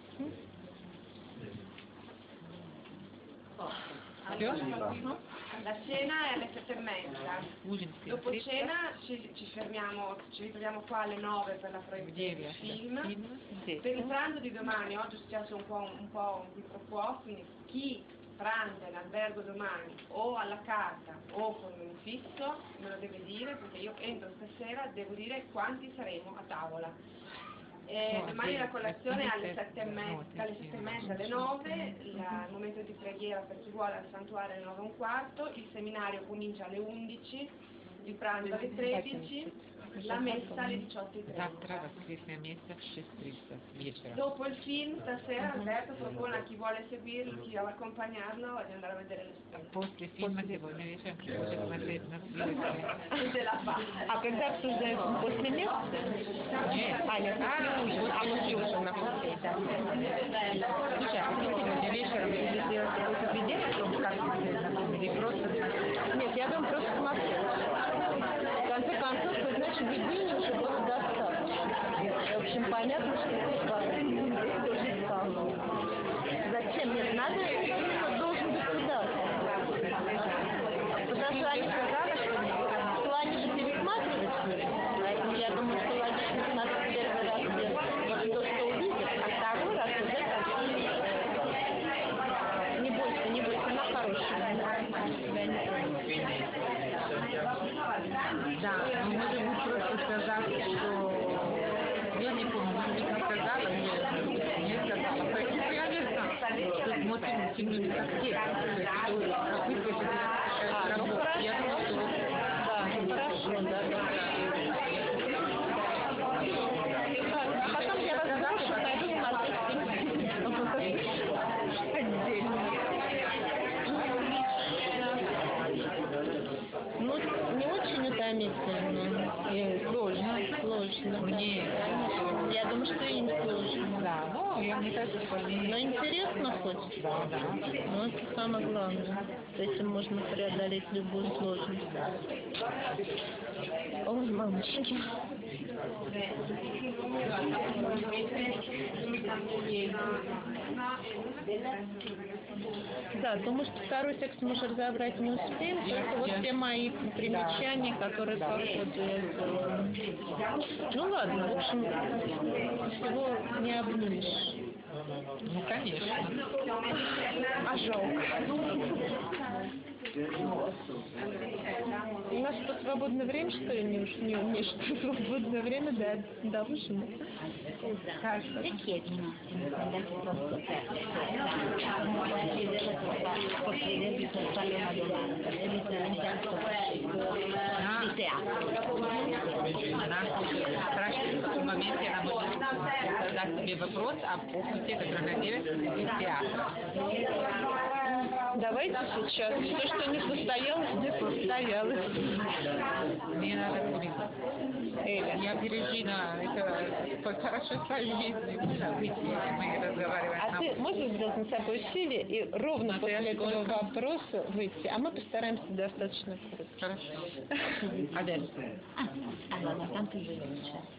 La cena è alle sette e mezza. Scusi, mi scrivo Dopo fritta. cena ci, ci fermiamo, ci ritroviamo qua alle nove per la proiezione del film. Sì. Per il pranzo di domani, oggi è successo un po' un, po' un qui pro quo, quindi chi pranza in albergo domani o alla carta o con un fisso me lo deve dire, perché io entro stasera devo dire quanti saremo a tavola. Eh, No, domani sì, la colazione è alle sì, sette e no, mezza, sì, dalle sì, sette e no, mezza alle sì, nove, sì. la- il momento di preghiera per chi vuole al santuario alle nove e un quarto, il seminario comincia alle undici, il pranzo alle tredici la messa alle diciotto e trenta. Завтра воскресная месса в шесть тридцать вечера. Dopo il film, stasera Alberto propone a chi vuole seguirlo, chi vuole accompagnarlo, di andare a vedere le storie. После фильма сегодня вечером приходят смотреть на съемки. Se la fa. А когда обсуждается после места? Нет. А, нет, А, после ужина. А после ужина, после, да. Слушай, а ты сегодня вечером или сделать какое-то видео о том, как тебе это, или просто смотреть? Нет, я думаю, просто смотреть. В конце концов, вы знаете, видений уже было достаточно. В общем, понятно, что это тоже стало. Зачем? Нет, надо, фильм должен быть туда. Потому что они сказали, что в плане же пересматривать фильм. Поэтому я думаю, что логично смотреть первый раз вот то, что увидит, а второй раз уже какие. Не бойся, не бойся, она хорошая. Тебя не трогает. Да, но может быть просто сказать, что я не помню, может быть, не сказала, мне не сказала, поэтому я не знаю, что смотрим фильм как текст, то есть что А, ну хорошо. Я думаю, что да, ну хорошо, да, да. А потом я вас брошу, пойду смотреть фильм. Отдельно. Ну, не очень утомительно. И сложно, сложно. мне, Я думаю, что и не сложно. да, ну, я мне кажется, что они... Но интересно хоть. Да, да. Ну, это самое главное. С этим можно преодолеть любую сложность. Ой, мамочки. Да, думаю, что второй текст мы уже разобрать не успеем, только вот все мои примечания, которые по ходу этого. Ну ладно, в общем, всего не обнимешь. Ну, конечно. А жалко. У нас что, свободное время, что ли, не уж не умеешь? Свободное время, да, до ужина. Le chiedi un attimo, quando è che posso può chiedervi per fare una domanda, se mi terzo di teatro. В моменте она может задать себе вопрос об опыте, который она делает из театра. Давайте сейчас. То, что не состоялось, не состоялось. Мне надо курить. Эля. Я пережила это полтора часа жизни. Мы разговариваем. А ты можешь сделать на собой усилие и ровно после этого вопроса выйти? А мы постараемся достаточно коротко. Хорошо. Adesso. Ah, allora, tanto veloce.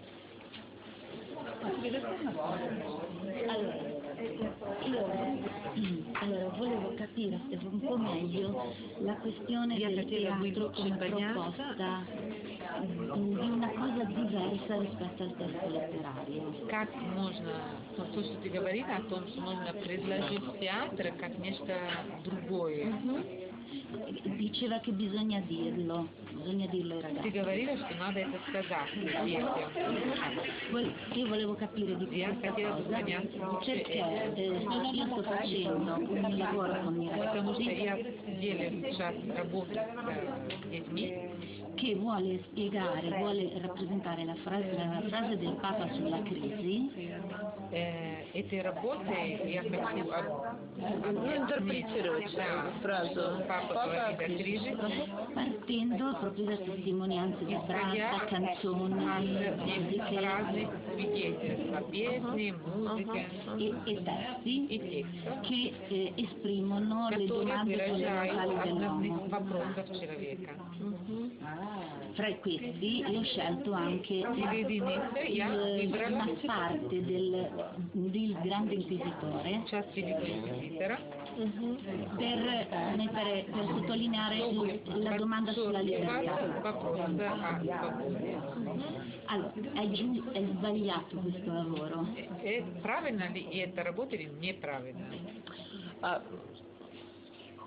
Allora, io allora, volevo capire un po' meglio la questione Я del хотела бы teatro лучше come понять, proposta di una cosa diversa rispetto al testo letterario. как можно, то, то, что ты говорила о том, что можно предложить театр как нечто другое. Diceva che bisogna dirlo, bisogna dirlo ai Ты ragazzi. говорила, что надо это сказать детям. Poi io volevo capire di più Я questa хотела бы cosa понять лучше perché это. eh, io sto facendo un lavoro con i Потому что ragazzi я в деле сейчас работаю с детьми, che vuole spiegare, vuole rappresentare la frase, la frase del Papa sulla crisi э, этой работой я хочу об- Ну, интерпретировать да, фразу. Папа говорит о кризисе, partendo proprio da testimonianze di braccia, canzoni, и musiche фразы свидетельства, песни, музыка e, e testi и текстов, che eh, esprimono le которые domande выражают fondamentali основных dell'uomo. вопросов человека. Fra questi io ho scelto anche Среди них я il- выбрала una parte del, del grande inquisitore часть Великого Инквизитора, per, per- per sottolineare il- la domanda sulla libertà. вопрос о свободе. Allora, è, giu- è sbagliato questo lavoro? Э, Правильно ли эта работа или неправильно? А,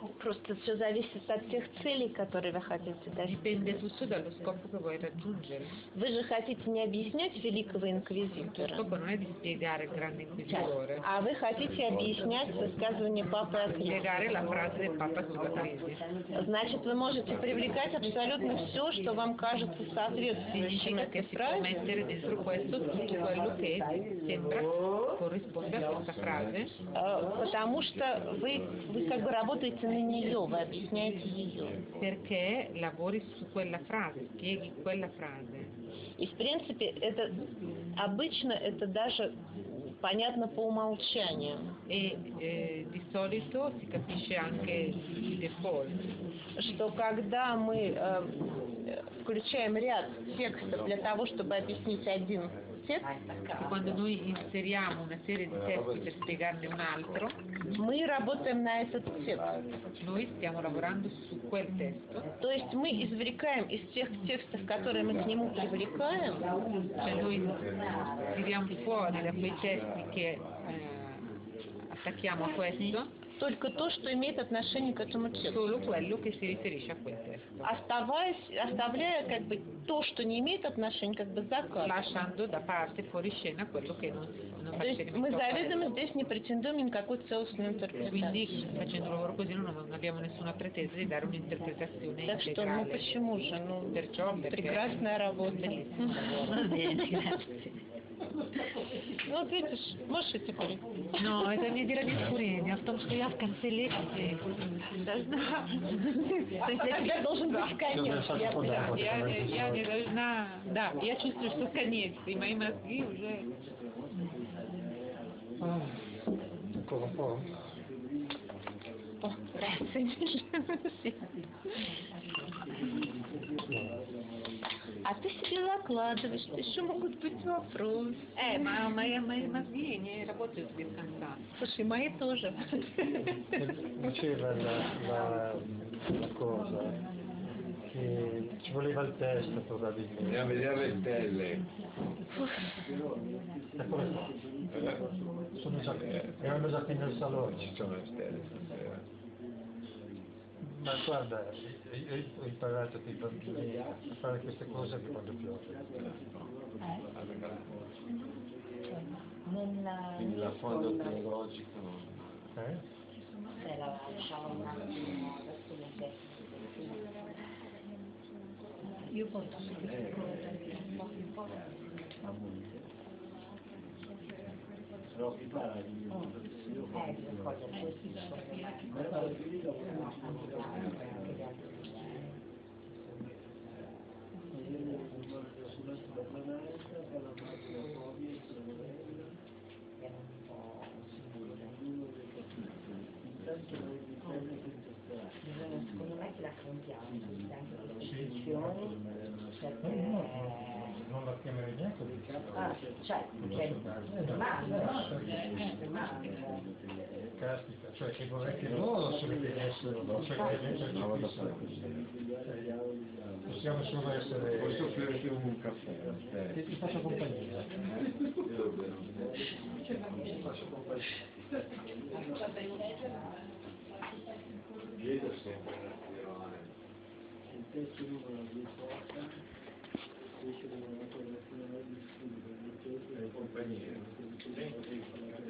Просто все зависит от тех целей, которые вы хотите достичь. Dipende tutto dallo scopo che vuoi raggiungere. Вы же хотите не объяснять великого Il инквизитора, scopo non è di spiegare il grande inquisitore, а вы хотите объяснять высказывание Папы о кризисе. spiegare la frase del Papa sulla crisi. Значит, вы можете привлекать абсолютно все, что вам кажется соответствующим Significa che этой si può фразе, mettere dentro questo tutto quello che sembra corrisponde a questa frase, э, потому что вы, вы как бы работаете на нее, вы объясняете ее. perché lavori su quella frase, spieghi quella frase. И, в принципе, это обычно это даже понятно по умолчанию, E eh, di solito si capisce anche di default, что когда мы э, включаем ряд текстов для того, чтобы объяснить один текст, che quando noi inseriamo una serie di testi per spiegarne un altro, мы работаем на этот текст. noi stiamo lavorando su quel testo, То есть мы извлекаем из тех текстов, которые мы к нему привлекаем, cioè noi tiriamo fuori da quei testi che eh, attacchiamo a questo только то, что имеет отношение к этому тексту, solo quello che si riferisce a quel testo, оставаясь, оставляя как бы то, что не имеет отношения, как бы за кадром. lasciando da parte fuori scena quello che non, non fa То есть мы riferimento a заведомо quello. здесь не претендуем ни на какую целостную интерпретацию. Quindi facendo un lavoro così non abbiamo nessuna pretesa di dare un'interpretazione Так что, ну integrale. почему же? Ну, Perciò, perché прекрасная работа. bellissimo lavoro. Ну, вот видишь, можешь идти курить? No, это не ради курения, а в том, что я в конце лекции. Да, да. То есть для тебя должен быть конец. Я Да, поняла. я, я не должна... Да, я чувствую, что конец, и мои мозги уже... Ancora un po'? О, grazie mille. А ты себе закладываешь, что еще могут быть вопросы. Eh, ma, ma, ma i mozghi не работают без конца. Слушай, мои тоже. Diceva la, la, la cosa che ci voleva il testo probabilmente. Andiamo a vedere le stelle. Eccole qua. Sono già, erano già qui nel salone. Ci sono le stelle stasera. Ma guarda, io, io ho imparato con i bambini a fare queste cose anche quando piove. Nella, Quindi la fondo teologico. Eh? se la lasciamo un attimo adesso le io posso scrivere un po' un po'. Però mi pare di Eh, le cose così sulla stradonanza per la macchina mobile è un po' uno dei capitoli. Intanto noi dipende che bisogna secondo me che la cambiamo anche le Sì. posizioni perché Non la chiamerei neanche di ah, cioè che è male, caspita, cioè che vorrei che loro se le vedessero, cioè che leggerci qui. Possiamo solo essere... Posso offrirti un caffè? Che ti faccio compagnia? Vedo sempre la tirone. il testo numero diciotto esce da una collazione di studio del Le compagnie.